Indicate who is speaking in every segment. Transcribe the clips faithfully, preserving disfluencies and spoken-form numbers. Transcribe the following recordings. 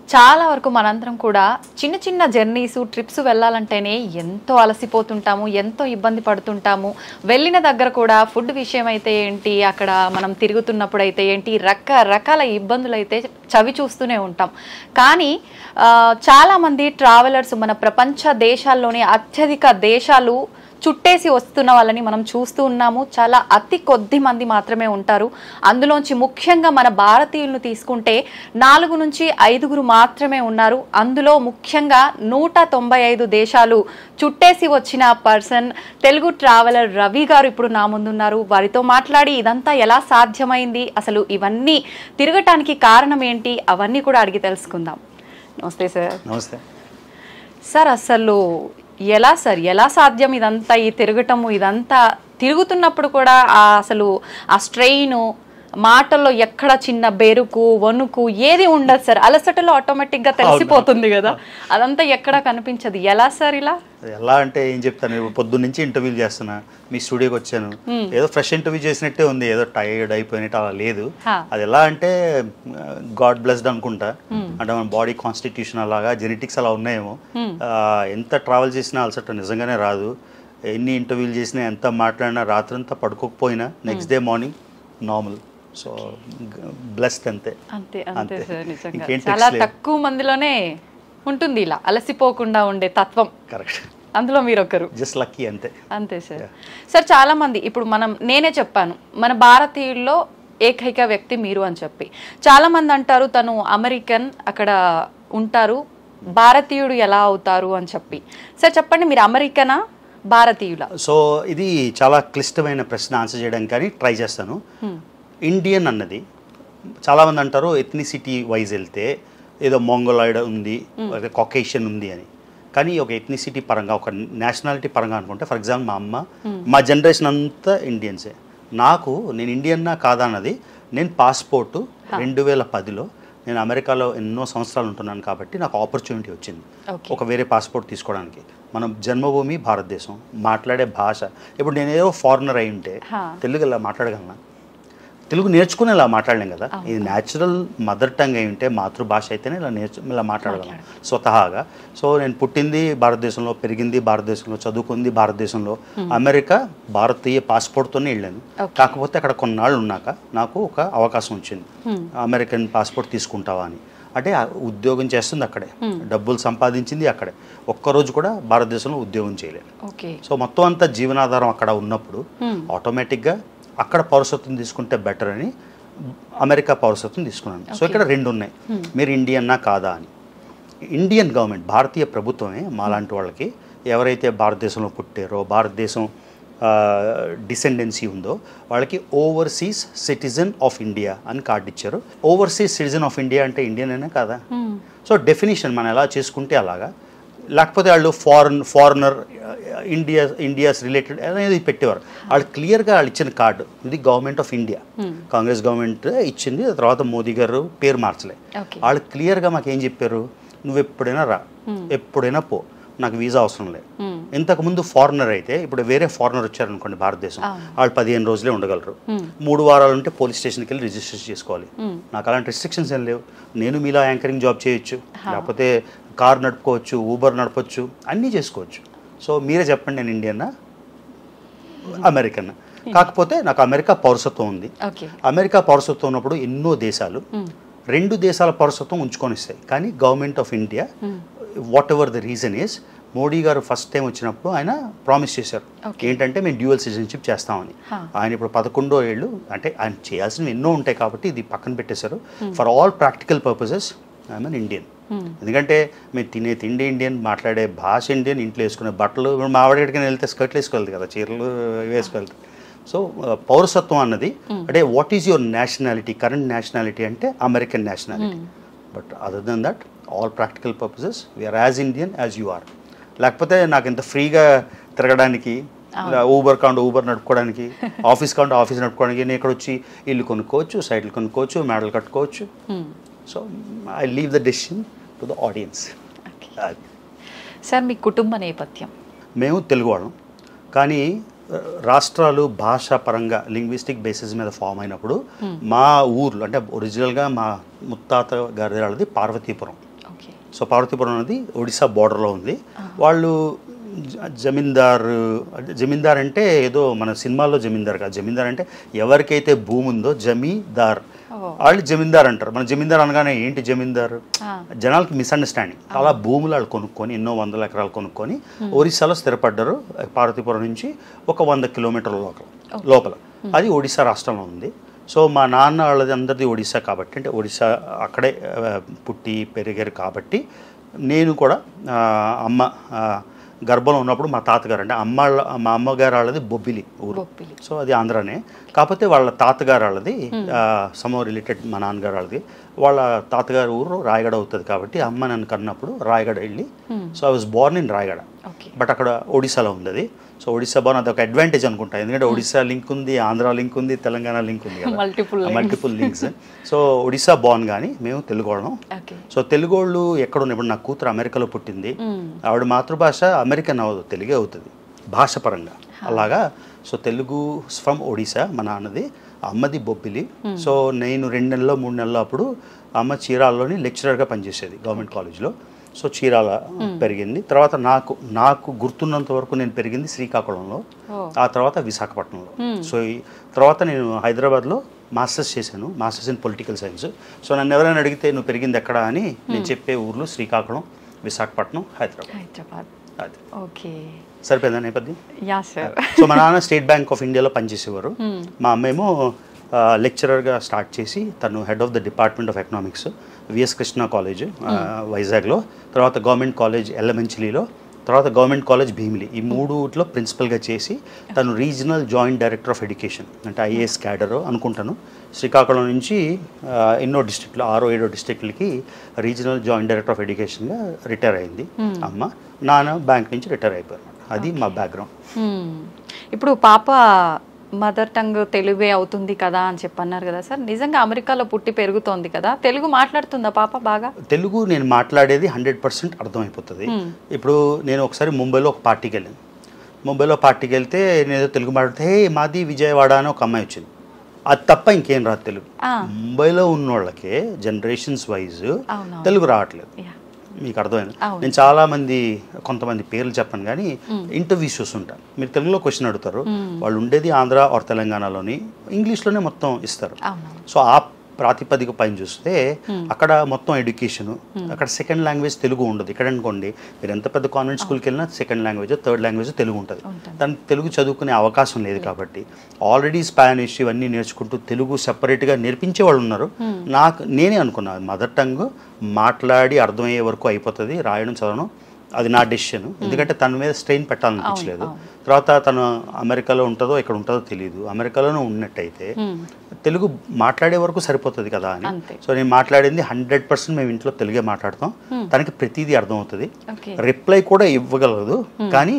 Speaker 1: చాలా వరకు మనందరం కూడా చిన్న చిన్న జర్నీస్ ట్రిప్స్ వెళ్ళాలంటేనే ఎంతో అలసిపోతుంటాము, ఎంతో ఇబ్బంది పడుతుంటాము. వెళ్ళిన దగ్గర కూడా ఫుడ్ విషయం అయితే ఏంటి, అక్కడ మనం తిరుగుతున్నప్పుడు అయితే ఏంటి, రకరకాల ఇబ్బందులు అయితే చవి చూస్తూనే ఉంటాం. కానీ చాలామంది ట్రావెలర్స్ మన ప్రపంచ దేశాల్లోనే అత్యధిక దేశాలు చుట్టేసి వస్తున్న వాళ్ళని మనం చూస్తూ ఉన్నాము. చాలా అతి కొద్ది మంది మాత్రమే ఉంటారు. అందులోంచి ముఖ్యంగా మన భారతీయులను తీసుకుంటే నాలుగు నుంచి ఐదుగురు మాత్రమే ఉన్నారు. అందులో ముఖ్యంగా నూట తొంభై ఐదు దేశాలు చుట్టేసి వచ్చిన పర్సన్ తెలుగు ట్రావెలర్ రవి గారు ఇప్పుడు నా ముందున్నారు. వారితో మాట్లాడి ఇదంతా ఎలా సాధ్యమైంది, అసలు ఇవన్నీ తిరగటానికి కారణం ఏంటి, అవన్నీ కూడా అడిగి తెలుసుకుందాం. నమస్తే సార్.
Speaker 2: నమస్తే
Speaker 1: సార్. అసలు ఎలా సార్ ఎలా సాధ్యం ఇదంతా, ఈ తిరగటము ఇదంతా తిరుగుతున్నప్పుడు కూడా అసలు ఆ స్ట్రెయిన్, మాటల్లో ఎక్కడ చిన్న బెరుకు వణుకు ఏది ఉండదు సార్. అలసటలో ఆటోమేటిక్గా తెలిసిపోతుంది కదా, అదంతా ఎక్కడ కనిపించదు. ఎలా సార్ ఇలా?
Speaker 2: ఎలా అంటే ఏం చెప్తాను, పొద్దున్న నుంచి ఇంటర్వ్యూలు చేస్తున్నా, మీ స్టూడియోకి వచ్చాను, ఏదో ఫ్రెష్ ఇంటర్వ్యూ చేసినట్టే ఉంది, ఏదో టైర్డ్ అయిపోయినట్టు అలా లేదు. అది ఎలా అంటే గాడ్ బ్లెస్డ్ అనుకుంటా, అంటే మన బాడీ కాన్స్టిట్యూషన్ అలాగా జెనెటిక్స్ అలా ఉన్నాయేమో. ఎంత ట్రావెల్ చేసినా అలసట నిజంగానే రాదు. ఎన్ని ఇంటర్వ్యూలు చేసినా, ఎంత మాట్లాడినా, రాత్రంతా పడుకోకపోయినా next day morning normal. So blessed అంతే.
Speaker 1: అంతే అంతే సార్. నిజంగా చాలా తక్కువ మందిలోనే ఉంటుంది ఇలా అలసిపోకుండా ఉండే తత్వం.
Speaker 2: కరెక్ట్.
Speaker 1: అందులో మీరు ఒకరు.
Speaker 2: జస్ట్ లక్కీ అంతే.
Speaker 1: అంతే సార్. సార్ చాలా మంది ఇప్పుడు మనం నేనే చెప్పాను మన భారతీయుల్లో ఏకైక వ్యక్తి మీరు అని చెప్పి, చాలా మంది అంటారు తను అమెరికన్ అక్కడ ఉంటారు, భారతీయుడు ఎలా అవుతారు అని చెప్పి. సార్ చెప్పండి, మీరు అమెరికనా భారతీయుల?
Speaker 2: సో ఇది చాలా క్లిష్టమైన ప్రశ్న ఆన్సర్ చేయడానికి కానీ ట్రై చేస్తాను. ఇండియన్ అన్నది చాలామంది అంటారు ఎథ్నిసిటీ వైజ్ వెళ్తే ఏదో మంగోలాయిడ్ ఉంది, కాకేషియన్ ఉంది అని. కానీ ఒక ఎథ్నిసిటీ పరంగా, ఒక నేషనాలిటీ పరంగా అనుకుంటే, ఫర్ ఎగ్జాంపుల్ మా అమ్మ, మా జనరేషన్ అంతా ఇండియన్సే. నాకు నేను ఇండియన్నా కాదా అన్నది, నేను పాస్పోర్టు రెండు వేల పదిలో నేను అమెరికాలో ఎన్నో సంవత్సరాలు ఉంటున్నాను కాబట్టి నాకు ఆపర్చునిటీ వచ్చింది ఒక వేరే పాస్పోర్ట్ తీసుకోవడానికి. మనం జన్మభూమి భారతదేశం, మాట్లాడే భాష. ఇప్పుడు నేను ఏదో ఫారినర్ అయి ఉంటే తెలుగు ఇలా మాట్లాడగలనా? తెలుగు నేర్చుకుని ఇలా మాట్లాడలేం కదా. ఇది న్యాచురల్ మదర్ టంగ్ అయి ఉంటే, మాతృభాష అయితేనే ఇలా నేర్చు ఇలా మాట్లాడగలం స్వతహాగా. సో నేను పుట్టింది భారతదేశంలో, పెరిగింది భారతదేశంలో, చదువుకుంది భారతదేశంలో. అమెరికా భారతీయ పాస్పోర్ట్తోనే వెళ్ళాను. కాకపోతే అక్కడ కొన్నాళ్ళు ఉన్నాక నాకు ఒక అవకాశం వచ్చింది, అమెరికన్ పాస్పోర్ట్ తీసుకుంటావా అని. అంటే ఉద్యోగం చేస్తుంది అక్కడే, డబ్బులు సంపాదించింది అక్కడే, ఒక్కరోజు కూడా భారతదేశంలో ఉద్యోగం చేయలేదు. సో మొత్తం అంతా జీవనాధారం అక్కడ ఉన్నప్పుడు ఆటోమేటిక్గా అక్కడ పౌరసత్వం తీసుకుంటే బెటర్ అని అమెరికా పౌరసత్వం తీసుకున్నాను. సో ఇక్కడ రెండు ఉన్నాయి, మీరు ఇండియన్నా కాదా అని. ఇండియన్ గవర్నమెంట్, భారతీయ ప్రభుత్వమే మాలాంటి వాళ్ళకి, ఎవరైతే భారతదేశంలో పుట్టారో, భారతదేశం డిసెండెన్సీ ఉందో వాళ్ళకి ఓవర్సీస్ సిటిజన్ ఆఫ్ ఇండియా అని కార్డు ఇచ్చారు. ఓవర్సీస్ సిటిజన్ ఆఫ్ ఇండియా అంటే ఇండియన్ అయినా కాదా? సో డెఫినేషన్ మనం ఎలా చేసుకుంటే అలాగా. లేకపోతే వాళ్ళు foreign foreigner India India's related అనేది పెట్టేవారు. వాళ్ళు క్లియర్గా వాళ్ళు ఇచ్చిన కార్డు ఇది government of India, Congress government ఇచ్చింది, తర్వాత మోదీ గారు పేరు మార్చలే. వాళ్ళు క్లియర్గా మాకు ఏం చెప్పారు, నువ్వు ఎప్పుడైనా రా, ఎప్పుడైనా పో, నాకు వీసా అవసరం లేదు. ఇంతకుముందు ఫారినర్ అయితే, ఇప్పుడు వేరే ఫారినర్ వచ్చారనుకోండి భారతదేశం, వాళ్ళు పదిహేను రోజులే ఉండగలరు. మూడు వారాలు ఉంటే పోలీస్ స్టేషన్కి వెళ్ళి రిజిస్టర్ చేసుకోవాలి. నాకు అలాంటి రిస్ట్రిక్షన్స్ ఏం లేవు. నేను మీలా యాంకరింగ్ జాబ్ చేయొచ్చు, లేకపోతే కార్ నడుపుకోవచ్చు, ఊబర్ నడపచ్చు, అన్నీ చేసుకోవచ్చు. సో మీరే చెప్పండి, నేను ఇండియన్నా అమెరికన్నా? కాకపోతే నాకు అమెరికా పౌరసత్వం ఉంది. అమెరికా పౌరసత్వం ఉన్నప్పుడు ఎన్నో దేశాలు రెండు దేశాల పౌరసత్వం ఉంచుకొని ఇస్తాయి. కానీ government of India, whatever the reason is, Modi గారు ఫస్ట్ టైం వచ్చినప్పుడు ఆయన ప్రామిస్ చేశారు ఏంటంటే మేము డ్యూయల్ సిటిజన్షిప్ చేస్తామని. ఆయన ఇప్పుడు పదకొండో ఏళ్ళు, అంటే ఆయన చేయాల్సినవి ఎన్నో ఉంటాయి కాబట్టి ఇది పక్కన పెట్టేశారు. For all practical purposes I'm an Indian. ఎందుకంటే మేము తినే తిండి ఇండియన్, మాట్లాడే భాష ఇండియన్, ఇంట్లో వేసుకునే బట్టలు, మా ఆవిడకి వెళ్తే స్కర్ట్లు వేసుకెళ్తుంది కదా, చీరలు వేసుకెళ్తాయి. సో పౌరసత్వం అన్నది అంటే what is your nationality, current nationality అంటే American nationality. But other than that all practical purposes we are as Indian as you are. లేకపోతే నాకు ఇంత ఫ్రీగా తిరగడానికి, ఊబర్ కాంటే ఊబర్ నడుపుకోవడానికి, ఆఫీస్ కాంటే ఆఫీస్ నడుపుకోవడానికి, నేను ఇక్కడ వచ్చి ఇల్లు కొనుక్కోవచ్చు, సైట్లు కొనుక్కోవచ్చు, మేడలు కట్టుకోవచ్చు. So I leave the decision to the audience.
Speaker 1: Sir మీ కుటుంబ నేపథ్యం?
Speaker 2: మేము తెలుగు వాళ్ళం, కానీ రాష్ట్రాలు భాషా పరంగా లింగ్విస్టిక్ బేసిస్ మీద ఫామ్ అయినప్పుడు మా ఊర్లో, అంటే ఒరిజినల్గా మా ముత్తాత గారి వాళ్ళది పార్వతీపురం, సో పార్వతీపురం అనేది ఒడిశా బార్డర్లో ఉంది. వాళ్ళు జమీందార్ జమీందార్ అంటే ఏదో మన సినిమాల్లో జమీందార్ కాదు. జమీందార్ అంటే ఎవరికైతే భూమి ఉందో జమీదార్, వాళ్ళు జమీందార్ అంటారు. మన జమీందార్ అనగానే ఏంటి జమీందార్, జనాలకి మిస్అండర్స్టాండింగ్. అలా భూములు వాళ్ళు కొనుక్కొని ఎన్నో వందల ఎకరాలు కొనుక్కొని ఒరిస్సాలో స్థిరపడ్డారు. పార్వతీపురం నుంచి ఒక వంద కిలోమీటర్ల లోపల లోపల అది ఒడిశా రాష్ట్రంలో ఉంది. సో మా నాన్న వాళ్ళది అందరిది ఒడిశా కాబట్టి, అంటే ఒడిశా అక్కడే పుట్టి పెరిగారు కాబట్టి నేను కూడా అమ్మ గర్భంలో ఉన్నప్పుడు మా తాతగారు అంటే అమ్మ మా అమ్మగారు వాళ్ళది బొబ్బిలి ఊరు. సో అది ఆంధ్రానే, కాకపోతే వాళ్ళ తాతగారు వాళ్ళది సమ్ రిలేటెడ్ మా నాన్నగారు వాళ్ళది. వాళ్ళ తాతగారు ఊరు రాయగడ అవుతుంది కాబట్టి అమ్మ నన్ను కన్నప్పుడు రాయగడ వెళ్ళి, so I was born in Rayagada, but అక్కడ ఒడిశాలో ఉంది అది. సో ఒడిశా బోర్న్ అది ఒక అడ్వాంటేజ్ అనుకుంటా, ఎందుకంటే ఒడిశా లింక్ ఉంది, ఆంధ్ర లింక్ ఉంది, తెలంగాణ లింక్ ఉంది కదా, multiple links. So Odisha born కానీ మేము తెలుగు వాళ్ళం. సో తెలుగు వాళ్ళు ఎక్కడ ఉన్న, ఇప్పుడు నా కూతురు అమెరికాలో పుట్టింది, ఆవిడ మాతృభాష అమెరికన్ అవ్వదు, తెలుగే అవుతుంది భాష పరంగా అలాగా. సో తెలుగు ఫ్రమ్ ఒడిశా మా నాన్నది, అమ్మది బొబ్బిలి. సో నేను రెండు నెలల్లో మూడు నెలల్లో అప్పుడు అమ్మ చీరాల్లోని లెక్చరర్గా పనిచేసేది గవర్నమెంట్ కాలేజ్లో. సో చీరాల పెరిగింది. తర్వాత నాకు నాకు గుర్తున్నంత వరకు నేను పెరిగింది శ్రీకాకుళంలో, ఆ తర్వాత విశాఖపట్నంలో. సో ఈ తర్వాత నేను హైదరాబాద్లో మాస్టర్స్ చేశాను, masters in political science. So నన్ను ఎవరైనా అడిగితే నువ్వు పెరిగింది ఎక్కడ అని నేను చెప్పే ఊర్లు శ్రీకాకుళం, విశాఖపట్నం, హైదరాబాద్.
Speaker 1: హైదరాబాద్
Speaker 2: అది
Speaker 1: ఓకే,
Speaker 2: సరిపోయిందా నేపథ్యం?
Speaker 1: Yeah sir.
Speaker 2: సో మా నాన్న స్టేట్ బ్యాంక్ ఆఫ్ ఇండియాలో పనిచేసేవారు, మా అమ్మేమో లెక్చరర్గా స్టార్ట్ చేసి తను head of the department of economics VS Krishna college వైజాగ్లో, తర్వాత గవర్నమెంట్ కాలేజ్ ఎల్లమెంచిలీలో, తర్వాత గవర్నమెంట్ కాలేజ్ భీమిలి, ఈ మూడులో ప్రిన్సిపల్గా చేసి తను regional joint director of education అంటే ఐఏఎస్ క్యాడర్ అనుకుంటాను. శ్రీకాకుళం నుంచి ఎన్నో డిస్ట్రిక్ట్లు, ఆరో ఏడో డిస్ట్రిక్ట్లకి రీజనల్ జాయింట్ డైరెక్టర్ ఆఫ్ ఎడ్యుకేషన్గా రిటైర్ అయింది అమ్మ. నాన్న బ్యాంక్ నుంచి రిటైర్ అయిపోయారు. అది మా బ్యాక్గ్రౌండ్.
Speaker 1: ఇప్పుడు పాప మదర్ టంగ్ తెలుగే అవుతుంది కదా అని చెప్పన్నారు కదా సార్, నిజంగా అమెరికాలో పుట్టి పెరుగుతోంది కదా, తెలుగు మాట్లాడుతుందా పాప బాగా?
Speaker 2: తెలుగు నేను మాట్లాడేది హండ్రెడ్ పర్సెంట్ అర్థమైపోతుంది. ఇప్పుడు నేను ఒకసారి ముంబైలో ఒక పార్టీకి వెళ్ళాను. ముంబైలో పార్టీకి వెళ్తే నేను తెలుగు మాట్లాడితే హే మాది విజయవాడ అని ఒక అమ్మాయి వచ్చింది. అది తప్ప ఇంకేం రాదు తెలుగు. ముంబైలో ఉన్న వాళ్ళకే జనరేషన్స్ వైజ్ తెలుగు రావట్లేదు. మీకు అర్థమైంది. నేను చాలా మంది కొంతమంది పేర్లు చెప్పను కానీ ఇంటర్వ్యూస్ చూస్తుంటాను. మీరు తెలుగులో క్వశ్చన్ అడుగుతారు, వాళ్ళు ఉండేది ఆంధ్ర ఆర్ తెలంగాణలోని, ఇంగ్లీష్లోనే మొత్తం ఇస్తారు. సో ఆ ప్రాతిపదిక పైన చూస్తే అక్కడ మొత్తం ఎడ్యుకేషను, అక్కడ సెకండ్ లాంగ్వేజ్ తెలుగు ఉండదు. ఇక్కడ అనుకోండి మీరు ఎంత పెద్ద కాన్వెంట్ స్కూల్కి వెళ్ళినా second language third language Telugu ఉంటుంది. దానికి తెలుగు చదువుకునే అవకాశం లేదు కాబట్టి ఆల్రెడీ స్పానిష్ ఇవన్నీ నేర్చుకుంటూ తెలుగు సెపరేట్గా నేర్పించే వాళ్ళు ఉన్నారు. నాకు నేనే అనుకున్నాను మదర్ టంగ్ మాట్లాడి అర్థమయ్యే వరకు అయిపోతుంది, రాయడం చదవడం అది నా డెసిషన్. ఎందుకంటే తన మీద స్ట్రెయిన్ పెట్టాలనిపించలేదు. తర్వాత తను అమెరికాలో ఉంటుందో ఇక్కడ ఉంటుందో తెలియదు, అమెరికాలోనే ఉన్నట్టయితే తెలుగు మాట్లాడే వరకు సరిపోతుంది కదా అని. సో నేను మాట్లాడింది హండ్రెడ్ పర్సెంట్ మేము ఇంట్లో తెలుగే మాట్లాడతాం. తనకి ప్రతిదీ అర్థమవుతుంది, రిప్లై కూడా ఇవ్వగలదు. కానీ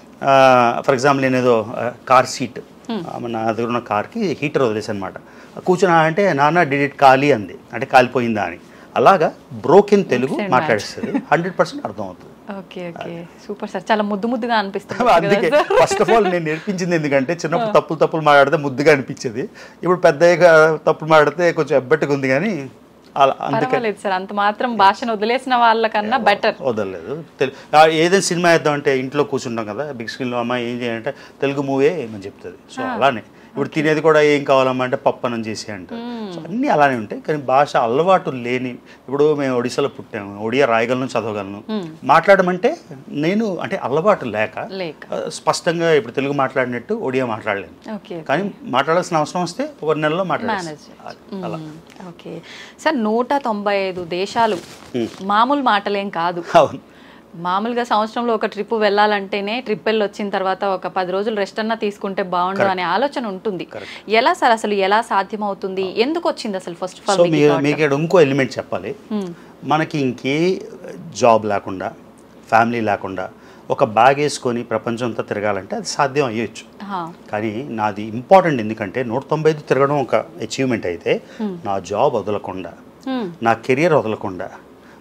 Speaker 2: ఫర్ ఎగ్జాంపుల్ నేను ఏదో కార్ సీట్ నా దగ్గర ఉన్న కార్కి హీటర్ వదిలేసి అనమాట, కూర్చున్నా అంటే నాన్న డిడిట్ ఖాళీ అంది అంటే కాలిపోయిందా అని. అలాగా బ్రోకెన్ తెలుగు మాట్లాడిస్తుంది, హండ్రెడ్ పర్సెంట్ అర్థం అవుతుంది.
Speaker 1: ఓకే ఓకే సూపర్ సార్, చాలా ముద్దు ముద్దుగా అనిపిస్తుంది.
Speaker 2: అందుకే ఫస్ట్ ఆఫ్ ఆల్ నేను నేర్పించింది, ఎందుకంటే చిన్నప్పుడు తప్పులు తప్పులు మాట్లాడితే ముద్దుగా అనిపించేది, ఇప్పుడు పెద్దగా తప్పులు మాట్లాడితే కొంచెం ఎబ్బట్టుగా ఉంది. కానీ అలా అందుకే
Speaker 1: సార్ అంత మాత్రం భాషను వదిలేసిన వాళ్ళకన్నా బెటర్.
Speaker 2: వదలలేదు. ఏదైనా సినిమా వేద్దాం అంటే ఇంట్లో కూర్చుంటాం కదా బిగ్ స్క్రీన్లో, అమ్మ ఏం చేయాలంటే తెలుగు మూవీ ఏమని చెప్తుంది. సో అలానే ఇప్పుడు తినేది కూడా ఏం కావాలమ్మా అంటే పప్పనం చేసి అంటారు. సో అన్నీ అలానే ఉంటాయి. కానీ భాష అలవాటు లేని, ఇప్పుడు మేము ఒడిశాలో పుట్టాము, ఒడియా రాయగలను చదవగలను, మాట్లాడమంటే నేను అంటే అలవాటు లేక స్పష్టంగా ఇప్పుడు తెలుగు మాట్లాడినట్టు ఒడియా మాట్లాడలేను. కానీ మాట్లాడాల్సిన అవసరం వస్తే ఒక నెలలో మాట్లాడాలి అలా.
Speaker 1: ఓకే సార్, నూట తొంభై ఐదు దేశాలు మామూలు మాటలేం కాదు.
Speaker 2: అవును,
Speaker 1: మామూలుగా సంవత్సరంలో ఒక ట్రిప్ వెళ్ళాలంటేనే ట్రిప్ వెళ్ళి వచ్చిన తర్వాత ఒక పది రోజులు రెస్ట్ అన్నా తీసుకుంటే బాగుండు అనే ఆలోచన ఉంటుంది. ఎలా సార్ అసలు ఎలా సాధ్యం అవుతుంది, ఎందుకు వచ్చింది అసలు? ఫస్ట్ ఆఫ్ ఆల్
Speaker 2: మీకు ఇంకో ఎలిమెంట్ చెప్పాలి. మనకి ఇంకే జాబ్ లేకుండా ఫ్యామిలీ లేకుండా ఒక బ్యాగ్ వేసుకొని ప్రపంచం అంతా తిరగాలంటే అది సాధ్యం అయ్యొచ్చు. కానీ నాది ఇంపార్టెంట్, ఎందుకంటే నూట తొంభై ఐదు తిరగడం ఒక అచీవ్మెంట్ అయితే నా జాబ్ వదలకుండా, నా కెరియర్ వదలకుండా,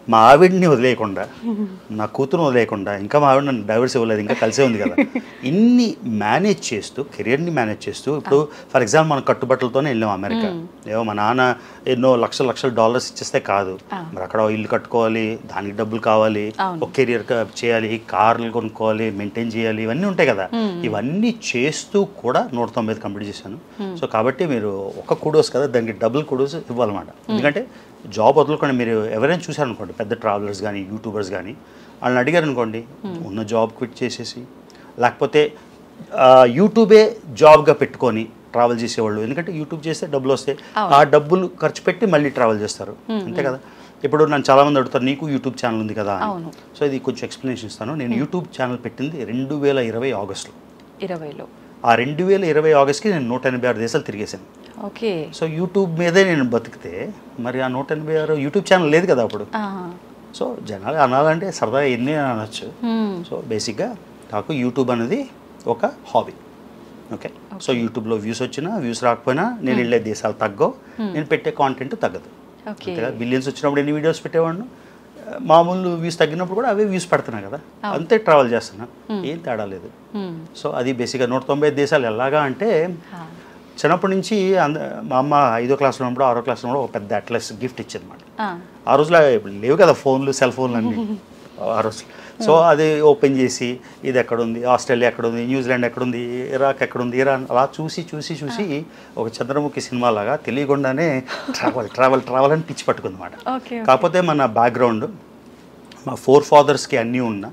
Speaker 2: మా ఆవిడని వదిలేయకుండా నా కూతురు వదిలేయకుండా ఇంకా మా ఆవిడ నన్ను డైవర్స్ ఇవ్వలేదు, ఇంకా కలిసే ఉంది కదా. ఇన్ని మేనేజ్ చేస్తూ కెరియర్ని మేనేజ్ చేస్తూ ఇప్పుడు ఫర్ ఎగ్జాంపుల్ మనం కట్టుబట్టలతోనే వెళ్ళాం అమెరికా. ఏమో మా నాన్న ఎన్నో లక్షల లక్షల డాలర్స్ ఇచ్చేస్తే కాదు, మరి అక్కడ ఇల్లు కట్టుకోవాలి, దానికి డబ్బులు కావాలి, ఒక కెరియర్ చేయాలి, కార్లు కొనుక్కోవాలి, మెయింటైన్ చేయాలి, ఇవన్నీ ఉంటాయి కదా. ఇవన్నీ చేస్తూ కూడా నూట తొంభై ఐదు కంప్లీట్ చేశాను. సో కాబట్టి మీరు ఒక కుడోస్ కదా, దానికి డబుల్ కుడోస్ ఇవ్వాలన్నమాట. ఎందుకంటే జాబ్ వదులుకోండి, మీరు ఎవరైనా చూసారనుకోండి పెద్ద ట్రావెలర్స్ కానీ యూట్యూబర్స్ కానీ, వాళ్ళని అడిగారు అనుకోండి ఉన్న జాబ్ క్విట్ చేసేసి, లేకపోతే యూట్యూబే జాబ్గా పెట్టుకొని ట్రావెల్ చేసేవాళ్ళు. ఎందుకంటే యూట్యూబ్ చేస్తే డబ్బులు వస్తాయి, ఆ డబ్బులు ఖర్చు పెట్టి మళ్ళీ ట్రావెల్ చేస్తారు, అంతే కదా. ఇప్పుడు నన్ను చాలామంది అడుగుతారు నీకు యూట్యూబ్ ఛానల్ ఉంది కదా అని. సో ఇది కొంచెం ఎక్స్ప్లెనేషన్ ఇస్తాను. నేను యూట్యూబ్ ఛానల్ పెట్టింది రెండు వేల ఇరవై ఆగస్టులో
Speaker 1: ఇరవైలో
Speaker 2: ఆ రెండు వేల ఇరవై ఆగస్ట్కి నేను నూట ఎనభై ఆరు దేశాలు తిరిగేశాను.
Speaker 1: ఓకే.
Speaker 2: సో యూట్యూబ్ మీదే నేను బతికితే మరి ఆ నూట ఎనభై ఆరు యూట్యూబ్ ఛానల్ లేదు కదా అప్పుడు. సో జనాలు అనాలంటే సరదా ఎన్ని అనొచ్చు. సో బేసిక్గా నాకు యూట్యూబ్ అనేది ఒక హాబీ. ఓకే. సో యూట్యూబ్లో వ్యూస్ వచ్చినా వ్యూస్ రాకపోయినా నేను వెళ్ళే దేశాలు తగ్గవు, నేను పెట్టే కాంటెంట్ తగ్గదు. అంతేగా బిలియన్స్ వచ్చినప్పుడు ఎన్ని వీడియోస్ పెట్టేవాడిను, మామూలు వ్యూస్ తగ్గినప్పుడు కూడా అవే వ్యూస్ పెడుతున్నా కదా, అంతే ట్రావెల్ చేస్తున్నా, ఏం తేడా లేదు. సో అది బేసిక్గా నూట తొంభై ఐదు దేశాలు ఎలాగా అంటే చిన్నప్పటి నుంచి అంద మా అమ్మ ఐదో క్లాస్లో ఉన్నప్పుడు ఆరో క్లాస్లో ఉన్నప్పుడు ఒక పెద్ద అట్లస్ గిఫ్ట్ ఇచ్చింది అనమాట. ఆ రోజులో లేవు కదా ఫోన్లు, సెల్ ఫోన్లు అన్నీ ఆ రోజు. సో అది ఓపెన్ చేసి ఇది ఎక్కడుంది, ఆస్ట్రేలియా ఎక్కడుంది, న్యూజిలాండ్ ఎక్కడుంది, ఇరాక్ ఎక్కడుంది, ఇరాన్, అలా చూసి చూసి చూసి ఒక చంద్రముఖి సినిమా లాగా తెలియకుండానే ట్రావెల్ ట్రావెల్ ట్రావెల్ అని పిచ్చి పట్టుకుంది అనమాట. కాకపోతే మన బ్యాక్గ్రౌండ్ మా ఫోర్ ఫాదర్స్కి అన్నీ ఉన్నా,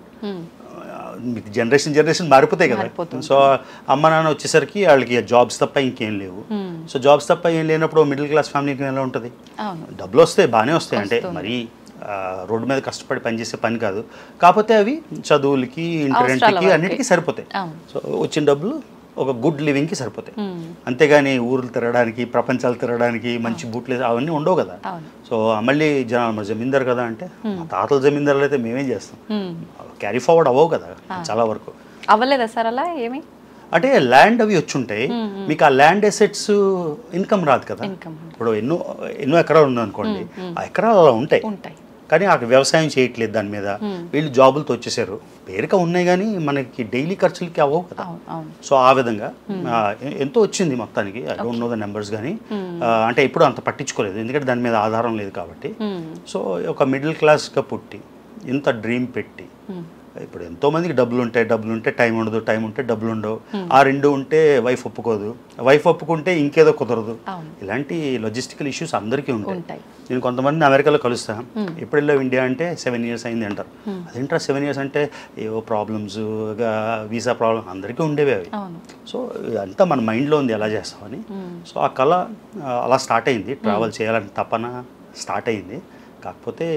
Speaker 2: మీకు జనరేషన్ జనరేషన్ మారిపోతాయి కదా. సో అమ్మ నాన్న వచ్చేసరికి వాళ్ళకి జాబ్స్ తప్ప ఇంకేం లేవు. సో జాబ్స్ తప్ప ఏం లేనప్పుడు మిడిల్ క్లాస్ ఫ్యామిలీకి ఎలా ఉంటుంది, డబ్బులు వస్తాయి బాగానే వస్తాయి, అంటే మరీ రోడ్డు మీద కష్టపడి పనిచేసే పని కాదు, కాకపోతే అవి చదువులకి ఇంటర్నెట్కి అన్నిటికీ సరిపోతాయి. సో వచ్చిన డబ్బులు ఒక గుడ్ లివింగ్కి సరిపోతాయి, అంతేగాని ఊర్లు తిరగడానికి, ప్రపంచాలు తిరగడానికి, మంచి బూట్లు అవన్నీ ఉండవు కదా. సో మళ్ళీ జనాలు మరి జమీందారు కదా అంటే, మా తాతల జమీందారులు అయితే మేమేం చేస్తాం, క్యారీ ఫార్వర్డ్ అవ్వవు కదా చాలా వరకు.
Speaker 1: అవ్వలేదా సార్ అలా ఏమి?
Speaker 2: అంటే ల్యాండ్ అవి వచ్చి ఉంటాయి, మీకు ఆ ల్యాండ్ ఎసెట్స్ ఇన్కమ్ రాదు కదా. ఇప్పుడు ఎన్నో ఎన్నో ఎకరాలు ఉందనుకోండి, ఆ ఎకరాలు అలా ఉంటాయి, కానీ అక్కడ వ్యవసాయం చేయట్లేదు దాని మీద, వీళ్ళు జాబులతో వచ్చేసారు, పేరుగా ఉన్నాయి కానీ మనకి డైలీ ఖర్చులకి అవ్వవు కదా. సో ఆ విధంగా ఎంతో వచ్చింది మొత్తానికి, I don't know the numbers, కానీ అంటే ఎప్పుడు అంత పట్టించుకోలేదు ఎందుకంటే దాని మీద ఆధారం లేదు కాబట్టి. సో ఒక మిడిల్ క్లాస్గా పుట్టి ఇంత డ్రీమ్ పెట్టి, ఇప్పుడు ఎంతోమందికి డబ్బులు ఉంటాయి, డబ్బులు ఉంటే టైం ఉండదు, టైం ఉంటే డబ్బులు ఉండవు, ఆ రెండు ఉంటే వైఫ్ ఒప్పుకోదు, వైఫ్ ఒప్పుకుంటే ఇంకేదో కుదరదు, ఇలాంటి లాజిస్టికల్ ఇష్యూస్ అందరికీ ఉంటాయి. నేను కొంతమంది అమెరికాలో కలుస్తాను, ఎప్పుడు వెళ్ళావు ఇండియా అంటే సెవెన్ ఇయర్స్ అయింది అంటారు. అదేంటారు సెవెన్ ఇయర్స్ అంటే ఏవో ప్రాబ్లమ్స్, వీసా ప్రాబ్లమ్ అందరికీ ఉండేవి అవి. సో అంతా మన మైండ్లో ఉంది ఎలా చేస్తామని. సో ఆ కళ అలా స్టార్ట్ అయింది, ట్రావెల్ చేయాలని తపన స్టార్ట్ అయింది. కాకపోతే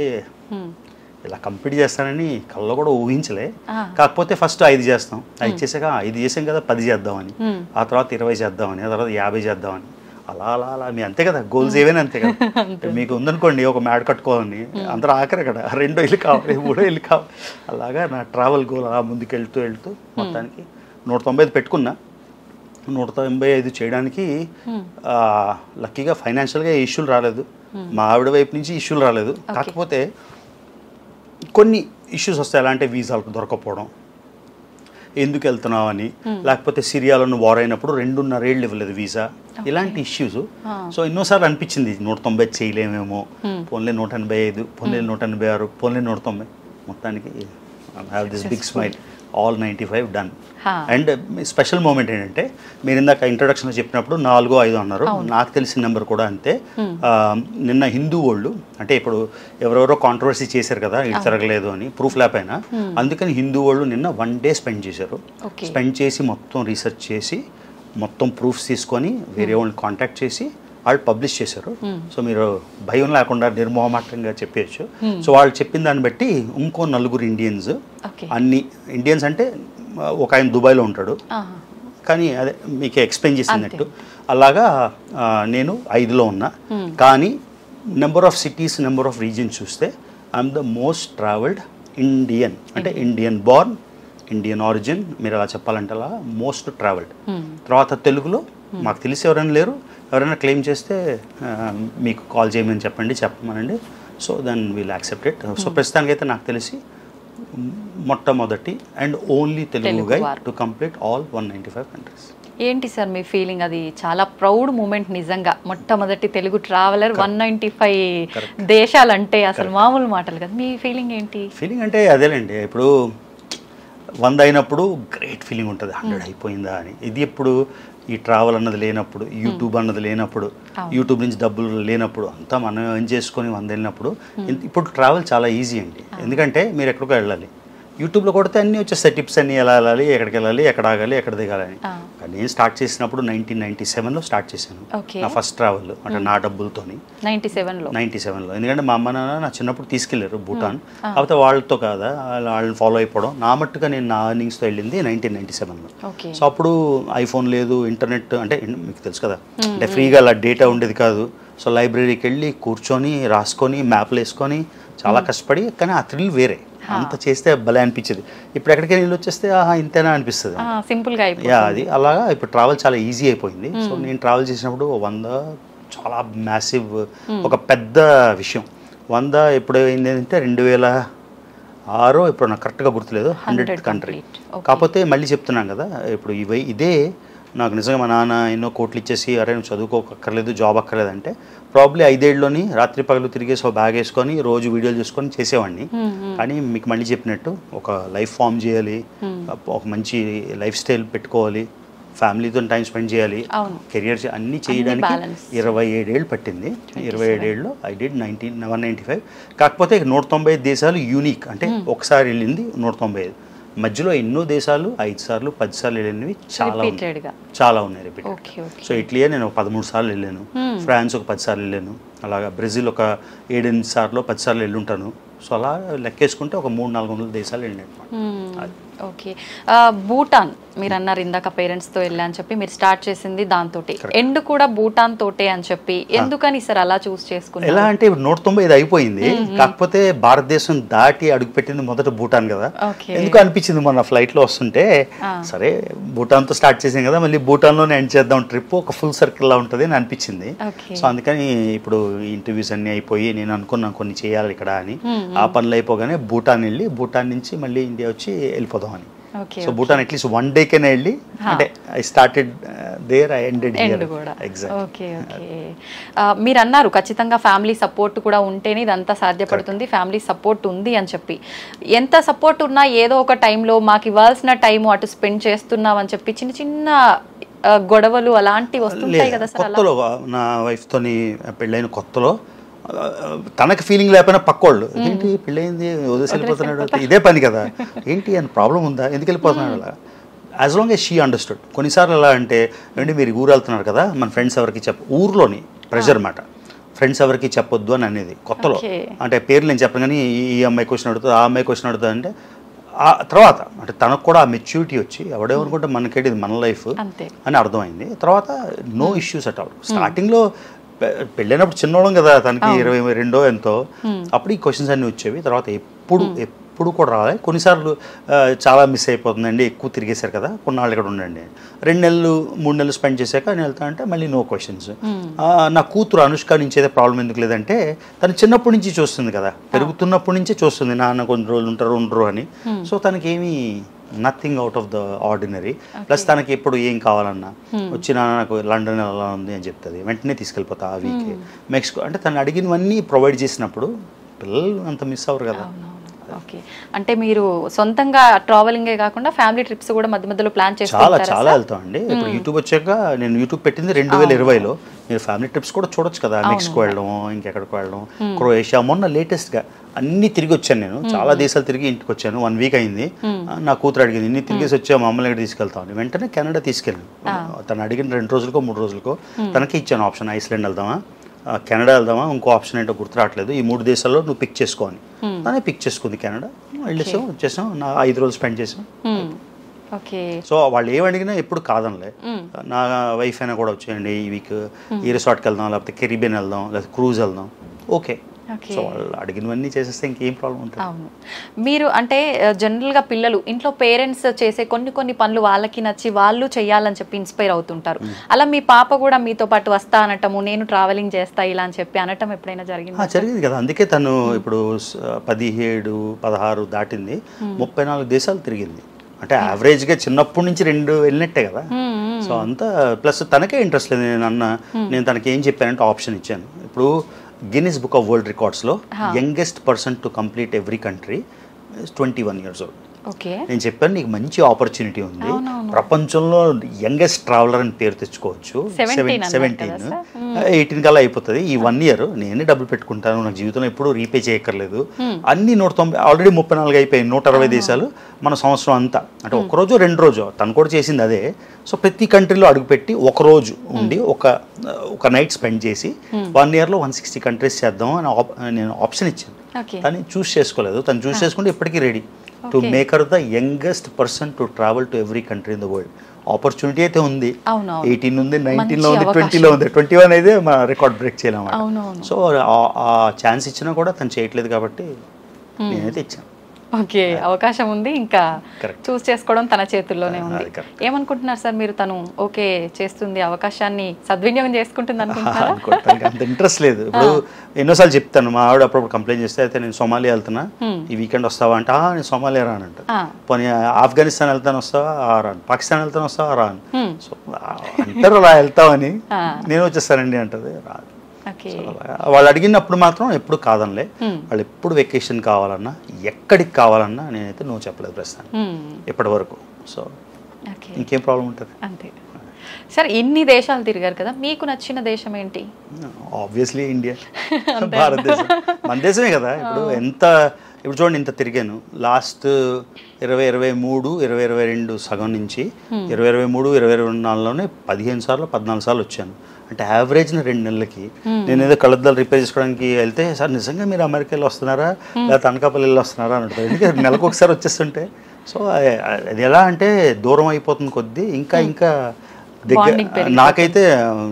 Speaker 2: ఇలా కంప్లీట్ చేస్తానని కళ్ళలో కూడా ఊహించలే. కాకపోతే ఫస్ట్ ఐదు చేస్తాం, ఐదు చేసాక ఐదు చేసాం కదా పది చేద్దామని, ఆ తర్వాత ఇరవై చేద్దామని, ఆ తర్వాత యాభై చేద్దామని, అలా అలా అలా మీ అంతే కదా గోల్స్ ఏవైనా అంతే కదా. మీకు ఉందనుకోండి ఒక మ్యాడ్ కట్టుకోవాలని, అందరూ ఆఖరి అక్కడ రెండో ఇల్లు కావాలి, మూడో ఇల్లు కావాలి, అలాగా నా ట్రావెల్ గోల్ అలా ముందుకు వెళ్తూ వెళ్తూ మొత్తానికి నూట తొంభై ఐదు పెట్టుకున్నా. నూట తొంభై ఐదు చేయడానికి లక్కీగా ఫైనాన్షియల్గా ఇష్యూలు రాలేదు, మా ఆవిడ వైపు నుంచి ఇష్యూలు రాలేదు. కాకపోతే కొన్ని ఇష్యూస్ వస్తాయి, ఎలా అంటే వీసాలకు దొరకపోవడం, ఎందుకు వెళ్తున్నావు అని, లేకపోతే సిరియాలో వార్ అయినప్పుడు రెండున్నర ఏళ్ళు ఇవ్వలేదు వీసా, ఇలాంటి ఇష్యూస్. సో ఎన్నోసార్లు అనిపించింది నూట తొంభై చేయలేమేమో, పోన్లే నూట ఎనభై ఐదు, పోన్లే నూట ఎనభై ఆరు, పోన్లే నూట తొంభై, మొత్తానికి I have this big smile, all ninety five done. And special moment ఏంటంటే, మీరు ఇందాక ఇంట్రొడక్షన్లో చెప్పినప్పుడు నాలుగో ఐదు అన్నారు, నాకు తెలిసిన నెంబర్ కూడా అంతే. నిన్న హిందూ వాళ్ళు అంటే ఇప్పుడు ఎవరెవరో కాంట్రవర్సీ చేశారు కదా ఇటు జరగలేదు అని, ప్రూఫ్ లేకపోయినా, అందుకని హిందూ వాళ్ళు నిన్న వన్ డే స్పెండ్ చేశారు. స్పెండ్ చేసి మొత్తం రీసెర్చ్ చేసి మొత్తం ప్రూఫ్స్ తీసుకొని వేరే వాళ్ళని కాంటాక్ట్ చేసి వాళ్ళు పబ్లిష్ చేశారు. సో మీరు భయం లేకుండా నిర్మోహమాటంగా చెప్పేయచ్చు. సో వాళ్ళు చెప్పిన దాన్ని బట్టి ఇంకో నలుగురు ఇండియన్స్, అన్ని ఇండియన్స్ అంటే ఒక ఆయన దుబాయ్లో ఉంటాడు, కానీ అదే మీకు ఎక్స్ప్లెయిన్ చేసినట్టు అలాగా నేను ఐదులో ఉన్నా. కానీ number of cities, number of regions చూస్తే I'm the most travelled Indian, అంటే ఇండియన్ బార్న్, ఇండియన్ ఆరిజిన్, మీరు అలా చెప్పాలంటే అలా మోస్ట్ ట్రావెల్డ్. తర్వాత తెలుగులో మాకు తెలిసి ఎవరైనా లేరు, ఎవరైనా క్లెయిమ్ చేస్తే మీకు కాల్ చేయమని చెప్పండి, చెప్పమనండి, so then we'll accept it. So ప్రస్తుతానికైతే నాకు తెలిసి మొట్టమొదటి and only Telugu guy to complete all one ninety five countries.
Speaker 1: ఏంటి సార్ మీ ఫీలింగ్? అది చాలా ప్రౌడ్ మూమెంట్ నిజంగా, మొట్టమొదటి Telugu traveller one ninety five దేశాలంటే అసలు మామూలు మాటలు కదా. మీ ఫీలింగ్ ఏంటి?
Speaker 2: ఫీలింగ్ అంటే అదేలేండి, ఇప్పుడు వంద అయినప్పుడు గ్రేట్ ఫీలింగ్ ఉంటుంది, హండ్రెడ్ అయిపోయిందా అని. ఇది ఎప్పుడు ఈ ట్రావెల్ అన్నది లేనప్పుడు, యూట్యూబ్ అన్నది లేనప్పుడు, యూట్యూబ్ నుంచి డబ్బులు లేనప్పుడు, అంతా మనం ఏం చేసుకొని వంద వెళ్ళినప్పుడు. ఇప్పుడు ట్రావెల్ చాలా ఈజీ అండి, ఎందుకంటే మీరు ఎక్కడికో వెళ్ళాలి, యూట్యూబ్లో కొడితే అన్నీ వచ్చేస్తాయి టిప్స్ అన్నీ, ఎలా వెళ్ళాలి, ఎక్కడికి వెళ్ళాలి, ఎక్కడ ఆగాలి, ఎక్కడ దిగాలని. నేను స్టార్ట్ చేసినప్పుడు నైన్టీన్ నైన్టీ సెవెన్లో స్టార్ట్ చేశాను నా ఫస్ట్ ట్రావెల్, అంటే నా డబ్బులతోని నైన్టీ సెవెన్లో నైన్టీ సెవెన్లో ఎందుకంటే మా అమ్మ నాన్న నా చిన్నప్పుడు తీసుకెళ్లారు భూటాన్, కాకపోతే వాళ్ళతో కాదా వాళ్ళని ఫాలో అయిపోవడం, నా మట్టుగా నేను నా ఎర్నింగ్స్తో వెళ్ళింది నైన్టీన్ నైన్టీ సెవెన్లో. సో అప్పుడు ఐఫోన్ లేదు, ఇంటర్నెట్ అంటే మీకు తెలుసు కదా, అంటే ఫ్రీగా అలా డేటా ఉండేది కాదు. సో లైబ్రరీకి వెళ్ళి కూర్చొని రాసుకొని మ్యాప్లు వేసుకొని చాలా కష్టపడి, కానీ ఆ థ్రిల్ వేరే, అంత చేస్తే భలే అనిపించేది. ఇప్పుడు ఎక్కడికి వెళ్ళి వచ్చేస్తే ఆహా ఇంతేనా అనిపిస్తుంది,
Speaker 1: సింపుల్గా.
Speaker 2: యా అది అలాగా ఇప్పుడు ట్రావెల్ చాలా ఈజీ అయిపోయింది. సో నేను ట్రావెల్ చేసినప్పుడు వంద చాలా మ్యాసివ్, ఒక పెద్ద విషయం. వంద ఇప్పుడు ఏంటంటే రెండు వేల ఆరో ఇప్పుడు నాకు కరెక్ట్గా గుర్తులేదు, హండ్రెడ్ కంట్రీ. కాకపోతే మళ్ళీ చెప్తున్నాను కదా, ఇప్పుడు ఇవి ఇదే నాకు నిజంగా మా నాన్న ఎన్నో కోట్లు ఇచ్చేసి అరే నువ్వు చదువుకోకర్లేదు, జాబ్ అక్కర్లేదు అంటే ప్రాబ్లీ ఐదేళ్ళలోని రాత్రి పగలు తిరిగేసి ఒక బ్యాగ్ వేసుకొని రోజు వీడియోలు చూసుకొని చేసేవాడిని. కానీ మీకు మళ్ళీ చెప్పినట్టు ఒక లైఫ్ ఫామ్ చేయాలి, ఒక మంచి లైఫ్ స్టైల్ పెట్టుకోవాలి, ఫ్యామిలీతో టైం స్పెండ్ చేయాలి, కెరియర్ అన్నీ చేయడానికి ఇరవై ఏడేళ్ళు పట్టింది. ఇరవై ఏడేళ్ళలో I did nineteen one ninety five కాకపోతే నూట తొంభై ఐదు దేశాలు యూనిక్, అంటే ఒకసారి వెళ్ళింది నూట తొంభై ఐదు మధ్యలో ఎన్నో దేశాలు ఐదు సార్లు పది సార్లు వెళ్ళినవి చాలా చాలా ఉన్నాయి రిపీట్. సో ఇట్లీయే నేను ఒక పదమూడు సార్లు వెళ్ళాను, ఫ్రాన్స్ ఒక పది సార్లు వెళ్ళాను, అలాగా బ్రెజిల్ ఒక ఏడెనిమిది సార్లు పది సార్లు వెళ్ళుంటాను. సో అలా లెక్కేసుకుంటే ఒక మూడు నాలుగు వందల దేశాలు వెళ్ళినట్టు.
Speaker 1: ఓకే, భూటాన్ మీరు అన్నారు ఇందాక పేరెంట్స్తో వెళ్ళా అని చెప్పి, మీరు స్టార్ట్ చేసింది దాంతో, ఎండ్ కూడా భూటాన్ తోటే అని చెప్పి, ఎందుకని సార్ అలా చూస్ చేసుకున్నారు?
Speaker 2: ఎలా అంటే నూట తొంభై ఐదు అయిపోయింది, కాకపోతే భారతదేశం దాటి అడుగు పెట్టింది మొదట భూటాన్ కదా. ఎందుకు అనిపించింది మొన్న ఫ్లైట్ లో వస్తుంటే, సరే భూటాన్ తో స్టార్ట్ చేసాం కదా, మళ్ళీ భూటాన్ లోనే ఎండ్ చేద్దాం, ట్రిప్ ఒక ఫుల్ సర్కిల్ లా ఉంటుంది అని అనిపించింది. సో అందుకని ఇప్పుడు ఇంటర్వ్యూస్ అన్ని అయిపోయి నేను అనుకున్నాను కొన్ని చేయాలి ఇక్కడ అని, ఆ పనులు అయిపోగానే భూటాన్ వెళ్ళి భూటాన్ నుంచి మళ్ళీ ఇండియా వచ్చి వెళ్ళిపోదాం అని. So Bhutan at least one day కెనే వెళ్ళి, అంటే I started there I ended here.
Speaker 1: Okay okay, మీరు అన్నారు ఖచ్చితంగా ఫ్యామిలీ సపోర్ట్ కూడా ఉంటేనే ఇదంతా సాధ్యపడుతుంది, ఫ్యామిలీ సపోర్ట్ ఉంది అని చెప్పి. ఎంత సపోర్ట్ ఉన్నా ఏదో ఒక టైంలో మాకు ఇవ్వాల్సిన టైం అటు స్పెండ్ చేస్తున్నాం అని చెప్పి చిన్న చిన్న గొడవలు అలాంటివి వస్తుంటాయి కదా సార్?
Speaker 2: కొత్తలో నా వైఫ్తోని పెళ్ళైన కొత్తలో తనకి ఫీలింగ్ లేకపోయినా పక్కోళ్ళు ఏంటి పెళ్ళయింది వదిలేసి వెళ్ళిపోతున్నాడు, ఇదే పని కదా, ఏంటి అని ప్రాబ్లం ఉందా, ఎందుకు వెళ్ళిపోతున్నాడు అలా, as long as she understood. కొన్నిసార్లు ఎలా అంటే ఏంటి మీరు ఊరు వెళ్తున్నారు కదా, మన ఫ్రెండ్స్ ఎవరికి చెప్ప, ఊర్లోని ప్రెషర్ మాట, ఫ్రెండ్స్ ఎవరికి చెప్పొద్దు అని అనేది కొత్తలో. అంటే పేర్లు నేను చెప్పను కానీ ఈ అమ్మాయి క్వశ్చన్ అడుగుతుంది, ఆ అమ్మాయి క్వశ్చన్ అడుగుతుంది అంటే ఆ తర్వాత అంటే తనకు కూడా ఆ మెచ్యూరిటీ వచ్చి ఎవడేమనుకుంటే మనకేంటి ఇది మన లైఫ్ అని అర్థమైంది. తర్వాత నో ఇష్యూస్ అట్ ఆల్. స్టార్టింగ్లో పెళ్ళైనప్పుడు చిన్నోళ్ళం కదా, తనకి ఇరవై రెండో ఎంతో, అప్పుడు ఈ క్వశ్చన్స్ అన్నీ వచ్చేవి. తర్వాత ఎప్పుడు ఎప్పుడు కూడా రావాలి. కొన్నిసార్లు చాలా మిస్ అయిపోతుందండి, ఎక్కువ తిరిగేశారు కదా, కొన్నాళ్ళు ఇక్కడ ఉండండి, రెండు నెలలు మూడు నెలలు స్పెండ్ చేశాక నేను వెళ్తా అంటే మళ్ళీ నో క్వశ్చన్స్. నా కూతురు అనుష్క నుంచి ఏదో ప్రాబ్లం ఎందుకు లేదంటే, తను చిన్నప్పటి నుంచి చూస్తుంది కదా, పెరుగుతున్నప్పటి నుంచే చూస్తుంది నాన్న కొన్ని రోజులు ఉంటారు ఉండరు అని. సో తనకేమీ nothing out of the ordinary. Plus తనకి ఎప్పుడు ఏం కావాలన్నా వచ్చి నాన్న నాకు లండన్ ఎలా ఉంది అని చెప్తుంది, వెంటనే తీసుకెళ్ళిపోతా ఆ వీక్. మెక్సికో అంటే తను అడిగినవన్నీ ప్రొవైడ్ చేసినప్పుడు పిల్లలు అంత మిస్ అవ్వరు కదా.
Speaker 1: ఓకే, అంటే మీరు సొంతంగా ట్రావెలింగే కాకుండా ఫ్యామిలీ ట్రిప్స్ కూడా మధ్య మధ్యలో ప్లాన్ చేసి
Speaker 2: చాలా చాలా వెళ్తాం అండి. ఇప్పుడు యూట్యూబ్ వచ్చాక నేను యూట్యూబ్ పెట్టింది రెండు వేల ఇరవైలో మీరు ఫ్యామిలీ ట్రిప్స్ కూడా చూడొచ్చు కదా, మెక్సికో వెళ్ళడం, ఇంకెక్కడికి వెళ్ళడం, క్రొయేషియా. మొన్న లేటెస్ట్గా అన్ని తిరిగి వచ్చాను నేను, చాలా దేశాలు తిరిగి ఇంటికి వచ్చాను. వన్ వీక్ అయింది. నా కూతురు అడిగింది ఇన్ని తిరిగేసి వచ్చా మమ్మల్ని ఎక్కడ తీసుకెళ్తామని, వెంటనే కెనడా తీసుకెళ్ళాను. తను అడిగిన రెండు రోజులకో మూడు రోజులకో తనకి ఇచ్చాను ఆప్షన్, ఐస్లాండ్ వెళ్దామా కెనడా వెళ్దామా ఇంకో ఆప్షన్ ఏంటో గుర్తు రావట్లేదు, ఈ మూడు దేశాల్లో నువ్వు పిక్ చేసుకోని. తనే పిక్ చేసుకుంది కెనడా, వెళ్ళేసాం వచ్చేసాం, నా ఐదు రోజులు స్పెండ్ చేసాం.
Speaker 1: ఓకే,
Speaker 2: సో వాళ్ళు ఏమడిగినా ఎప్పుడు కాదనలే. నా వైఫ్ అయినా కూడా వచ్చేయండి ఈ వీక్ ఈ రిసార్ట్కి వెళ్దాం, లేకపోతే కెరీబియన్ వెళ్దాం, లేకపోతే క్రూజ్ వెళ్దాం, ఓకే
Speaker 1: ఓకే.
Speaker 2: సో వాళ్ళు అడిగినవన్నీ చేసేస్తే ఇంకేం ప్రాబ్లం ఉంటుంది.
Speaker 1: అవును. మీరు అంటే జనరల్గా పిల్లలు ఇంట్లో పేరెంట్స్ చేసే కొన్ని కొన్ని పనులు వాళ్ళకి నచ్చి వాళ్ళు చేయాలని చెప్పి ఇన్స్పైర్ అవుతుంటారు. అలా మీ పాప కూడా మీతో పాటు వస్తా అనటము, నేను ట్రావెలింగ్ చేస్తా ఇలా అని చెప్పి అనటం ఎప్పుడైనా జరిగింది?
Speaker 2: జరిగింది కదా, అందుకే తను ఇప్పుడు పదిహేడు పదహారు దాటింది, ముప్పై నాలుగు దేశాలు తిరిగింది. అంటే యావరేజ్గా చిన్నప్పటి నుంచి రెండు వెళ్ళినట్టే కదా. సో అంతా ప్లస్ తనకే ఇంట్రెస్ట్ లేదు. నేను అన్న నేను తనకి ఏం చెప్పానంటే ఆప్షన్ ఇచ్చాను. ఇప్పుడు గిన్నిస్ బుక్ ఆఫ్ వరల్డ్ రికార్డ్స్లో youngest person to complete every country twenty one years old.
Speaker 1: Okay.
Speaker 2: నేను చెప్పాను నీకు మంచి ఆపర్చునిటీ ఉంది, ప్రపంచంలో యంగెస్ట్ ట్రావెలర్ అని పేరు తెచ్చుకోవచ్చు. సెవెంటీన్ ఎయిటీన్ కల్లా అయిపోతుంది. ఈ వన్ ఇయర్ నేనే డబ్బులు పెట్టుకుంటాను, నాకు జీవితంలో ఎప్పుడూ రీపే చేయక్కర్లేదు. అన్ని నూట తొంభై ఆల్రెడీ ముప్పై నాలుగు అయిపోయాయి, నూట అరవై దేశాలు మన సంవత్సరం అంతా. అంటే ఒక్కరోజు రెండు రోజు తను కూడా చేసింది అదే. సో ప్రతి కంట్రీలో అడుగుపెట్టి ఒక రోజు ఉండి ఒక ఒక నైట్ స్పెండ్ చేసి వన్ ఇయర్లో వన్ సిక్స్టీ కంట్రీస్ చేద్దాం అని నేను ఆప్షన్ ఇచ్చాను. తను చూస్ చేసుకోలేదు, తను చూస్ చేసుకుంటే ఇప్పటికీ ready to make her the youngest person to travel to every country in the world. Opportunity అయితే ఉంది, ఎయిటీన్ ఉంది, నైన్టీన్లో ఉంది, ట్వంటీలో ఉంది, ట్వంటీ వన్ అయితే మా రికార్డ్ బ్రేక్ చేయలేము. సో ఆ ఛాన్స్ ఇచ్చినా కూడా తను చేయట్లేదు కాబట్టి నేనైతే ఇచ్చాను.
Speaker 1: ఓకే, అవకాశం ఉంది, ఇంకా చూస్ చేసుకోవడం తన చేతుల్లోనే ఉంది. ఏమనుకుంటున్నారు సార్ మీరు, తను ఓకే చేస్తుంది, అవకాశాన్ని సద్వినియోగం చేసుకుంటుంది అనుకుంటున్నారా?
Speaker 2: అంత ఇంట్రెస్ట్ లేదు. ఇప్పుడు ఎన్నోసార్లు చెప్తాను, మా ఆవిడ అప్పుడప్పుడు కంప్లైంట్ చేస్తే అయితే నేను సోమాలియా వెళ్తున్నా ఈ వీకెండ్ వస్తావా అంటే నేను సోమాలియా రానంట. పోనీ ఆఫ్ఘనిస్తాన్ వెళ్తాను వస్తావా రాను, పాకిస్తాన్ వెళ్తాను వస్తావా రాను. సో అంటారు అలా వెళ్తావని, నేను వచ్చేస్తానండి అంటది, రాదు. వాళ్ళు అడిగినప్పుడు మాత్రం ఎప్పుడు కాదనిలే. వాళ్ళు ఎప్పుడు వెకేషన్ కావాలన్నా ఎక్కడికి కావాలన్నా నేనైతే నువ్వు చెప్పలేదు ప్రస్తుతానికి ఇప్పటి వరకు. సో ఇంకేం ప్రాబ్లం ఉంటుంది.
Speaker 1: అంతే సార్. ఇన్ని దేశాలు తిరిగారు కదా, మీకు నచ్చిన దేశం ఏంటి?
Speaker 2: ఆబ్వియస్లీ ఇండియా, భారతదేశం మన దేశమే కదా. ఇప్పుడు ఎంత ఇప్పుడు చూడండి ఇంత తిరిగాను. లాస్ట్ ఇరవై ఇరవై మూడు ఇరవై ఇరవై రెండు సగం నుంచి ఇరవై ఇరవై మూడు ఇరవై ఇరవై నాలుగులోనే పదిహేను సార్లు పద్నాలుగు సార్లు వచ్చాను. అంటే యావరేజ్న రెండు నెలలకి నేను ఏదో కళ్ళద్దాలు రిపేర్ చేసుకోవడానికి వెళ్తే సార్ నిజంగా మీరు అమెరికా వెళ్ళి వస్తున్నారా లేకపోతే అనకాపల్లి వెళ్ళి వస్తున్నారా అని అంటారు. ఎందుకంటే నెలకు ఒకసారి వచ్చేస్తుంటే. సో అది ఎలా అంటే దూరం అయిపోతుంది కొద్దీ ఇంకా ఇంకా దగ్గర. నాకైతే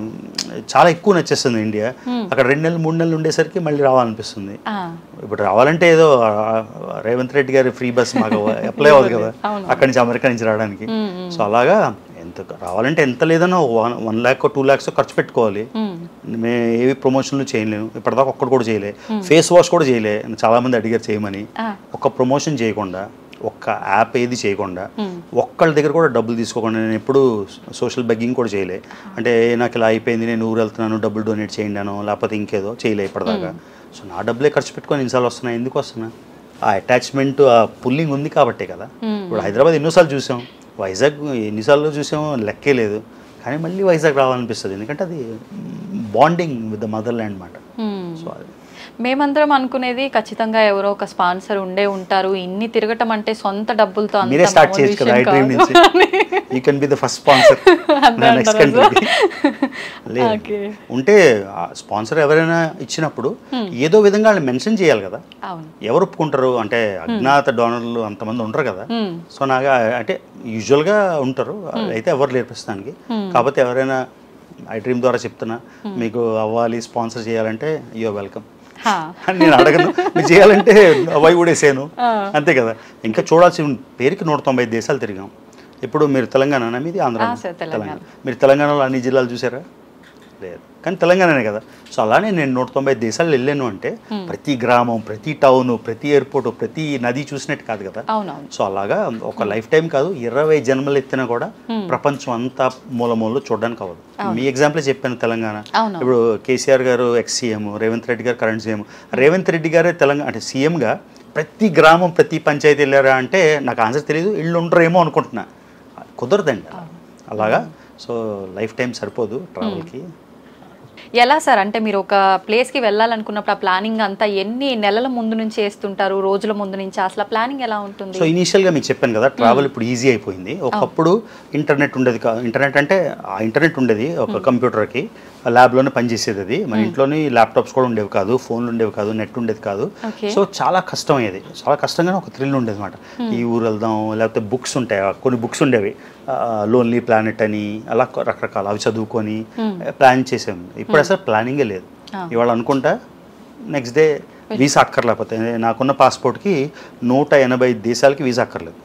Speaker 2: చాలా ఎక్కువ నచ్చేస్తుంది ఇండియా. అక్కడ రెండు నెలలు మూడు నెలలు ఉండేసరికి మళ్ళీ రావాలనిపిస్తుంది. ఇప్పుడు రావాలంటే ఏదో రేవంత్ రెడ్డి గారి ఫ్రీ బస్ మాకు అప్లై అవ్వదు కదా అక్కడి నుంచి అమెరికా నుంచి రావడానికి. సో అలాగా ఎంత రావాలంటే ఎంత లేదన్నా one one lakh two lakhs ఖర్చు పెట్టుకోవాలి. మేము ఏవి ప్రమోషన్లు చేయలేము, ఇప్పటిదాకా ఒక్కటి కూడా చేయలే. ఫేస్ వాష్ కూడా చేయలే, చాలా మంది అడిగారు చేయమని. ఒక్క ప్రమోషన్ చేయకుండా, ఒక్క యాప్ ఏది చేయకుండా, ఒక్కళ్ళ దగ్గర కూడా డబ్బులు తీసుకోకుండా నేను ఎప్పుడు సోషల్ బెగ్గింగ్ కూడా చేయలే. అంటే నాకు ఇలా అయిపోయింది నేను ఊరు వెళ్తున్నాను డబ్బులు డొనేట్ చేయండి అనో లేకపోతే ఇంకేదో చేయలే ఇప్పటిదాకా. సో నా డబ్బులే ఖర్చు పెట్టుకొని ఇన్నిసార్లు వస్తున్నాయి. ఎందుకు వస్తున్నా? ఆ అటాచ్మెంట్ ఆ పుల్లింగ్ ఉంది కాబట్టే కదా. ఇప్పుడు హైదరాబాద్ ఎన్నోసార్లు చూసాం, వైజాగ్ ఎన్నిసార్లు చూసామో లెక్కే లేదు, కానీ మళ్ళీ వైజాగ్ రావాలనిపిస్తుంది. ఎందుకంటే అది bonding with the motherland మాట. సో అది
Speaker 1: మేమందరం అనుకునేది ఖచ్చితంగా ఎవరో ఒక స్పాన్సర్ ఉండే ఉంటారు. ఇన్ని తిరగటం అంటే సొంత డబ్బులతో
Speaker 2: మీరే స్టార్ట్ చేయొచ్చు కదా. ఐ డ్రీమ్ నుంచి you can be the first sponsor next country. లేదు ఉంటే స్పాన్సర్ ఎవరైనా ఇచ్చినప్పుడు ఏదో విధంగా వాళ్ళు మెన్షన్ చేయాలి కదా. ఎవరు ఒప్పుకుంటారు అంటే అజ్ఞాత డోనర్లు అంతమంది ఉంటారు కదా. సో నాకు అంటే యూజువల్గా ఉంటారు, అయితే ఎవరు లేరు ప్రస్తుతానికి. కాకపోతే ఎవరైనా ఐ డ్రీమ్ ద్వారా చెప్తున్నా, మీకు అవ్వాలి స్పాన్సర్ చేయాలంటే యూ ఆర్ వెల్కమ్ అని నేను అడగను. మీరు చేయాలంటే వై ఊడేసాను అంతే కదా. ఇంకా చూడాల్సి పేరుకి నూట తొంభై దేశాలు తిరిగాం. ఇప్పుడు మీరు తెలంగాణ మీది ఆంధ్ర, తెలంగాణ. మీరు తెలంగాణలో అన్ని జిల్లాలు చూసారా? లేదు, కానీ తెలంగాణనే కదా. సో అలానే నేను నూట తొంభై దేశాలు వెళ్ళాను అంటే ప్రతి గ్రామం, ప్రతి టౌన్, ప్రతి ఎయిర్పోర్ట్, ప్రతి నది చూసినట్టు కాదు కదా. సో అలాగా ఒక లైఫ్ టైం కాదు, ఇరవై జన్మలు ఎత్తినా కూడా ప్రపంచం అంతా మూల మూలలో చూడడానికి అవ్వదు. మీ ఎగ్జాంపుల్ చెప్పాను తెలంగాణ. ఇప్పుడు కేసీఆర్ గారు ఎక్స్ సీఎం, రేవంత్ రెడ్డి గారు కరెంట్ సీఎం. రేవంత్ రెడ్డి గారే తెలంగాణ అంటే సీఎంగా ప్రతి గ్రామం ప్రతి పంచాయతీ వెళ్ళారా అంటే నాకు ఆన్సర్ తెలియదు, ఇళ్ళు ఉంటారేమో అనుకుంటున్నా. కుదరదండి అలాగా. సో లైఫ్ టైం సరిపోదు ట్రావెల్కి.
Speaker 1: ఎలా సార్ అంటే మీరు ఒక ప్లేస్కి వెళ్ళాలనుకున్నప్పుడు ఆ ప్లానింగ్ అంతా ఎన్ని నెలల ముందు నుంచి వేస్తుంటారు, రోజుల ముందు నుంచి? అసలు ప్లానింగ్ ఎలా ఉంటుంది?
Speaker 2: సో ఇనీషియల్గా మీకు చెప్పాను కదా, ట్రావెల్ ఇప్పుడు ఈజీ అయిపోయింది. ఒకప్పుడు ఇంటర్నెట్ ఉండేది కాదు. ఇంటర్నెట్ అంటే ఆ ఇంటర్నెట్ ఉండేది ఒక కంప్యూటర్కి, ల్యాబ్లోనే పనిచేసేది. అది మన ఇంట్లోని ల్యాప్టాప్స్ కూడా ఉండేవి కాదు, ఫోన్లు ఉండేవి కాదు, నెట్ ఉండేది కాదు. సో చాలా కష్టం అయ్యేది. చాలా కష్టంగానే ఒక థ్రిల్ ఉండేది అనమాట. ఈ ఊరు వెళ్దాం, లేకపోతే బుక్స్ ఉంటాయి, కొన్ని బుక్స్ ఉండేవి లోన్లీ ప్లానెట్ అని, అలా రకరకాల అవి చదువుకొని ప్లాన్ చేసాము. ఇప్పుడు అసలు ప్లానింగే లేదు. ఇవాళ అనుకుంటా నెక్స్ట్ డే వీసా అక్కర్లేకపోతే నాకున్న పాస్పోర్ట్కి నూట ఎనభై దేశాలకి వీసా అక్కర్లేదు.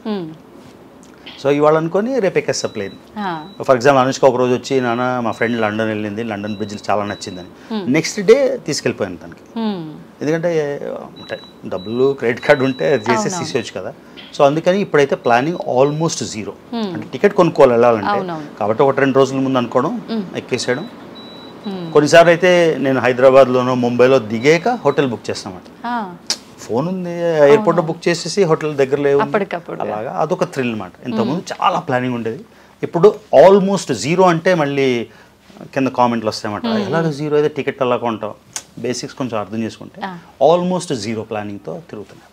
Speaker 2: సో ఇవాళ అనుకొని రేపు ఎక్కేస్తా ప్లేన్. ఫర్ ఎగ్జాంపుల్ అనుష్క ఒక రోజు వచ్చి నాన్న మా ఫ్రెండ్ లండన్ వెళ్ళింది, లండన్ బ్రిడ్జ్ చాలా నచ్చిందని, నెక్స్ట్ డే తీసుకెళ్ళిపోయాను తనకి. ఎందుకంటే అంటే డబ్బులు క్రెడిట్ కార్డు ఉంటే అది చేసేసి తీసేయచ్చు కదా. సో అందుకని ఇప్పుడైతే ప్లానింగ్ ఆల్మోస్ట్ జీరో. అంటే టికెట్ కొనుక్కోవాలి వెళ్ళాలంటే, కాబట్టి ఒకటి రెండు రోజుల ముందు అనుకోవడం, ఎక్కేసేయడం. కొన్నిసార్లు అయితే నేను హైదరాబాద్లోనో ముంబైలో దిగాక హోటల్ బుక్ చేస్తామట. ఫోన్ ఉంది, ఎయిర్పోర్ట్లో బుక్ చేసేసి హోటల్ దగ్గర లేవు అలాగా. అదొక థ్రిల్ అనమాట. ఇంతకుముందు చాలా ప్లానింగ్ ఉండేది, ఇప్పుడు ఆల్మోస్ట్ జీరో. అంటే మళ్ళీ కింద కామెంట్లు వస్తాయన్నమాట, ఎలాగ జీరో అయితే టికెట్ అలా కొంటాం. బేసిక్స్ కొంచెం అర్థం చేసుకుంటే ఆల్మోస్ట్ జీరో ప్లానింగ్తో తిరుగుతున్నాయి.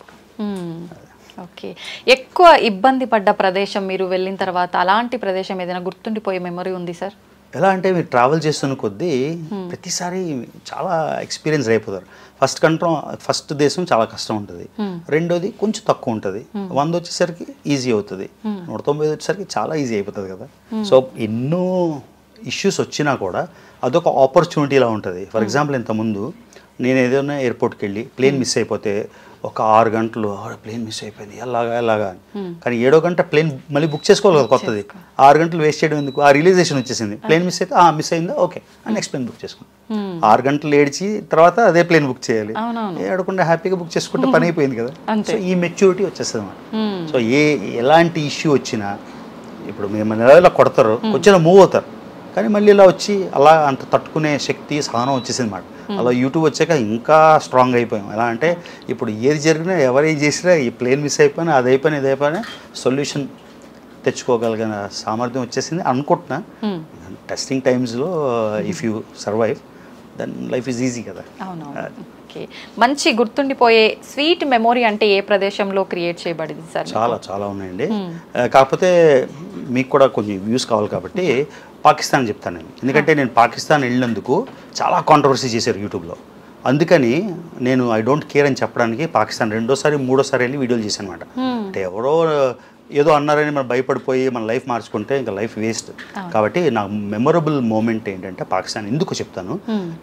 Speaker 1: ఓకే, ఎక్కువ ఇబ్బంది పడ్డ ప్రదేశం మీరు వెళ్ళిన తర్వాత, అలాంటి ప్రదేశం ఏదైనా గుర్తుండిపోయే మెమరీ ఉంది సార్?
Speaker 2: ఎలా అంటే మీరు ట్రావెల్ చేస్తున్న కొద్దీ ప్రతిసారి చాలా ఎక్స్పీరియన్స్ అయిపోతారు. ఫస్ట్ కంట్రోల్ ఫస్ట్ దేశం చాలా కష్టం ఉంటుంది, రెండోది కొంచెం తక్కువ ఉంటుంది, వంద వచ్చేసరికి ఈజీ అవుతుంది, నూట తొంభై వచ్చేసరికి చాలా ఈజీ అయిపోతుంది కదా. సో ఎన్నో ఇష్యూస్ వచ్చినా కూడా అదొక ఆపర్చునిటీలా ఉంటుంది. ఫర్ ఎగ్జాంపుల్ ఇంతకుముందు నేను ఏదైనా ఎయిర్పోర్ట్కి వెళ్ళి ప్లేన్ మిస్ అయిపోతే ఒక ఆరు గంటలు ప్లేన్ మిస్ అయిపోయింది ఎలాగా ఎలాగా అని, కానీ ఏడో గంట ప్లేన్ మళ్ళీ బుక్ చేసుకోవాలి కదా కొత్తది. ఆరు గంటలు వేస్ట్ చేయడం ఎందుకు, ఆ రిలీజేషన్ వచ్చేసింది, ప్లేన్ మిస్ అయితే మిస్ అయిందా ఓకే అని నెక్స్ట్ ప్లేన్ బుక్ చేసుకుంటాం. ఆరు గంటలు ఏడ్చి తర్వాత అదే ప్లేన్ బుక్ చేయాలి, ఏడకుండా హ్యాపీగా బుక్ చేసుకుంటే పని అయిపోయింది కదా. సో ఈ మెచ్యూరిటీ వచ్చేస్తుంది అన్నమాట. సో ఏ ఎలాంటి ఇష్యూ వచ్చినా ఇప్పుడు మేము నెలలో కొడతారు, వచ్చిన మూవ్ అవుతారు, కానీ మళ్ళీ ఇలా వచ్చి అలా అంత తట్టుకునే శక్తి సహనం వచ్చేసింది అన్నమాట. అలా యూట్యూబ్ వచ్చాక ఇంకా స్ట్రాంగ్ అయిపోయాం. ఎలా అంటే ఇప్పుడు ఏది జరిగినా ఎవరేం చేసినా ఈ ప్లేన్ మిస్ అయిపోయినా అది అయిపోయినా ఇది అయిపోయినా సొల్యూషన్ తెచ్చుకోగలిగిన సామర్థ్యం వచ్చేసింది అనుకుంటున్నా. టెస్టింగ్ టైమ్స్లో if you survive then life is easy కదా.
Speaker 1: ఓకే, మంచి గుర్తుండిపోయే స్వీట్ మెమొరీ అంటే ఏ ప్రదేశంలో క్రియేట్ చేయబడింది సార్?
Speaker 2: చాలా చాలా ఉన్నాయండి, కాకపోతే మీకు కూడా కొంచెం వ్యూస్ కావాలి కాబట్టి పాకిస్తాన్ చెప్తాను నేను. ఎందుకంటే నేను పాకిస్తాన్ వెళ్ళినందుకు చాలా కాంట్రవర్సీ చేశారు యూట్యూబ్లో, అందుకని నేను ఐ డోంట్ కేర్ అని చెప్పడానికి పాకిస్తాన్ రెండోసారి మూడోసారి వెళ్ళి వీడియోలు చేశాను అనమాట. అంటే ఎవరో ఏదో అన్నారని మనం భయపడిపోయి మన లైఫ్ మార్చుకుంటే ఇంకా లైఫ్ వేస్ట్. కాబట్టి నా మెమొరబుల్ మూమెంట్ ఏంటంటే పాకిస్తాన్. ఎందుకు చెప్తాను,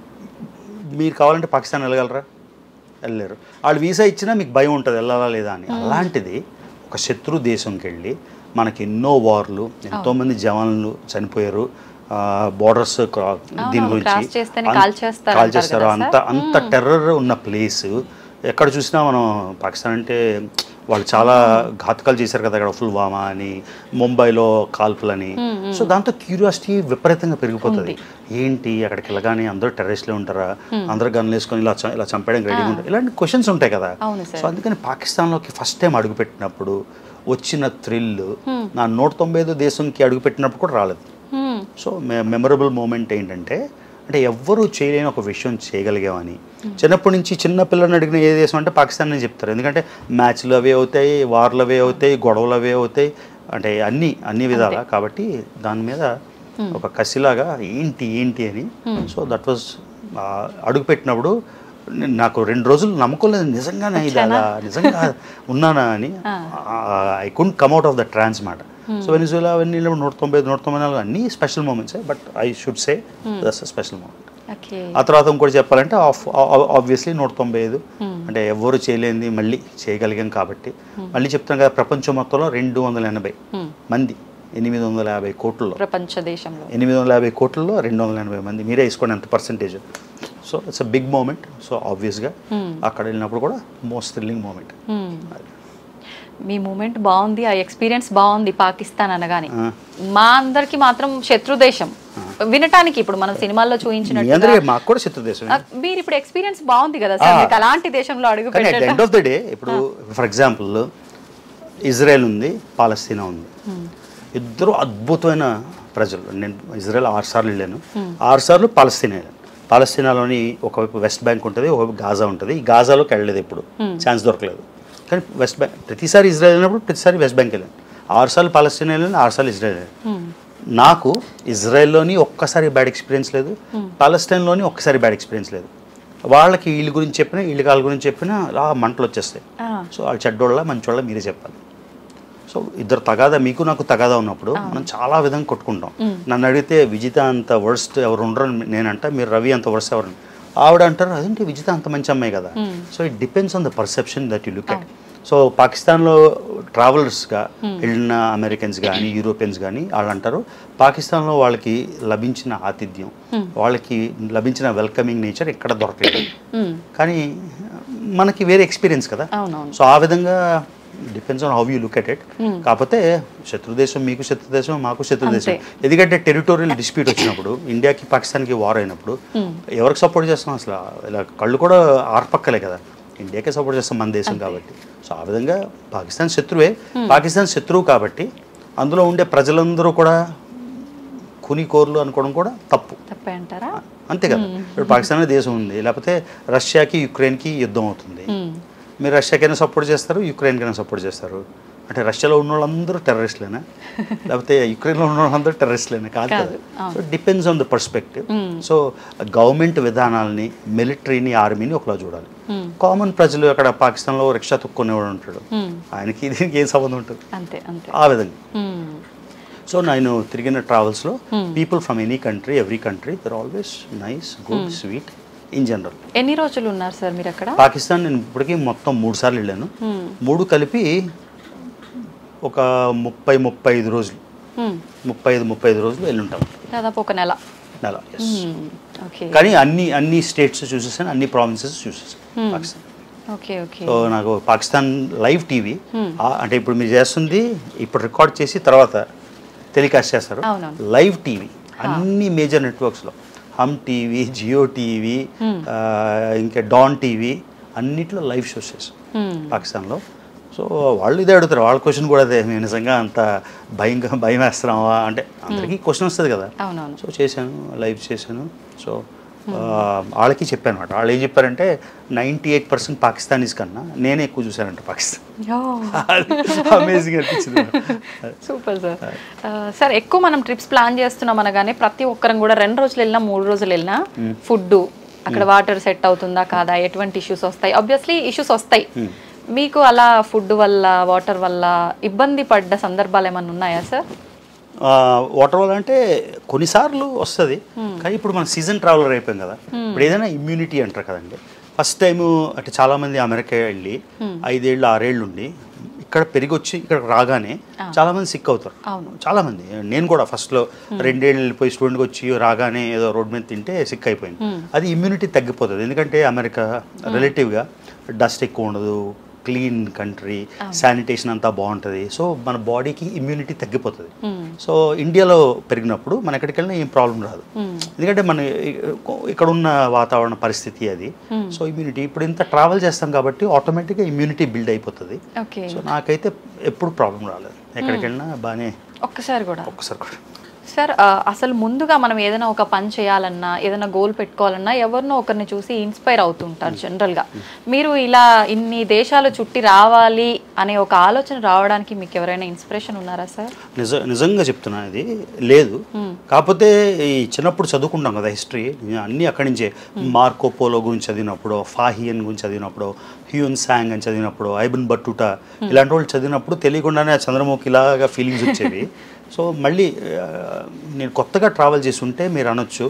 Speaker 2: మీరు కావాలంటే పాకిస్తాన్ వెళ్ళగలరా? వెళ్ళలేరు. వాళ్ళు వీసా ఇచ్చినా మీకు భయం ఉంటుంది వెళ్ళాలా లేదా అని. అలాంటిది ఒక శత్రు దేశంకి వెళ్ళి మనకి ఎన్నో వార్లు, ఎంతోమంది జవాన్లు చనిపోయారు, బోర్డర్స్ దీని గురించి కాల్ చేస్తారు, అంత అంత టెర్రర్ ఉన్న ప్లేస్. ఎక్కడ చూసినా మనం పాకిస్తాన్ అంటే వాళ్ళు చాలా ఘాతకాలు చేశారు కదా, అక్కడ పుల్వామా అని, ముంబైలో కాల్పులని. సో దాంతో క్యూరియాసిటీ విపరీతంగా పెరిగిపోతుంది. ఏంటి అక్కడికి వెళ్ళగానే అందరూ టెర్రరిస్టులు ఉంటారా, అందరూ గన్లు వేసుకొని ఇలా ఇలా చంపడానికి రెడీగా ఉంటారు, ఇలాంటి క్వశ్చన్స్ ఉంటాయి కదా. సో అందుకని పాకిస్తాన్లోకి ఫస్ట్ టైం అడుగుపెట్టినప్పుడు వచ్చిన థ్రిల్ నా నూట తొంభై ఐదు దేశంకి అడుగుపెట్టినప్పుడు కూడా రాలేదు. సో మెమరబుల్ మూమెంట్ ఏంటంటే, అంటే ఎవ్వరూ చేయలేని ఒక విషయం చేయగలిగామని. చిన్నప్పటి నుంచి చిన్న పిల్లల్ని అడిగిన ఏ దేశం అంటే పాకిస్తాన్ అని చెప్తారు. ఎందుకంటే మ్యాచ్లు అవే అవుతాయి, వార్లు అవే అవుతాయి, గొడవలు అవే అవుతాయి, అంటే అన్ని అన్ని విధాలా. కాబట్టి దాని మీద ఒక కసిలాగా ఏంటి ఏంటి అని. సో దట్ వాజ్ అడుగుపెట్టినప్పుడు నాకు రెండు రోజులు నమ్మకం లేదు, నిజంగానే ఇది అలా నిజంగా ఉన్నానా అని. I could come out of the trance మాట. సో వెనిజులా అవన్నీ నూట తొంభై నూట తొంభై నాలుగు అన్ని special moments, but I should say that's a special moment. ఆ తర్వాత ఇంకోటి చెప్పాలంటే ఆబ్వియస్లీ నూట తొంభై ఐదు అంటే ఎవరు చేయలేనిది మళ్ళీ చేయగలిగాం కాబట్టి. మళ్ళీ చెప్తాను కదా, ప్రపంచం మొత్తంలో రెండు వందల ఎనభై మంది ఎనిమిది వందల యాభై కోట్లలో
Speaker 1: ప్రపంచ దేశంలో ఎనిమిది
Speaker 2: వందల యాభై కోట్లలో రెండు వందల ఎనభై మంది మీరే వేసుకోండి ఎంత percentage. So it's a big moment. So ఆబ్వియస్గా అక్కడ వెళ్ళినప్పుడు కూడా మోస్ట్ థ్రిల్లింగ్ మూమెంట్.
Speaker 1: మీ మూమెంట్ బాగుంది, ఆ ఎక్స్పీరియన్స్ బాగుంది పాకిస్తాన్ అనగానే. మా అందరికి మాత్రం శత్రు దేశం వినటానికి, ఇప్పుడు మనం సినిమాల్లో చూపించినట్టు
Speaker 2: మాకు కూడా శత్రు దేశం.
Speaker 1: మీరు ఇప్పుడు ఎక్స్పీరియన్స్ బాగుంది కదా సార్, అలాంటి దేశంలో అడుగు పెట్టండి.
Speaker 2: ఎండ్ ఆఫ్ ద డే ఇప్పుడు ఫర్ ఎగ్జాంపుల్ ఇజ్రాయెల్ ఉంది, పాలస్తీనా ఉంది, ఇద్దరు అద్భుతమైన ప్రజలు. నేను ఇజ్రాయెల్ ఆరు సార్లు వెళ్ళాను, ఆరు సార్లు పాలస్తీనా వెళ్ళాను. పాలస్తీనాలోని ఒకవైపు వెస్ట్ బ్యాంక్ ఉంటుంది, ఒకవైపు గాజా ఉంటుంది. ఈ గాజాలోకి వెళ్ళలేదు, ఎప్పుడు ఛాన్స్ దొరకలేదు. కానీ వెస్ట్ బ్యాంక్ ప్రతిసారి ఇజ్రాయెల్ వెళ్ళినప్పుడు ప్రతిసారి వెస్ట్ బ్యాంక్ వెళ్ళాను. ఆరు సార్లు పాలస్తీనా వెళ్ళాను, ఆరు సార్లు ఇజ్రాయెల్ వెళ్ళాను. నాకు ఇజ్రాయెల్లోని ఒక్కసారి బ్యాడ్ ఎక్స్పీరియన్స్ లేదు, పాలస్తీన్లోని ఒక్కసారి బ్యాడ్ ఎక్స్పీరియన్స్ లేదు. వాళ్ళకి వీళ్ళ గురించి చెప్పినా వీళ్ళ వాళ్ళ గురించి చెప్పినా అలా మంటలు వచ్చేస్తాయి. సో వాళ్ళు చెడ్డోళ్ళ మంచోళ్ళ మీరే చెప్పాలి. సో ఇద్దరు తగాదా, మీకు నాకు తగాదా ఉన్నప్పుడు మనం చాలా విధంగా కొట్టుకుంటాం. నన్ను అడిగితే విజిత అంత వర్స్ట్ ఎవరు ఉండరు నేనంట, మీరు రవి అంత వర్స్ట్ ఎవరు ఆవిడ అంటారు అదేంటి విజిత అంత మంచి అమ్మాయి కదా. So it depends on the perception that you look at. So పాకిస్తాన్లో ట్రావెలర్స్గా వెళ్ళిన అమెరికన్స్ కానీ యూరోపియన్స్ కానీ వాళ్ళు అంటారు పాకిస్తాన్లో వాళ్ళకి లభించిన ఆతిథ్యం, వాళ్ళకి లభించిన వెల్కమింగ్ నేచర్ ఎక్కడ దొరకలేదు. కానీ మనకి వేరే ఎక్స్పీరియన్స్ కదా. సో ఆ విధంగా depends on how you look at it. కాకపోతే శత్రుదేశం మీకు శత్రుదేశం మాకు శత్రుదేశం. ఎందుకంటే టెరిటోరియల్ డిస్ప్యూట్ వచ్చినప్పుడు ఇండియాకి పాకిస్తాన్కి వార్ అయినప్పుడు ఎవరికి సపోర్ట్ చేస్తాం అసలు ఇలా కళ్ళు కూడా ఆర్పక్కలే కదా. ఇండియాకే సపోర్ట్ చేస్తాం మన దేశం కాబట్టి. సో ఆ విధంగా పాకిస్తాన్ శత్రువే. పాకిస్తాన్ శత్రువు కాబట్టి అందులో ఉండే ప్రజలందరూ కూడా కుని కోర్లు అనుకోవడం కూడా తప్పు.
Speaker 1: తప్పే అంటారా?
Speaker 2: అంతే కదా. ఇప్పుడు పాకిస్తాన్ దేశం ఉంది, లేకపోతే రష్యాకి యుక్రెయిన్కి యుద్ధం అవుతుంది. మీరు రష్యాకైనా సపోర్ట్ చేస్తారు, యుక్రెయిన్కైనా సపోర్ట్ చేస్తారు. అంటే రష్యాలో ఉన్న వాళ్ళందరూ టెర్రరిస్ట్లేనా, లేకపోతే యుక్రెయిన్లో ఉన్న వాళ్ళందరూ టెర్రరిస్ట్లేనా? కాదు కదా. So depends on the perspective. So government విధానాలని, మిలిటరీని, ఆర్మీని ఒకలా చూడాలి. కామన్ ప్రజలు అక్కడ పాకిస్తాన్లో రిక్షా తొక్కునేవాడు ఉంటాడు, ఆయనకి దీనికి ఏం సంబంధం ఉంటుంది?
Speaker 1: అంతే అంతే
Speaker 2: ఆ విధంగా. సో నేను తిరిగిన ట్రావెల్స్లో people from any country, every country, they're always nice, good, sweet in general.
Speaker 1: ఎన్ని రోజులు ఉన్నారు సార్ మీరు అక్కడ?
Speaker 2: పాకిస్తాన్ నేను ఇప్పటికీ మొత్తం మూడు సార్లు వెళ్ళాను. మూడు కలిపి ఒక ముప్పై ముప్పై ఐదు రోజులు ముప్పై ఐదు ముప్పై ఐదు రోజులు వెళ్ళి ఉంటాం.
Speaker 1: దాదాపు ఒక నెల
Speaker 2: నెల. కానీ అన్ని అన్ని స్టేట్స్ చూసేసాను, అన్ని ప్రావిన్సెస్ చూసేసాను పాకిస్తాన్.
Speaker 1: Okay okay.
Speaker 2: సో నాకు పాకిస్తాన్ లైవ్ టీవీ అంటే ఇప్పుడు మీరు చేస్తుంది ఇప్పుడు రికార్డ్ చేసి తర్వాత టెలికాస్ట్ చేస్తారు. లైవ్ టీవీ అన్ని మేజర్ నెట్వర్క్స్లో, హమ్ టీవీ, జియో టీవీ, ఇంకా డాన్ టీవీ అన్నిట్లో లైవ్ షోస్ చేసాం పాకిస్తాన్లో. సో వాళ్ళు ఇదే అడుగుతారు, వాళ్ళ క్వశ్చన్ కూడా అదే, మేము నిజంగా అంత భయంగా భయం వేస్తున్నావా అంటే అందరికీ క్వశ్చన్ వస్తుంది కదా. సో చేశాను, లైవ్ చేశాను. సో వాళ్ళకి చెప్పాను అనమాట. వాళ్ళు ఏం చెప్పారంటే నైంటీ ఎయిట్ పర్సెంట్ పాకిస్తానీస్ కన్నా నేనే ఎక్కువ చూశానంట పాకిస్తాన్. అమేజింగ్ అనిపించింది.
Speaker 1: Super sir. సార్ ఎక్కువ మనం ట్రిప్స్ ప్లాన్ చేస్తున్నాం అనగానే ప్రతి ఒక్కరం కూడా రెండు రోజులు వెళ్ళినా మూడు రోజులు వెళ్ళినా ఫుడ్ అక్కడ వాటర్ సెట్ అవుతుందా కాదా, ఎటువంటి ఇష్యూస్ వస్తాయి? ఆబ్వియస్లీ ఇష్యూస్ వస్తాయి. మీకు అలా ఫుడ్ వల్ల, వాటర్ వల్ల ఇబ్బంది పడ్డ సందర్భాలు ఏమైనా ఉన్నాయా సార్?
Speaker 2: వాటర్ వల్ల అంటే కొన్నిసార్లు వస్తుంది, కానీ ఇప్పుడు మన సీజన్ ట్రావెలర్ అయిపోయాం కదా. ఇప్పుడు ఏదైనా ఇమ్యూనిటీ అంటారు కదండి. ఫస్ట్ టైము అంటే చాలామంది అమెరికా వెళ్ళి ఐదేళ్ళు ఆరేళ్ళు ఉండి ఇక్కడ పెరిగి వచ్చి ఇక్కడ రాగానే చాలామంది సిక్ అవుతారు. చాలామంది, నేను కూడా ఫస్ట్లో రెండేళ్ళు వెళ్ళిపోయి స్టూడెంట్కి వచ్చి రాగానే ఏదో రోడ్ మీద తింటే సిక్ అయిపోయింది. అది ఇమ్యూనిటీ తగ్గిపోతుంది. ఎందుకంటే అమెరికా రిలేటివ్గా డస్ట్ ఎక్కువ ఉండదు, క్లీన్ కంట్రీ, శానిటేషన్ అంతా బాగుంటుంది. సో మన బాడీకి ఇమ్యూనిటీ తగ్గిపోతుంది. సో ఇండియాలో పెరిగినప్పుడు మన ఎక్కడికి వెళ్ళినా ఏం ప్రాబ్లం రాదు, ఎందుకంటే మన ఇక్కడ ఉన్న వాతావరణ పరిస్థితి అది. సో ఇమ్యూనిటీ ఇప్పుడు ఇంత ట్రావెల్ చేస్తాం కాబట్టి ఆటోమేటిక్గా ఇమ్యూనిటీ బిల్డ్ అయిపోతుంది. సో నాకైతే ఎప్పుడు ప్రాబ్లం రాలేదు, ఎక్కడికి వెళ్ళినా బాగానే.
Speaker 1: ఒక్కసారి కూడా
Speaker 2: ఒక్కసారి కూడా
Speaker 1: సార్ అసలు ముందుగా మనం ఏదైనా ఒక పని చేయాలన్నా, ఏదైనా గోల్ పెట్టుకోవాలన్నా ఎవరినో ఒకరిని చూసి ఇన్స్పైర్ అవుతుంటారు జనరల్గా. మీరు ఇలా ఇన్ని దేశాలు చుట్టి రావాలి అనే ఒక ఆలోచన రావడానికి మీకు ఎవరైనా ఇన్స్పిరేషన్ ఉన్నారా సార్?
Speaker 2: నిజ నిజంగా చెప్తున్నా, ఇది లేదు. కాకపోతే ఈ చిన్నప్పుడు చదువుకుంటాం కదా హిస్టరీ, అన్నీ అక్కడి నుంచే. మార్కో పోలో గురించి చదివినప్పుడు, ఫాహియన్ గురించి చదివినప్పుడు, హ్యూన్ సాంగ్ అని చదివినప్పుడు, ఐబన్ బట్టుటా ఇలాంటి వాళ్ళు చదివినప్పుడు తెలియకుండానే చంద్రముఖి ఇలాగా ఫీలింగ్స్ వచ్చేవి. సో మళ్ళీ నేను కొత్తగా ట్రావెల్ చేసి ఉంటే మీరు అనొచ్చు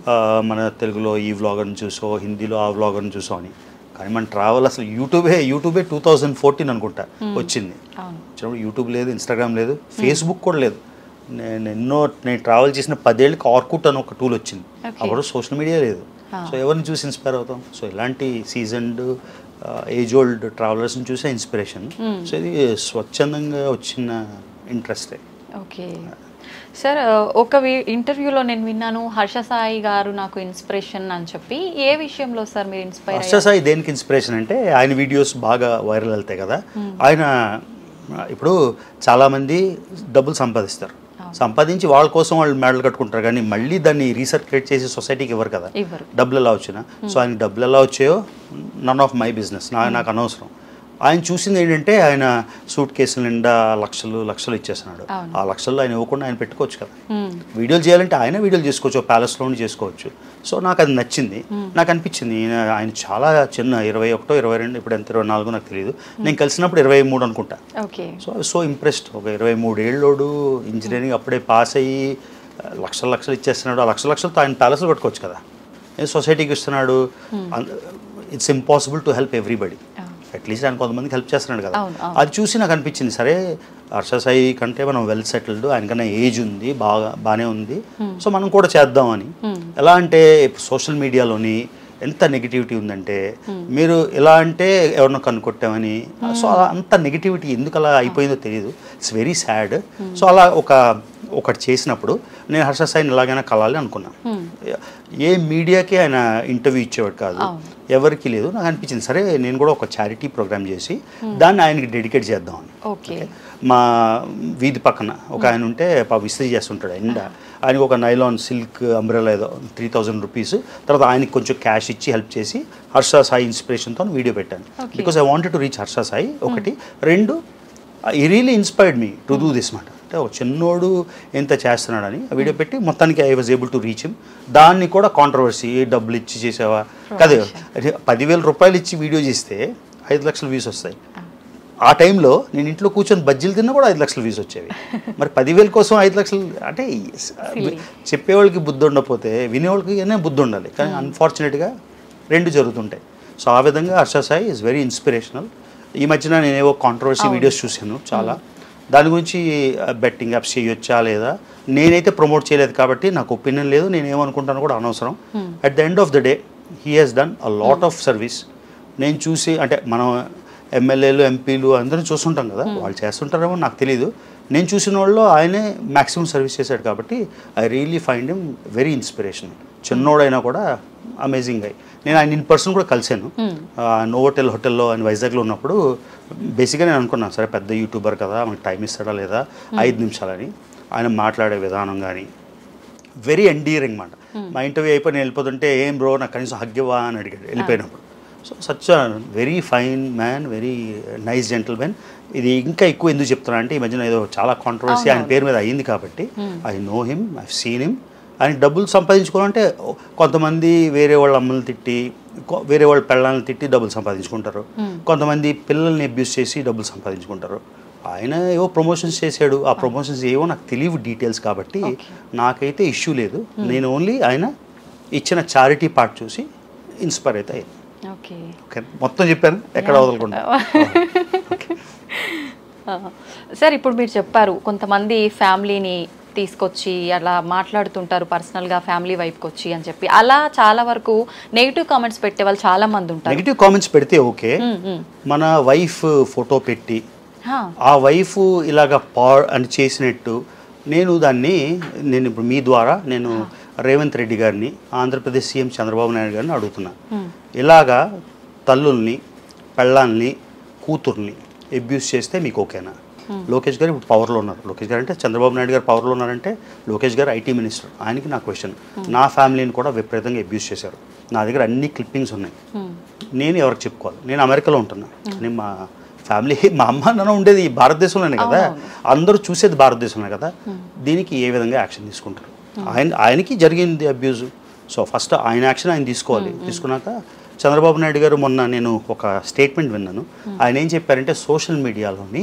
Speaker 2: మన తెలుగులో ఈ వ్లాగర్ని చూసో, హిందీలో ఆ వ్లాగర్ని చూసో అని. కానీ మన ట్రావెల్ అసలు యూట్యూబే యూట్యూబే టూ థౌజండ్ ఫోర్టీన్ అనుకుంటా వచ్చింది. వచ్చినప్పుడు యూట్యూబ్ లేదు, ఇన్స్టాగ్రామ్ లేదు, ఫేస్బుక్ కూడా లేదు. నేను ఎన్నో నేను ట్రావెల్ చేసిన పదేళ్ళకి ఆర్కుట్ అని ఒక టూల్ వచ్చింది. అప్పుడు సోషల్ మీడియా లేదు. సో ఎవరిని చూసి ఇన్స్పైర్ అవుతాం? సో ఇలాంటి సీజన్డ్ ఏజ్ ఓల్డ్ ట్రావెలర్స్ని చూసే ఇన్స్పిరేషన్. సో ఇది స్వచ్ఛందంగా వచ్చిన ఇంట్రెస్టే.
Speaker 1: ఓకే సార్, ఒక ఇంటర్వ్యూలో నేను విన్నాను హర్ష సాయి గారు నాకు ఇన్స్పిరేషన్ అని చెప్పి. ఏ విషయంలో సార్ మీరు ఇన్స్పైర్?
Speaker 2: హర్ష సాయి దేనికి ఇన్స్పిరేషన్ అంటే ఆయన వీడియోస్ బాగా వైరల్ వెళ్తాయి కదా. ఆయన ఇప్పుడు చాలామంది డబ్బులు సంపాదిస్తారు, సంపాదించి వాళ్ళ కోసం వాళ్ళు మెడల్ కట్టుకుంటారు, కానీ మళ్ళీ దాన్ని రీసర్క్యులేట్ చేసి సొసైటీకి ఇవ్వరు కదా. డబ్బులు ఎలా వచ్చినా, సో ఆయన డబ్బులు ఎలా వచ్చాయో నన్ ఆఫ్ మై బిజినెస్, నా నాకు అనవసరం. ఆయన చూసింది ఏంటంటే ఆయన సూట్ కేసుల నిండా లక్షలు లక్షలు ఇచ్చేస్తున్నాడు. ఆ లక్షల్లో ఆయన ఇవ్వకుండా ఆయన పెట్టుకోవచ్చు కదా. వీడియోలు చేయాలంటే ఆయన వీడియోలు చేసుకోవచ్చు, ప్యాలెస్లోనే చేసుకోవచ్చు. సో నాకు అది నచ్చింది. నాకు అనిపించింది ఆయన చాలా చిన్న ఇరవై ఒకటో ఇరవై రెండు ఇప్పుడు ఎంత ఇరవై నాలుగో నాకు తెలియదు, నేను కలిసినప్పుడు ఇరవై మూడు అనుకుంటా. So so impressed. ఒక ఇరవై మూడేళ్ళోడు ఇంజనీరింగ్ అప్పుడే పాస్ అయ్యి లక్షల లక్షలు ఇచ్చేస్తున్నాడు. ఆ లక్షల లక్షలతో ఆయన ప్యాలెస్లో కట్టుకోవచ్చు కదా. సొసైటీకి ఇస్తున్నాడు, it's impossible to help everybody. At least ఆయన కొంతమందికి హెల్ప్ చేస్తున్నాడు కదా. అది చూసి నాకు అనిపించింది, సరే హర్ష సాయి కంటే మనం వెల్ సెటిల్డ్, ఆయనకన్నా ఏజ్ ఉంది, బాగా బాగానే ఉంది, సో మనం కూడా చేద్దామని. ఎలా అంటే సోషల్ మీడియాలోని ఎంత నెగిటివిటీ ఉందంటే, మీరు ఎలా అంటే ఎవరినో కనుక్కొట్టామని, సో అలా అంత నెగిటివిటీ ఎందుకు అలా అయిపోయిందో తెలియదు. It's very sad. సో అలా ఒక ఒకటి చేసినప్పుడు నేను హర్ష సాయిని ఎలాగైనా కలాలి అనుకున్నాను. ఏ మీడియాకి ఆయన ఇంటర్వ్యూ ఇచ్చేవాడు కాదు, ఎవరికి లేదు. నాకు అనిపించింది సరే నేను కూడా ఒక చారిటీ ప్రోగ్రామ్ చేసి దాన్ని ఆయనకి డెడికేట్ చేద్దామని. మా వీధి పక్కన ఒక ఆయన ఉంటే పాప ఇస్త్రీ చేస్తుంటాడు ఎండ, ఆయనకు ఒక నైలాన్ సిల్క్ అంబ్రెలా ఏదో త్రీ థౌజండ్ రూపీస్, తర్వాత ఆయనకి కొంచెం క్యాష్ ఇచ్చి హెల్ప్ చేసి హర్ష సాయి ఇన్స్పిరేషన్తో వీడియో పెట్టాను. Because I wanted to reach Harsha Sai ఒకటి. రెండు, he really inspired me to do this మాట. అంటే ఒక చిన్నోడు ఎంత చేస్తున్నాడని ఆ వీడియో పెట్టి మొత్తానికి I was able to reach him. దాన్ని కూడా కాంట్రవర్సీ, డబ్బులు ఇచ్చి చేసావా కాదు, పదివేల రూపాయలు ఇచ్చి వీడియో చేస్తే ఐదు లక్షల వ్యూస్ వస్తాయి. ఆ టైంలో నేను ఇంట్లో కూర్చొని బజ్జీలు తిన్నా కూడా ఐదు లక్షల వ్యూస్ వచ్చేవి. మరి పదివేల కోసం ఐదు లక్షలు అంటే చెప్పేవాళ్ళకి బుద్ధి ఉండకపోతే వినేవాళ్ళకి ఏమైనా బుద్ధి ఉండాలి. కానీ అన్ఫార్చునేట్గా రెండు జరుగుతుంటాయి. సో ఆ విధంగా Harsha Sai is very inspirational. ఈ మధ్యన నేనేవో కాంట్రవర్సీ వీడియోస్ చూశాను చాలా, దాని గురించి బెట్టింగ్ యాప్స్ చేయొచ్చా లేదా నేనైతే ప్రమోట్ చేయలేదు కాబట్టి నాకు ఒపీనియన్ లేదు, నేను ఏమనుకుంటాను కూడా అనవసరం. At the end of the day he has done a lot of service. నేను చూసి అంటే మనం ఎమ్మెల్యేలు ఎంపీలు అందరూ చూస్తుంటాం కదా, వాళ్ళు చేస్తుంటారేమో నాకు తెలీదు. నేను చూసిన వాళ్ళు ఆయనే మ్యాక్సిమం సర్వీస్ చేశాడు కాబట్టి I really find him very inspirational. చిన్నోడైనా కూడా అమేజింగ్ అయ్యి నేను ఆయన ఇన్ పర్సన్ కూడా కలిశాను. నోవోటెల్ హోటల్లో ఆయన వైజాగ్లో ఉన్నప్పుడు బేసిక్గా నేను అనుకున్నాను సరే పెద్ద యూట్యూబర్ కదా మనకు టైం ఇస్తాడా లేదా ఐదు నిమిషాలని. ఆయన మాట్లాడే విధానం కానీ వెరీ ఎండీరింగ్ మాట. మా ఇంటర్వ్యూ అయిపోయి నేను వెళ్ళిపోతుంటే ఏం బ్రో నాకు కనీసం హగ్గివా అని అడిగాడు వెళ్ళిపోయినప్పుడు. So such very fine man, very nice gentlemen. ఇది ఇంకా ఎక్కువ ఎందుకు చెప్తున్నా అంటే ఈ మధ్యన ఏదో చాలా కాంట్రవర్సీ ఆయన పేరు మీద అయ్యింది కాబట్టి I know him, I seen him. ఆయన డబ్బులు సంపాదించుకోవాలంటే కొంతమంది వేరే వాళ్ళ అమ్మల్ని తిట్టి, వేరే వాళ్ళ పిల్లల్ని తిట్టి డబ్బులు సంపాదించుకుంటారు, కొంతమంది పిల్లల్ని అబ్యూస్ చేసి డబ్బులు సంపాదించుకుంటారు. ఆయన ఏవో ప్రమోషన్స్ చేశాడు, ఆ ప్రమోషన్స్ ఏవో నాకు తెలియవు డీటెయిల్స్ కాబట్టి నాకైతే ఇష్యూ లేదు. నేను ఓన్లీ ఆయన ఇచ్చిన చారిటీ పార్ట్ చూసి ఇన్స్పైర్ అయితే అయ్యాను. ఓకే, మొత్తం చెప్పాను, ఎక్కడ వదలకుండా.
Speaker 1: సార్ ఇప్పుడు మీరు చెప్పారు కొంతమంది ఫ్యామిలీని తీసుకొచ్చి అలా మాట్లాడుతుంటారు పర్సనల్గా ఫ్యామిలీ వైపుకి వచ్చి అని చెప్పి, అలా చాలా వరకు నెగిటివ్ కామెంట్స్ పెట్టే వాళ్ళు చాలా మంది ఉంటారు.
Speaker 2: నెగిటివ్ కామెంట్స్ పెడితే ఓకే, మన వైఫ్ ఫోటో పెట్టి ఆ వైఫ్ ఇలాగ పా అని చేసినట్టు నేను దాన్ని నేను ఇప్పుడు మీ ద్వారా నేను రేవంత్ రెడ్డి గారిని, ఆంధ్రప్రదేశ్ సీఎం చంద్రబాబు నాయుడు గారిని అడుగుతున్నా, ఇలాగా తల్లుల్ని, పెళ్ళాల్ని, కూతుర్ని అబ్యూస్ చేస్తే మీకు ఓకేనా? లోకేష్ గారు ఇప్పుడు పవర్లో ఉన్నారు. లోకేష్ గారు అంటే చంద్రబాబు నాయుడు గారు పవర్లో ఉన్నారంటే లోకేష్ గారు ఐటీ మినిస్టర్. ఆయనకి నా క్వశ్చన్, నా ఫ్యామిలీని కూడా విపరీతంగా అబ్యూస్ చేశారు. నా దగ్గర అన్ని క్లిప్పింగ్స్ ఉన్నాయి. నేను ఎవరికి చెప్పుకోవాలి? నేను అమెరికాలో ఉంటున్నా, కానీ మా ఫ్యామిలీ, మా అమ్మ నాన్న ఉండేది భారతదేశంలోనే కదా, అందరూ చూసేది భారతదేశంలో కదా. దీనికి ఏ విధంగా యాక్షన్ తీసుకుంటారు? ఆయన ఆయనకి జరిగింది అబ్యూజ్, సో ఫస్ట్ ఆయన యాక్షన్ ఆయన తీసుకోవాలి. తీసుకున్నాక చంద్రబాబు నాయుడు గారు మొన్న నేను ఒక స్టేట్మెంట్ విన్నాను. ఆయన ఏం చెప్పారంటే సోషల్ మీడియాలోని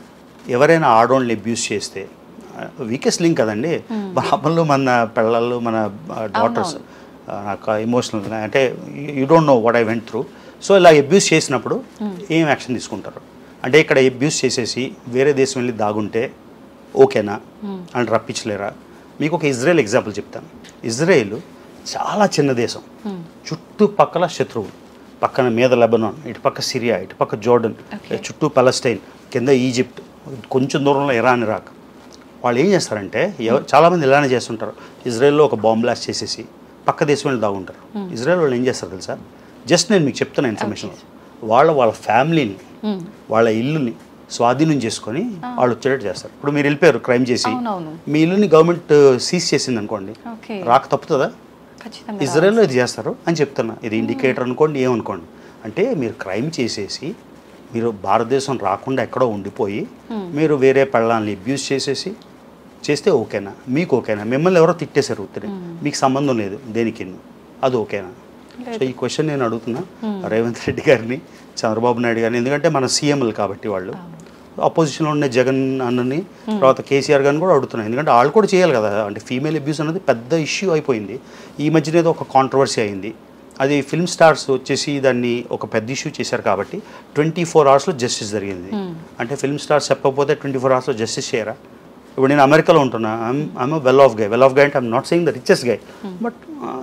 Speaker 2: ఎవరైనా ఆడోళ్ళని అబ్యూస్ చేస్తే, వీకెస్ట్ లింక్ కదండి, మన అమ్మలు, మన పిల్లలు, మన డాటర్స్, నాకు ఎమోషనల్ అంటే you don't know what I went through. So ఇలా అబ్యూస్ చేసినప్పుడు ఏం యాక్షన్ తీసుకుంటారు? అంటే ఇక్కడ అబ్యూస్ చేసేసి వేరే దేశం వెళ్ళి దాగుంటే ఓకేనా అని రప్పించలేరా? మీకు ఒక ఇజ్రాయెల్ ఎగ్జాంపుల్ చెప్తాను. ఇజ్రాయెల్ చాలా చిన్న దేశం, చుట్టుపక్కల శత్రువులు, పక్కన మీద లెబనాన్, ఇటు పక్క సిరియా, ఇటు పక్క జోర్డన్, చుట్టూ పాలస్తీన్, కింద ఈజిప్ట్, కొంచెం దూరంలో ఇరాన్, ఇరాక్. వాళ్ళు ఏం చేస్తారంటే చాలామంది ఇలానే చేస్తుంటారు. ఇజ్రాయెల్లో ఒక బాంబ్ బ్లాస్ట్ చేసేసి పక్క దేశం వెళ్ళి దాగుంటారు. ఇజ్రాయెల్ వాళ్ళు ఏం చేస్తారు తెలుసా? జస్ట్ నేను మీకు చెప్తున్న ఇన్ఫర్మేషన్, వాళ్ళ వాళ్ళ ఫ్యామిలీని, వాళ్ళ ఇల్లుని స్వాధీనం చేసుకొని వాళ్ళు వచ్చేటట్టు చేస్తారు. ఇప్పుడు మీరు వెళ్ళిపోయారు క్రైమ్ చేసి, మీ ఇల్లుని గవర్నమెంట్ సీజ్ చేసింది అనుకోండి, రాక తప్పుతుందా? ఇజ్రాయెల్లో ఇది చేస్తారు అని చెప్తున్నా. ఇది ఇండికేటర్ అనుకోండి, ఏమనుకోండి. అంటే మీరు క్రైమ్ చేసేసి మీరు భారతదేశం రాకుండా ఎక్కడో ఉండిపోయి మీరు వేరే పెళ్ళాలని అబ్యూస్ చేసేసి చేస్తే ఓకేనా? మీకు ఓకేనా? మిమ్మల్ని ఎవరో తిట్టేశారు ఉత్తరే, మీకు సంబంధం లేదు దేనికి, అది ఓకేనా? సో ఈ క్వశ్చన్ నేను అడుగుతున్నా రేవంత్ రెడ్డి గారిని, చంద్రబాబు నాయుడు గారిని, ఎందుకంటే మన సీఎంలు కాబట్టి వాళ్ళు అపోజిషన్లో ఉండే జగన్ అన్నని తర్వాత కేసీఆర్ గారిని కూడా అడుగుతున్నాను, ఎందుకంటే వాళ్ళు కూడా చేయాలి కదా. అంటే ఫీమేల్ అబ్యూస్ అనేది పెద్ద ఇష్యూ అయిపోయింది. ఈ మధ్యన ఏదో ఒక కాంట్రవర్సీ అయింది, అది ఫిల్మ్ స్టార్స్ వచ్చేసి దాన్ని ఒక పెద్ద ఇష్యూ చేశారు కాబట్టి ట్వంటీ ఫోర్ అవర్స్లో జస్టిస్ జరిగింది. అంటే ఫిల్మ్ స్టార్స్ చెప్పకపోతే ట్వంటీ ఫోర్ అవర్స్లో జస్టిస్ చేయరా? ఇప్పుడు నేను అమెరికాలో ఉంటున్నా, I'm I'm well off guy well off guy అంటే I'm not saying the richest guy, but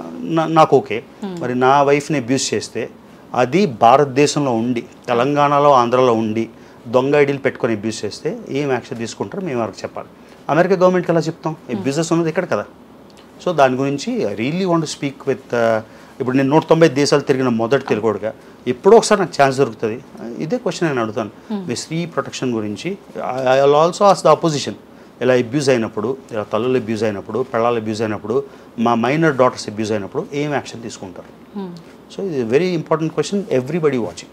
Speaker 2: నాకు ఓకే. మరి నా వైఫ్ని అబ్యూస్ చేస్తే అది భారతదేశంలో ఉండి తెలంగాణలో ఆంధ్రాలో ఉండి దొంగ ఐడీలు పెట్టుకొని అబ్యూస్ చేస్తే ఏం యాక్షన్ తీసుకుంటారో మేము వరకు చెప్పాలి. అమెరికా గవర్నమెంట్కి ఎలా చెప్తాం? అబ్యూసెస్ ఉన్నది ఇక్కడ కదా. సో దాని గురించి I really want to speak with, ఇప్పుడు నేను నూట తొంభై దేశాలు తిరిగిన మొదటి తెలుగుడుగా ఎప్పుడో ఒకసారి నాకు ఛాన్స్ దొరుకుతుంది. ఇదే క్వశ్చన్ నేను అడుగుతాను, మీ స్త్రీ ప్రొటెక్షన్ గురించి. I will also ask the opposition, ఇలా అబ్యూజ్ అయినప్పుడు, ఇలా తల్లులు అబ్యూజ్ అయినప్పుడు, పెళ్ళాలు అబ్యూజ్ అయినప్పుడు, మా మైనర్ డాటర్స్ అబ్యూజ్ అయినప్పుడు ఏం యాక్షన్ తీసుకుంటారు? సో ఇది very important question, everybody watching.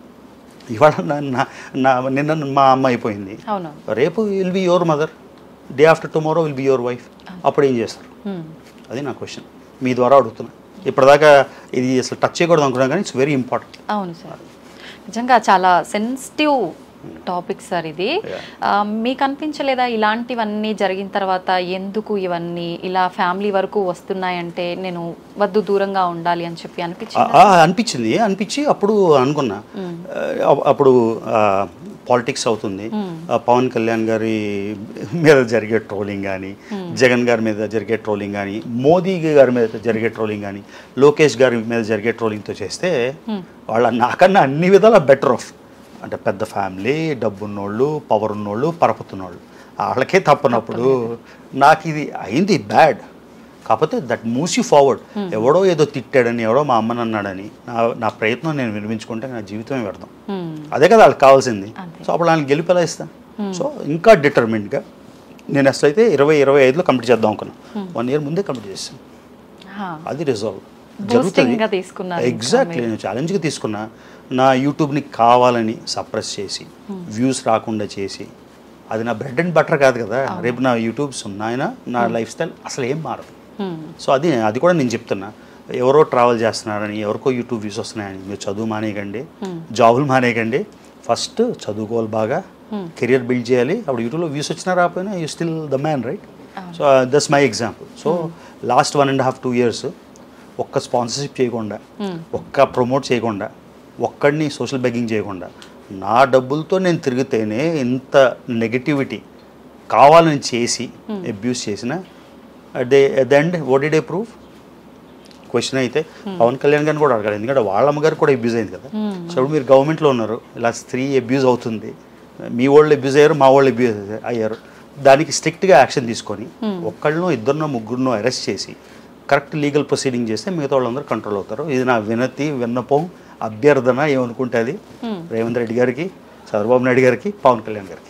Speaker 2: ఇవాళ నా నిన్న మా అమ్మ అయిపోయింది, రేపు will be your mother, day after tomorrow will be your wife. అప్పుడు ఏం చేస్తారు? అది నా క్వశ్చన్, మీ ద్వారా అడుగుతున్నా. ఇప్పటిదాకా ఇది అసలు టచ్ చేయకూడదు అనుకున్నాను, కానీ ఇట్స్ వెరీ ఇంపార్టెంట్.
Speaker 1: అవును సార్, నిజంగా చాలా సెన్సిటివ్ టాపిక్ సార్ ఇది. మీకు అనిపించలేదా ఇలాంటివన్నీ జరిగిన తర్వాత ఎందుకు ఇవన్నీ ఇలా ఫ్యామిలీ వరకు వస్తున్నాయంటే నేను వద్దు దూరంగా ఉండాలి అని చెప్పి అనిపించింది?
Speaker 2: అనిపించింది అనిపించి అప్పుడు అనుకున్నా, అప్పుడు పాలిటిక్స్ అవుతుంది, పవన్ కళ్యాణ్ గారి మీద జరిగే ట్రోలింగ్ కానీ, జగన్ గారి మీద జరిగే ట్రోలింగ్ కానీ, మోదీ గారి మీద జరిగే ట్రోలింగ్ కానీ, లోకేష్ గారి మీద జరిగే ట్రోలింగ్తో చేస్తే వాళ్ళ నాకన్నా అన్ని విధాలా బెటర్ ఆఫ్. అంటే పెద్ద ఫ్యామిలీ, డబ్బు ఉన్నోళ్ళు, పవర్ ఉన్నోళ్ళు, పరపుతున్నోళ్ళు, వాళ్ళకే తప్పనప్పుడు నాకు ఇది అయింది బ్యాడ్. కాకపోతే దట్ మూవ్స్ యూ ఫార్వర్డ్. ఎవడో ఏదో తిట్టాడని, ఎవడో మా అమ్మని అన్నాడని నా నా ప్రయత్నం నేను వినిపించుకుంటే నా జీవితమే పెడతాం. అదే కదా వాళ్ళకి కావాల్సింది. సో అప్పుడు వాళ్ళని గెలిపేలా ఇస్తాను. సో ఇంకా డిటర్మిన్డ్గా నేను అసలు అయితే ఇరవై ఇరవై ఐదులో కంప్లీట్ చేద్దాం అనుకున్నాను, వన్ ఇయర్ ముందే కంప్లీట్ చేస్తాను. అది రిజాల్వ్ జరుగుతుంది. ఎగ్జాక్ట్లీ, నేను ఛాలెంజ్గా తీసుకున్నా. నా యూట్యూబ్ని కావాలని సప్రెస్ చేసి వ్యూస్ రాకుండా చేసి, అది నా బ్రెడ్ అండ్ బటర్ కాదు కదా. రేపు నా యూట్యూబ్స్ ఉన్నాయన నా లైఫ్ స్టైల్ అసలు ఏం మారదు. సో అది అది కూడా నేను చెప్తున్నా, ఎవరో ట్రావెల్ చేస్తున్నారని, ఎవరికో యూట్యూబ్ వ్యూస్ వస్తున్నాయని మీరు చదువు మానేయకండి, జాబులు మానేయకండి. ఫస్ట్ చదువుకోవాలి, బాగా కెరియర్ బిల్డ్ చేయాలి. అప్పుడు యూట్యూబ్లో వ్యూస్ వచ్చినా రాకపోయినా you still the man, right? So that's my example. So last one and half two years ఒక్క స్పాన్సర్షిప్ చేయకుండా, ఒక్క ప్రమోట్ చేయకుండా, ఒక్కడిని సోషల్ బెగ్గింగ్ చేయకుండా, నా డబ్బులతో నేను తిరిగితేనే ఇంత నెగటివిటీ కావాలని చేసి అబ్యూస్ చేసిన they at the end what did I prove? Question అయితే పవన్ కళ్యాణ్ గారిని కూడా అడగాలి, ఎందుకంటే వాళ్ళ అమ్మగారు కూడా అబ్యూజ్ అయింది కదా. సో ఇప్పుడు మీరు గవర్నమెంట్లో ఉన్నారు, ఇలా స్త్రీ అబ్యూజ్ అవుతుంది, మీ వాళ్ళు అబ్యూజ్ అయ్యారు, మా వాళ్ళు అబ్యూజ్ అయ్యారు, దానికి స్ట్రిక్ట్గా యాక్షన్ తీసుకొని ఒక్కళ్ళనో ఇద్దరినో ముగ్గురునో అరెస్ట్ చేసి కరెక్ట్ లీగల్ ప్రొసీడింగ్ చేస్తే మిగతా వాళ్ళందరూ కంట్రోల్ అవుతారు. ఇది నా వినతి, విన్నపం, అభ్యర్థన ఏమనుకుంటే అది రేవంత్ రెడ్డి గారికి, చంద్రబాబు నాయుడు గారికి, పవన్ కళ్యాణ్ గారికి.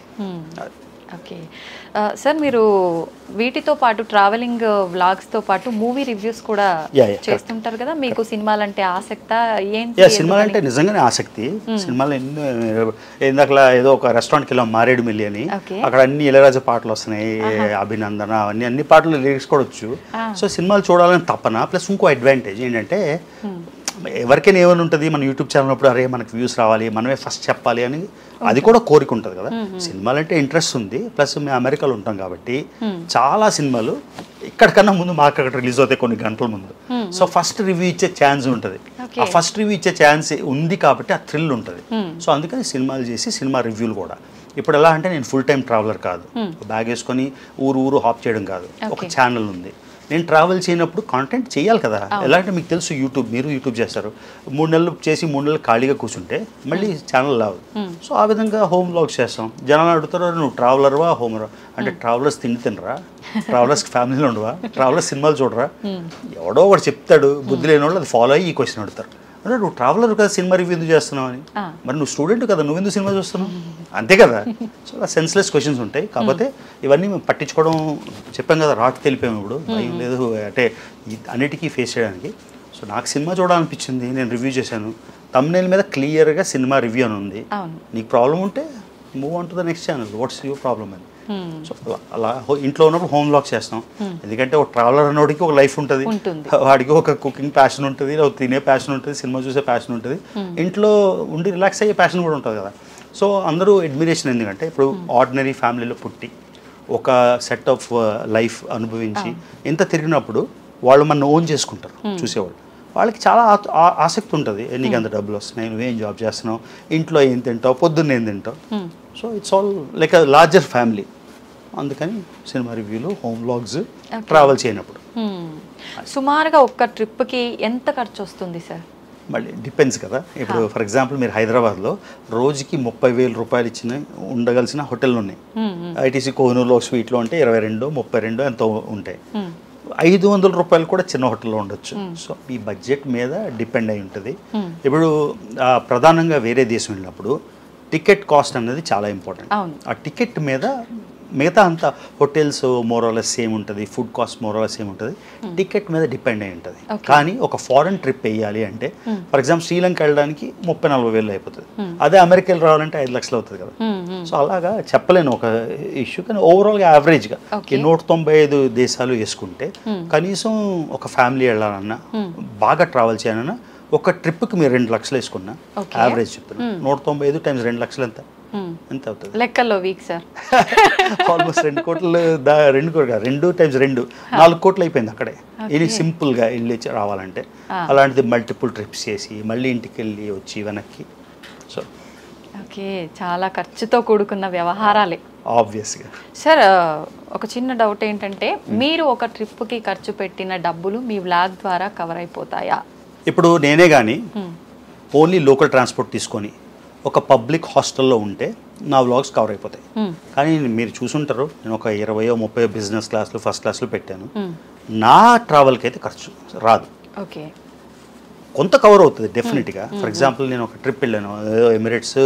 Speaker 1: ఓకే సార్, మీరు వీటితో పాటు ట్రావెలింగ్ వ్లాగ్స్తో పాటు మూవీ రివ్యూస్ కూడా చేస్తుంటారు కదా, మీకు సినిమాలంటే ఆసక్తి ఏంటి?
Speaker 2: సినిమాలు అంటే నిజంగానే ఆసక్తి. సినిమాలు ఎన్నో, ఇందాకలా ఏదో ఒక రెస్టారెంట్కి వెళ్ళాం మారేడుమిల్లి అని, అక్కడ అన్ని ఇళయరాజా పాటలు వస్తున్నాయి, అభినందన, అవన్నీ అన్ని పాటలు లిరిక్స్ కూడా వచ్చు. సో సినిమాలు చూడాలని తప్పన. ప్లస్ ఇంకో అడ్వాంటేజ్ ఏంటంటే, ఎవరికైనా ఏమైనా ఉంటుంది మన యూట్యూబ్ ఛానల్ అప్పుడు, అరే మనకు వ్యూస్ రావాలి, మనమే ఫస్ట్ చెప్పాలి అని అది కూడా కోరిక ఉంటుంది కదా. సినిమాలు అంటే ఇంట్రెస్ట్ ఉంది, ప్లస్ మేము అమెరికాలో ఉంటాం కాబట్టి చాలా సినిమాలు ఇక్కడికన్నా ముందు మాకు అక్కడ రిలీజ్ అవుతాయి కొన్ని గంటల ముందు. సో ఫస్ట్ రివ్యూ ఇచ్చే ఛాన్స్ ఉంటుంది. ఆ ఫస్ట్ రివ్యూ ఇచ్చే ఛాన్స్ ఉంది కాబట్టి ఆ థ్రిల్ ఉంటుంది. సో అందుకని సినిమాలు చేసి సినిమా రివ్యూలు కూడా. ఇప్పుడు ఎలా అంటే నేను ఫుల్ టైం ట్రావెలర్ కాదు, బ్యాగ్ వేసుకొని ఊరు ఊరు హాప్ చేయడం కాదు, ఒక ఛానల్ ఉంది. నేను ట్రావెల్ చేయనప్పుడు కాంటెంట్ చేయాలి కదా. ఎలా అంటే మీకు తెలుసు, యూట్యూబ్, మీరు యూట్యూబ్ చేస్తారు, మూడు నెలలు చేసి మూడు నెలలు ఖాళీగా కూర్చుంటే మళ్ళీ ఛానల్ రావు. సో ఆ విధంగా హోమ్ వ్లాగ్స్ చేస్తాం. జనాలు అడుగుతారు, నువ్వు ట్రావెలర్వా హోమరా అంటే, ట్రావెలర్స్ తిండి తినరా, ట్రావెలర్స్కి ఫ్యామిలీలో ఉండవా, ట్రావెలర్స్ సినిమాలు చూడరా, ఎవడో ఒకటి చెప్తాడు, బుద్ధి లేని వాళ్ళు అది ఫాలో అయ్యి ఈ క్వశ్చన్ అడుగుతారు. అంటే నువ్వు ట్రావెలర్ కదా, సినిమా రివ్యూ ఎందుకు చేస్తున్నావు అని. మరి నువ్వు స్టూడెంట్ కదా, నువ్వెందుకు సినిమా చూస్తున్నావు, అంతే కదా. సో అలా సెన్స్లెస్ క్వశ్చన్స్ ఉంటాయి. కాకపోతే ఇవన్నీ మేము పట్టించుకోవడం, చెప్పాం కదా, రాక్ తెలిపాము. ఇప్పుడు భయం లేదు అంటే అన్నిటికీ ఫేస్ చేయడానికి. సో నాకు సినిమా చూడాలనిపించింది, నేను రివ్యూ చేశాను. తమ్నైల్ మీద క్లియర్గా సినిమా రివ్యూ అని ఉంది. నీకు ప్రాబ్లం ఉంటే move on to the next channel, what's your problem అని. సో అలా ఇంట్లో ఉన్నప్పుడు హోమ్ వ్లాగ్ చేస్తాం. ఎందుకంటే ఒక ట్రావెలర్ అన్నోడికి ఒక లైఫ్ ఉంటుంది, వాడికి ఒక కుకింగ్ ప్యాషన్ ఉంటుంది, తినే ప్యాషన్ ఉంటుంది, సినిమా చూసే ప్యాషన్ ఉంటుంది, ఇంట్లో ఉండి రిలాక్స్ అయ్యే ప్యాషన్ కూడా ఉంటుంది కదా. సో అందరూ అడ్మిరేషన్ ఎందుకంటే ఇప్పుడు ఆర్డినరీ ఫ్యామిలీలో పుట్టి ఒక సెట్ ఆఫ్ లైఫ్ అనుభవించి ఎంత తిరిగినప్పుడు వాళ్ళు మన ఓన్ చేసుకుంటారు చూసేవాళ్ళు. వాళ్ళకి చాలా ఆసక్తి ఉంటుంది, నీకు అంత డబ్బులు వస్తున్నాయి, నువ్వేం జాబ్ చేస్తున్నావు, ఇంట్లో ఏం తింటావు, పొద్దున్న ఏం తింటావు. So it's all like a larger family. అందుకని సినిమా రివ్యూలు, హోమ్ వ్లాగ్స్, ట్రావెల్ చేయనప్పుడు.
Speaker 1: సుమారుగా ఒక్క ట్రిప్కి ఎంత ఖర్చు వస్తుంది సార్?
Speaker 2: మళ్ళీ డిపెండ్స్ కదా. ఇప్పుడు ఫర్ ఎగ్జాంపుల్ మీరు హైదరాబాద్లో రోజుకి ముప్పై వేల రూపాయలు ఇచ్చిన ఉండగలిసిన హోటళ్ళు ఉన్నాయి. ఐటీసీ కోహినూర్లో స్వీట్లో అంటే ఇరవై రెండు ముప్పై రెండు ఎంతో ఉంటాయి. ఐదు వందల రూపాయలు కూడా చిన్న హోటల్లో ఉండొచ్చు. సో ఈ బడ్జెట్ మీద డిపెండ్ అయి ఉంటుంది. ఇప్పుడు ప్రధానంగా వేరే దేశం వెళ్ళినప్పుడు టికెట్ కాస్ట్ అనేది చాలా ఇంపార్టెంట్. ఆ టికెట్ మీద మిగతా అంతా హోటల్స్ మోరలెస్ సేమ్ ఉంటుంది, ఫుడ్ కాస్ట్ మోరలెస్ సేమ్ ఉంటుంది, టికెట్ మీద డిపెండ్ అయి ఉంటుంది. కానీ ఒక ఫారెన్ ట్రిప్ వేయాలి అంటే ఫర్ ఎగ్జాంపుల్ శ్రీలంక వెళ్ళడానికి ముప్పై నలభై వేలు అయిపోతుంది, అదే అమెరికా రావాలంటే ఐదు లక్షలు అవుతుంది కదా. సో అలాగా చెప్పలేను ఒక ఇష్యూ. కానీ ఓవరాల్గా యావరేజ్గా నూట తొంభై ఐదు దేశాలు వేసుకుంటే కనీసం ఒక ఫ్యామిలీ వెళ్ళాలన్నా బాగా ట్రావెల్ చేయాలన్నా ఒక ట్రిప్కి మీరు రెండు లక్షలు వేసుకున్నా యావరేజ్ చెప్తున్నా, నూట తొంభై ఐదు టైమ్స్ రెండు లక్షలు ఎంత ఎంత అవుతుంది
Speaker 1: లెక్కల్లో వీక్ సార్?
Speaker 2: ఆల్మోస్ట్ రెండు కోట్లు దా రెండు కోట్లు రెండు టైమ్స్ రెండు నాలుగు కోట్లు అయిపోయింది అక్కడే. ఇది సింపుల్గా వెళ్ళి రావాలంటే అలాంటిది మల్టిపుల్ ట్రిప్స్ చేసి మళ్ళీ ఇంటికి వెళ్ళి వచ్చి వెనక్కి. సో
Speaker 1: ఓకే, చాలా ఖర్చుతో కూడుకున్న వ్యవహారాలే
Speaker 2: ఆబ్వియస్గా.
Speaker 1: సార్ ఒక చిన్న డౌట్ ఏంటంటే, మీరు ఒక ట్రిప్కి ఖర్చు పెట్టిన డబ్బులు మీ వ్లాగ్ ద్వారా కవర్ అయిపోతాయా?
Speaker 2: ఇప్పుడు నేనే కానీ ఓన్లీ లోకల్ ట్రాన్స్పోర్ట్ తీసుకొని ఒక పబ్లిక్ హాస్టల్లో ఉంటే నా వ్లాగ్స్ కవర్ అయిపోతాయి. కానీ మీరు చూసుంటారు నేను ఒక ఇరవయో ముప్పై బిజినెస్ క్లాస్లో ఫస్ట్ క్లాస్లో పెట్టాను. నా ట్రావెల్కి అయితే ఖర్చు రాదు.
Speaker 1: ఓకే,
Speaker 2: కొంత కవర్ అవుతుంది డెఫినెట్గా. ఫర్ ఎగ్జాంపుల్ నేను ఒక ట్రిప్ వెళ్ళాను, ఏదో ఎమిరేట్స్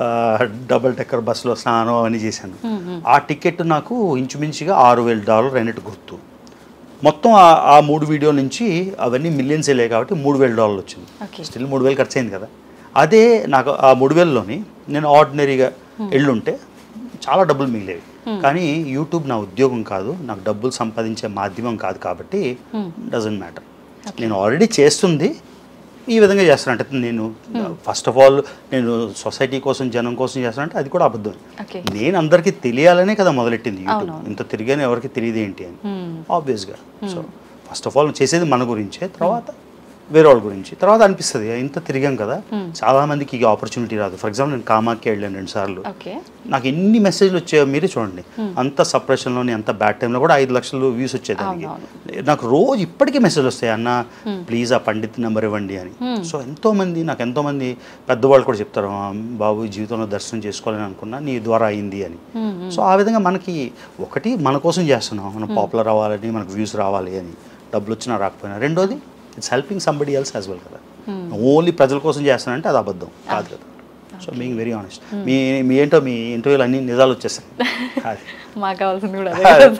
Speaker 2: డబుల్ డెక్కర్ బస్సులో స్నానం అవన్నీ చేశాను. ఆ టికెట్ నాకు ఇంచుమించుగా ఆరు వేల డాలర్ అయినట్టు గుర్తు. మొత్తం ఆ మూడు వీడియో నుంచి అవన్నీ మిలియన్స్ వెళ్ళాయి కాబట్టి మూడు వేల డాలర్లు వచ్చింది. స్టిల్ మూడు వేలు ఖర్చు అయింది కదా. అదే నాకు ఆ మూడు వేలలోని నేను ఆర్డినరీగా వెళ్ళుంటే చాలా డబ్బులు మిగిలేవి. కానీ యూట్యూబ్ నా ఉద్యోగం కాదు, నాకు డబ్బులు సంపాదించే మాధ్యమం కాదు కాబట్టి డజంట్ మ్యాటర్. నేను ఆల్రెడీ చేస్తుంది ఈ విధంగా చేస్తాను. అంటే నేను ఫస్ట్ ఆఫ్ ఆల్ నేను సొసైటీ కోసం జనం కోసం చేస్తానంటే అది కూడా అబద్ధం. నేను అందరికీ తెలియాలనే కదా మొదలెట్టింది యూట్యూబ్. ఇంత తిరిగానే ఎవరికి తెలియదు ఏంటి అని ఆబ్వియస్గా. సో ఫస్ట్ ఆఫ్ ఆల్ చేసేది మన గురించే, తర్వాత వేరే వాళ్ళ గురించి. తర్వాత అనిపిస్తుంది ఇంత తిరిగాం కదా, చాలా మందికి ఈ ఆపర్చునిటీ రాదు. ఫర్ ఎగ్జాంపుల్ నేను కామాఖ్య వెళ్ళాను రెండు సార్లు, నాకు ఎన్ని మెసేజ్లు వచ్చాయో మీరే చూడండి. అంత సప్రెషన్లోని అంత బ్యాడ్ టైంలో కూడా ఐదు లక్షలు వ్యూస్ వచ్చేదానికి నాకు రోజు ఇప్పటికీ మెసేజ్లు వస్తాయి, అన్న ప్లీజ్ ఆ పండిత్ నెంబర్ ఇవ్వండి అని. సో ఎంతోమంది నాకు ఎంతోమంది పెద్దవాళ్ళు కూడా చెప్తారు, బాబు జీవితంలో దర్శనం చేసుకోవాలని అనుకున్నా నీ ద్వారా అయింది అని. సో ఆ విధంగా మనకి ఒకటి మన కోసం చేస్తున్నాం, మనం పాపులర్ అవ్వాలని, మనకు వ్యూస్ రావాలి అని, డబ్బులు వచ్చినా రాకపోయినా. రెండోది it's helping somebody else as well కదా. ఓన్లీ ప్రజల కోసం చేస్తానంటే అది అబద్ధం కాదు కదా. So being very honest. మీ మీ ఏంటో మీ ఇంటర్వ్యూలు అన్ని నిజాలు వచ్చేస్తాయి.
Speaker 1: మాకు కావాల్సింది కూడా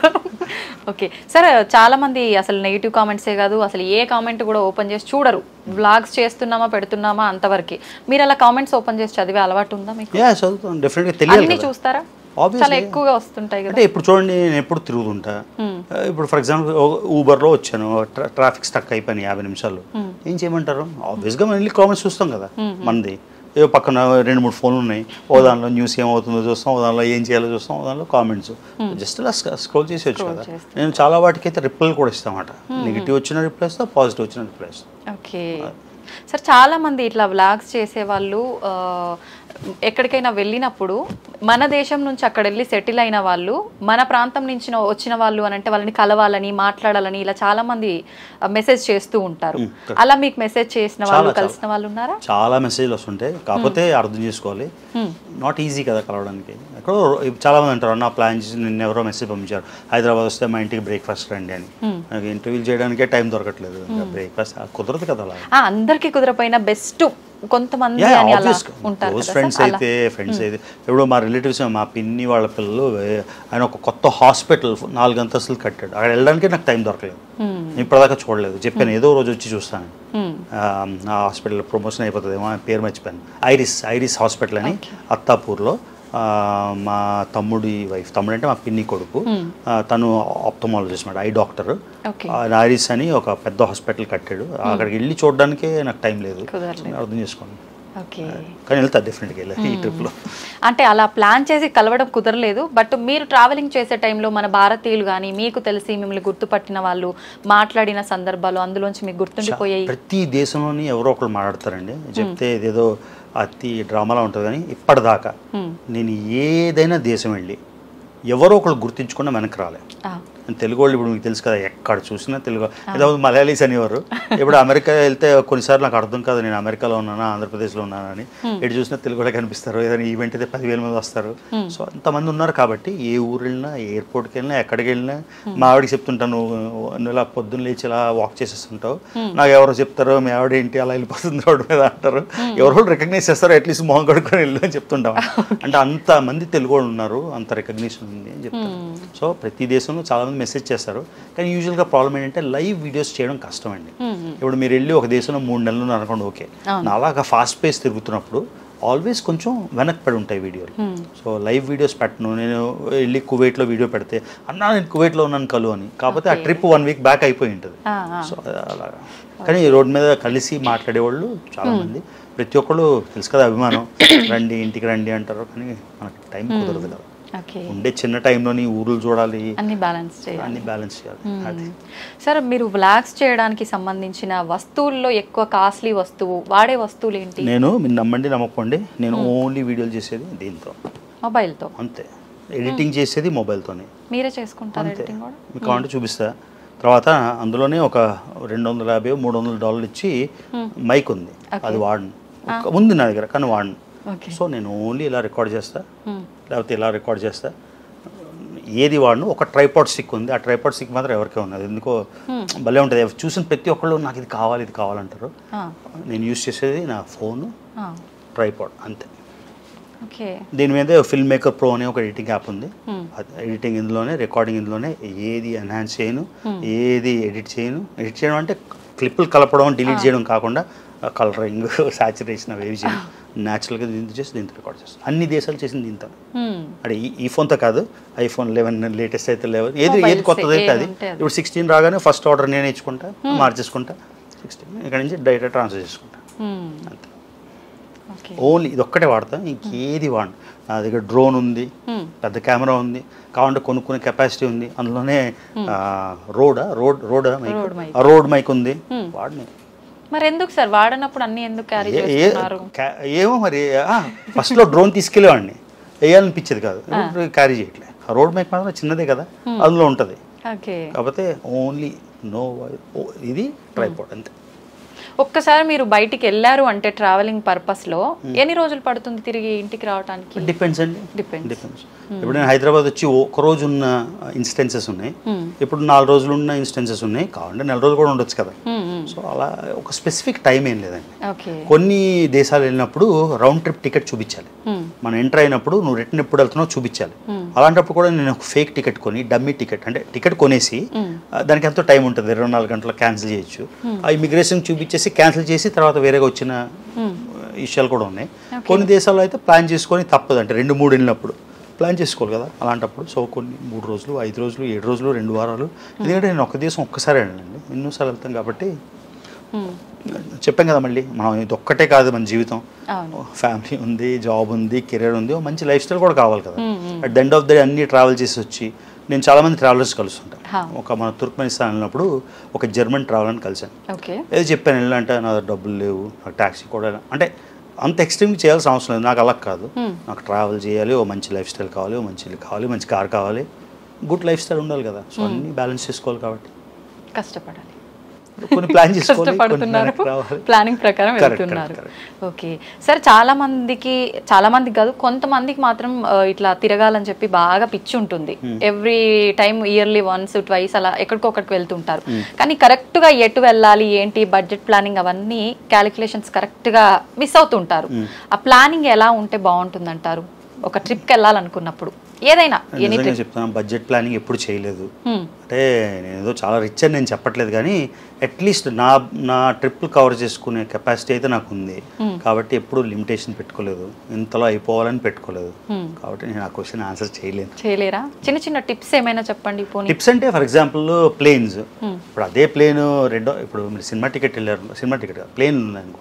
Speaker 1: ఓకే సార్. చాలా మంది అసలు నెగిటివ్ కామెంట్సే కాదు, అసలు ఏ కామెంట్ కూడా ఓపెన్ చేసి చూడరు. వ్లాగ్స్ చేస్తున్నామా పెడుతున్నామా అంతవరకు. మీరు అలా కామెంట్స్ ఓపెన్ చేసి చదివే అలవాటు ఉందా మీకు?
Speaker 2: చదువుతాను డెఫినెట్గా, తెలియాలి.
Speaker 1: చూస్తారా? చాలా ఎక్కువగా వస్తుంటాయి కదా.
Speaker 2: అంటే ఇప్పుడు చూడండి నేను ఎప్పుడు తిరుగుతుంటా. ఇప్పుడు ఫర్ ఎగ్జాంపుల్ ఊబర్లో వచ్చాను, ట్రాఫిక్ స్టక్ అయిపోయినాయి యాభై నిమిషాలు, ఏం చేయమంటారు? ఆబ్వియస్గా మనం వెళ్ళి కామెంట్స్ చూస్తాం కదా. మనది ఏదో పక్కన రెండు మూడు ఫోన్లు ఉన్నాయి, ఓ దానిలో న్యూస్ ఏమవుతుందో చూస్తాం, ఓ దానిలో ఏం చేయాలో చూస్తాం, ఓ దానిలో కామెంట్స్ జస్ట్ ఇలా స్క్రోల్ చేసేయచ్చు కదా. నేను చాలా వాటికి అయితే రిప్లైలు కూడా ఇస్తామన్నమాట. నెగిటివ్ వచ్చిన రిప్లై ఇస్తా, పాజిటివ్ వచ్చిన రిప్లై ఇస్తాం.
Speaker 1: ఓకే సార్, చాలా మంది ఇట్లా వ్లాగ్స్ చేసేవాళ్ళు ఎక్కడికైనా వెళ్ళినప్పుడు మన దేశం నుంచి అక్కడ వెళ్ళి సెటిల్ అయిన వాళ్ళు, మన ప్రాంతం నుంచి వచ్చిన వాళ్ళు అని అంటే వాళ్ళని కలవాలని, మాట్లాడాలని ఇలా చాలా మంది మెసేజ్ చేస్తూ ఉంటారు. అలా మీకు మెసేజ్ చేసిన వాళ్ళు, కలిసిన వాళ్ళు ఉన్నారా?
Speaker 2: చాలా మెసేజ్లు వస్తుంటాయి, కాకపోతే అర్థం చేసుకోవాలి నాట్ ఈజీ కదా కలవడానికి. ఎక్కడో చాలా మంది అంటారు, నా ప్లాన్ చేసి నిన్న ఎవరో మెసేజ్ పంపించారు, హైదరాబాద్ వస్తే మా ఇంటికి బ్రేక్ఫాస్ట్ రండి అని. నాకు ఇంటర్వ్యూలు చేయడానికే టైం దొరకట్లేదు, బ్రేక్ఫాస్ట్ కుదరదు కదా. అలా అందరికీ
Speaker 1: కుదరపోయినా బెస్ట్ కొంతమంది
Speaker 2: క్లోజ్ ఫ్రెండ్స్ అయితే ఫ్రెండ్స్ అయితే ఇప్పుడు మా రిలేటివ్స్, మా పిన్ని వాళ్ళ పిల్లలు, ఆయన ఒక కొత్త హాస్పిటల్ నాలుగు అంతస్తులు కట్టాడు, అక్కడ వెళ్ళడానికి నాకు టైం దొరకలేదు. ఇప్పటిదాకా చూడలేదు, చెప్పాను ఏదో రోజు వచ్చి చూస్తాను. ఆ హాస్పిటల్ ప్రమోషన్ అయిపోతుంది ఏమో, పేరు మర్చిపోయాను. ఐరిస్ ఐరిస్ హాస్పిటల్ అని అత్తాపూర్లో. మా తమ్ముడి వైఫ్, తమ్ముడు అంటే మా పిన్ని కొడుకు, తను ఆప్థమాలజిస్ట్ మాట, ఐ డాక్టర్. ఐరిస్ అని ఒక పెద్ద హాస్పిటల్ కట్టాడు, అక్కడికి వెళ్ళి చూడడానికే నాకు టైం లేదు. అర్థం చేసుకోండి.
Speaker 1: ఓకే.
Speaker 2: కానీ వెళ్తా డెఫినెట్గా వెళ్ళా ఈ ట్రిప్లో.
Speaker 1: అంటే అలా ప్లాన్ చేసి కలవడం కుదరలేదు, బట్ మీరు ట్రావెలింగ్ చేసే టైంలో మన భారతీయులు కానీ మీకు తెలిసి మిమ్మల్ని గుర్తుపట్టిన వాళ్ళు మాట్లాడిన సందర్భాలు అందులోంచి మీకు గుర్తుండిపోయాయి?
Speaker 2: ప్రతి దేశంలోని ఎవరో ఒకరు మాట్లాడతారండి, చెప్తే ఇదేదో అతి డ్రామాలా ఉంటుంది. కానీ ఇప్పటిదాకా నేను ఏదైనా దేశం వెళ్ళి ఎవరో ఒకరు గుర్తించుకున్నా వెనక్కి రాలే. తెలుగు వాళ్ళు ఇప్పుడు మీకు తెలుసు కదా, ఎక్కడ చూసినా తెలుగు. ఏదో మలయాళీస్ అనేవారు. ఇప్పుడు అమెరికా వెళ్తే కొన్నిసార్లు నాకు అర్థం కాదు నేను అమెరికాలో ఉన్నానా ఆంధ్రప్రదేశ్లో ఉన్నానని. ఎటు చూసినా తెలుగు కూడా కనిపిస్తారు. ఏదైనా ఈవెంట్ అయితే పదివేల మంది వస్తారు. సో అంతమంది ఉన్నారు కాబట్టి ఏ ఊరు వెళ్ళినా ఎయిర్పోర్ట్కి వెళ్ళినా ఎక్కడికి వెళ్ళినా మా ఆవిడకి చెప్తుంటాను, నువ్వు ఇలా పొద్దున్న లేచి ఇలా వాక్ చేసేస్తుంటావు, నాకు ఎవరో చెప్తారు మీ ఆవిడ ఏంటి అలా వెళ్ళిపోతుంది రోడ్డు మీద అంటారు, ఎవరో రికగ్నైజ్ చేస్తారు, అట్లీస్ట్ మొహం కడుక్కొని వెళ్ళు అని చెప్తుంటాం. అంటే అంతమంది తెలుగు వాళ్ళు ఉన్నారు, అంత రికగ్నిషన్ ఉంది అని చెప్తాను. సో ప్రతి దేశంలో చాలామంది మెసేజ్ చేస్తారు. కానీ యూజువల్గా ప్రాబ్లం ఏంటంటే లైవ్ వీడియోస్ చేయడం కష్టం అండి. ఇప్పుడు మీరు వెళ్ళి ఒక దేశంలో మూడు నెలలు అనుకోండి, ఓకే. అలాగా ఫాస్ట్ పేస్ తిరుగుతున్నప్పుడు ఆల్వేస్ కొంచెం వెనక్కి పడి ఉంటాయి వీడియోలు. సో లైవ్ వీడియోస్ పెట్టను. నేను వెళ్ళి కువైట్లో వీడియో పెడితే అన్నా నేను కువైట్లో ఉన్నాను కలు అని, కాకపోతే ఆ ట్రిప్ వన్ వీక్ బ్యాక్ అయిపోయి ఉంటుంది. సో అలాగా. కానీ రోడ్డు మీద కలిసి మాట్లాడేవాళ్ళు చాలామంది, ప్రతి ఒక్కళ్ళు తెలుసు కదా అభిమానం, రండి ఇంటికి రండి అంటారు. కానీ మనకి టైం కుదరదు కదా, ఉండే చిన్న టైంలోని ఊర్లు చూడాలి, అన్ని బ్యాలెన్స్ చేయాలి అన్ని బ్యాలెన్స్ చేయాలి అది.
Speaker 1: సార్ మీరు వ్లాగ్స్ చేయడానికి సంబంధించిన వస్తువుల్లో ఎక్కువ కాస్ట్లీ వస్తువు వాడే వస్తువులు ఏంటి?
Speaker 2: నేను మీరు నమ్మండి నమ్మకండి, నేను ఓన్లీ వీడియోలు చేసేది దీంతో,
Speaker 1: మొబైల్తో అంతే.
Speaker 2: ఎడిటింగ్ చేసేది మొబైల్తోనే.
Speaker 1: మీరే చేసుకుంటారు ఎడిటింగ్ కూడా?
Speaker 2: మీకు కావాలంటే చూపిస్తా. తర్వాత అందులోనే ఒక రెండు వందల యాభై మూడు వందల డాలర్లు ఇచ్చి మైక్ ఉంది, అది వాడను. ఉంది నా దగ్గర కానీ వాడను. సో నేను ఓన్లీ ఇలా రికార్డ్ చేస్తా, లేకపోతే ఇలా రికార్డ్ చేస్తా, ఏది వాడను. ఒక ట్రైపాడ్ స్టిక్ ఉంది, ఆ ట్రైపాడ్ స్టిక్ మాత్రం ఎవరికే ఉన్నది, ఎందుకో భలే ఉంటుంది. చూసిన ప్రతి ఒక్కళ్ళు నాకు ఇది కావాలి ఇది కావాలంటారు. నేను యూజ్ చేసేది నా ఫోను, ట్రైపాడ్ అంతే. దీని మీద ఫిల్మ్ మేకర్ ప్రో అనే ఒక ఎడిటింగ్ యాప్ ఉంది. ఎడిటింగ్ ఇందులోనే, రికార్డింగ్ ఇందులోనే. ఏది ఎన్హాన్స్ చేయను, ఏది ఎడిట్ చేయను. ఎడిట్ చేయడం అంటే క్లిప్పులు కలపడం డిలీట్ చేయడం కాకుండా కలరింగ్ సాచురేషన్ అవి ఏవి చేయను. న్యాచురల్గా దీంతో చేసి దీంతో రికార్డ్ చేస్తాను. అన్ని దేశాలు చేసింది దీంతో. అంటే ఈ ఫోన్తో కాదు, ఐఫోన్ లెవెన్ లేటెస్ట్ అయితే లెవెన్ ఏది ఏది కొత్తది అయితే అది. ఇప్పుడు సిక్స్టీన్ రాగానే ఫస్ట్ ఆర్డర్ నేను ఇచ్చుకుంటా, మార్చేసుకుంటా, సిక్స్టీన్ ఇక్కడ నుంచి డైరెక్ట్ ట్రాన్స్ఫర్ చేసుకుంటా అంతే. ఓన్లీ ఇది ఒక్కటే వాడతా, ఇంకేది వాడు. నా దగ్గర డ్రోన్ ఉంది, పెద్ద కెమెరా ఉంది, కావాలంటే కొనుక్కునే కెపాసిటీ ఉంది. అందులోనే రోడా Rode Rode mic Rode mic ఉంది, వాడిని.
Speaker 1: మరి ఎందుకు సార్ వాడనప్పుడు అన్ని ఎందుకు క్యారీ చేస్తున్నారు?
Speaker 2: ఏమో మరి, ఫస్ట్లో డ్రోన్ తీసుకెళ్ళేవాడిని, వేయాలనిపించేది కాదు, క్యారీ చేయట్లే. ఆ రోడ్ మైక్ మాత్రం చిన్నదే కదా, అందులో ఉంటుంది. కాకపోతే ఓన్లీ నో ఇది ట్రైపాడ్ అంతే.
Speaker 1: ఒక్కసారి మీరు బయటికి వెళ్ళారు అంటే ట్రావెలింగ్ పర్పస్ లో ఎన్ని రోజులు పడుతుంది తిరిగి ఇంటికి రావడానికి?
Speaker 2: డిపెండ్స్ అండి, డిపెండ్స్. ఇప్పుడు నేను హైదరాబాద్ వచ్చి ఒక రోజు ఉన్న ఇన్స్టెన్సెస్ ఉన్నాయి, ఇప్పుడు నాలుగు రోజులు ఉన్న ఇన్స్టెన్సెస్ ఉన్నాయి, కావాలంటే నెల రోజులు కూడా ఉండొచ్చు కదా. సో అలా ఒక స్పెసిఫిక్ టైం ఏం లేదండి. కొన్ని దేశాలు వెళ్ళినప్పుడు రౌండ్ ట్రిప్ టికెట్ చూపించాలి, మనం ఎంటర్ అయినప్పుడు నువ్వు రిటర్న్ ఎప్పుడు వెళ్తున్నావు చూపించాలి. అలాంటప్పుడు కూడా నేను ఒక ఫేక్ టికెట్ కొని, డమ్మీ టికెట్ అంటే టికెట్ కొనేసి దానికి ఎంతో టైం ఉంటుంది, ఇరవై నాలుగు గంటలు క్యాన్సిల్ చేయొచ్చు. ఆ ఇమిగ్రేషన్ చూపించేసి క్యాన్సిల్ చేసి తర్వాత వేరేగా వచ్చిన విషయాలు కూడా ఉన్నాయి. కొన్ని దేశాల్లో అయితే ప్లాన్ చేసుకొని తప్పదు, అంటే రెండు మూడు వెళ్ళినప్పుడు ప్లాన్ చేసుకోవాలి కదా అలాంటప్పుడు. సో కొన్ని మూడు రోజులు, ఐదు రోజులు, ఏడు రోజులు, రెండు వారాలు. ఎందుకంటే నేను ఒక దేశం ఒక్కసారి వెళ్ళండి, ఎన్నోసార్లు వెళ్తాం కాబట్టి. చెప్పాం కదా మళ్ళీ మనం ఇది ఒక్కటే కాదు మన జీవితం, ఫ్యామిలీ ఉంది, జాబ్ ఉంది, కెరీర్ ఉంది, మంచి లైఫ్ స్టైల్ కూడా కావాలి కదా. At the end of the day అన్ని ట్రావెల్ చేసి వచ్చి నేను చాలామంది ట్రావెలర్స్ కలుస్తుంటాను. ఒక మన తుర్క్మెనిస్తాన్ వెళ్ళినప్పుడు ఒక జర్మన్ ట్రావెలర్ని కలిసాను. ఏదో చెప్పాను వెళ్ళాలంటే నా డబ్బులు లేవు, నాకు ట్యాక్సీ కూడా, అంటే అంత ఎక్స్ట్రీమ్ చేయాల్సిన అవసరం లేదు, నాకు అలా కాదు, నాకు ట్రావెల్ చేయాలి, ఓ మంచి లైఫ్ స్టైల్ కావాలి, ఓ మంచి ఇల్లు కావాలి, మంచి కార్ కావాలి, గుడ్ లైఫ్ స్టైల్ ఉండాలి కదా. సో అన్నీ బ్యాలెన్స్ చేసుకోవాలి కాబట్టి
Speaker 1: కష్టపడాలి,
Speaker 2: కొన్ని ప్లాన్ చేసుకోవాలి,
Speaker 1: ప్లానింగ్ ప్రకారం వెళ్తున్నారు. ఓకే సార్, చాలా మందికి చాలా మందికి కాదు కొంతమందికి మాత్రం ఇట్లా తిరగాలని చెప్పి బాగా పిచ్చి ఉంటుంది. Every time yearly once twice అలా ఎక్కడికొక్కడికి వెళ్తుంటారు. కానీ కరెక్ట్ గా ఎటు వెళ్ళాలి ఏంటి బడ్జెట్ ప్లానింగ్ అవన్నీ క్యాలిక్యులేషన్స్ కరెక్ట్ గా మిస్ అవుతుంటారు. ఆ ప్లానింగ్ ఎలా ఉంటే బాగుంటుంది అంటారు ఒక ట్రిప్కి వెళ్ళాలనుకున్నప్పుడు? ఏదైనా
Speaker 2: చెప్తాను, బడ్జెట్ ప్లానింగ్ ఎప్పుడు చేయలేదు. అంటే నేను ఏదో చాలా రిచ్ అని నేను చెప్పట్లేదు, కానీ అట్లీస్ట్ నా నా ట్రిప్లు కవర్ చేసుకునే కెపాసిటీ అయితే నాకు ఉంది. కాబట్టి ఎప్పుడు లిమిటేషన్ పెట్టుకోలేదు, ఇంతలో అయిపోవాలని పెట్టుకోలేదు. కాబట్టి నేను ఆ క్వశ్చన్ ఆన్సర్ చేయలేను.
Speaker 1: చేయలేరా? చిన్న చిన్న టిప్స్ ఏమైనా చెప్పండి.
Speaker 2: టిప్స్ అంటే ఫర్ ఎగ్జాంపుల్ ప్లేన్స్. ఇప్పుడు అదే ప్లేన్ రెండో, ఇప్పుడు మీరు సినిమా టికెట్ వెళ్ళారు, సినిమా టికెట్ ప్లేన్ ఉంది అనుకోండి,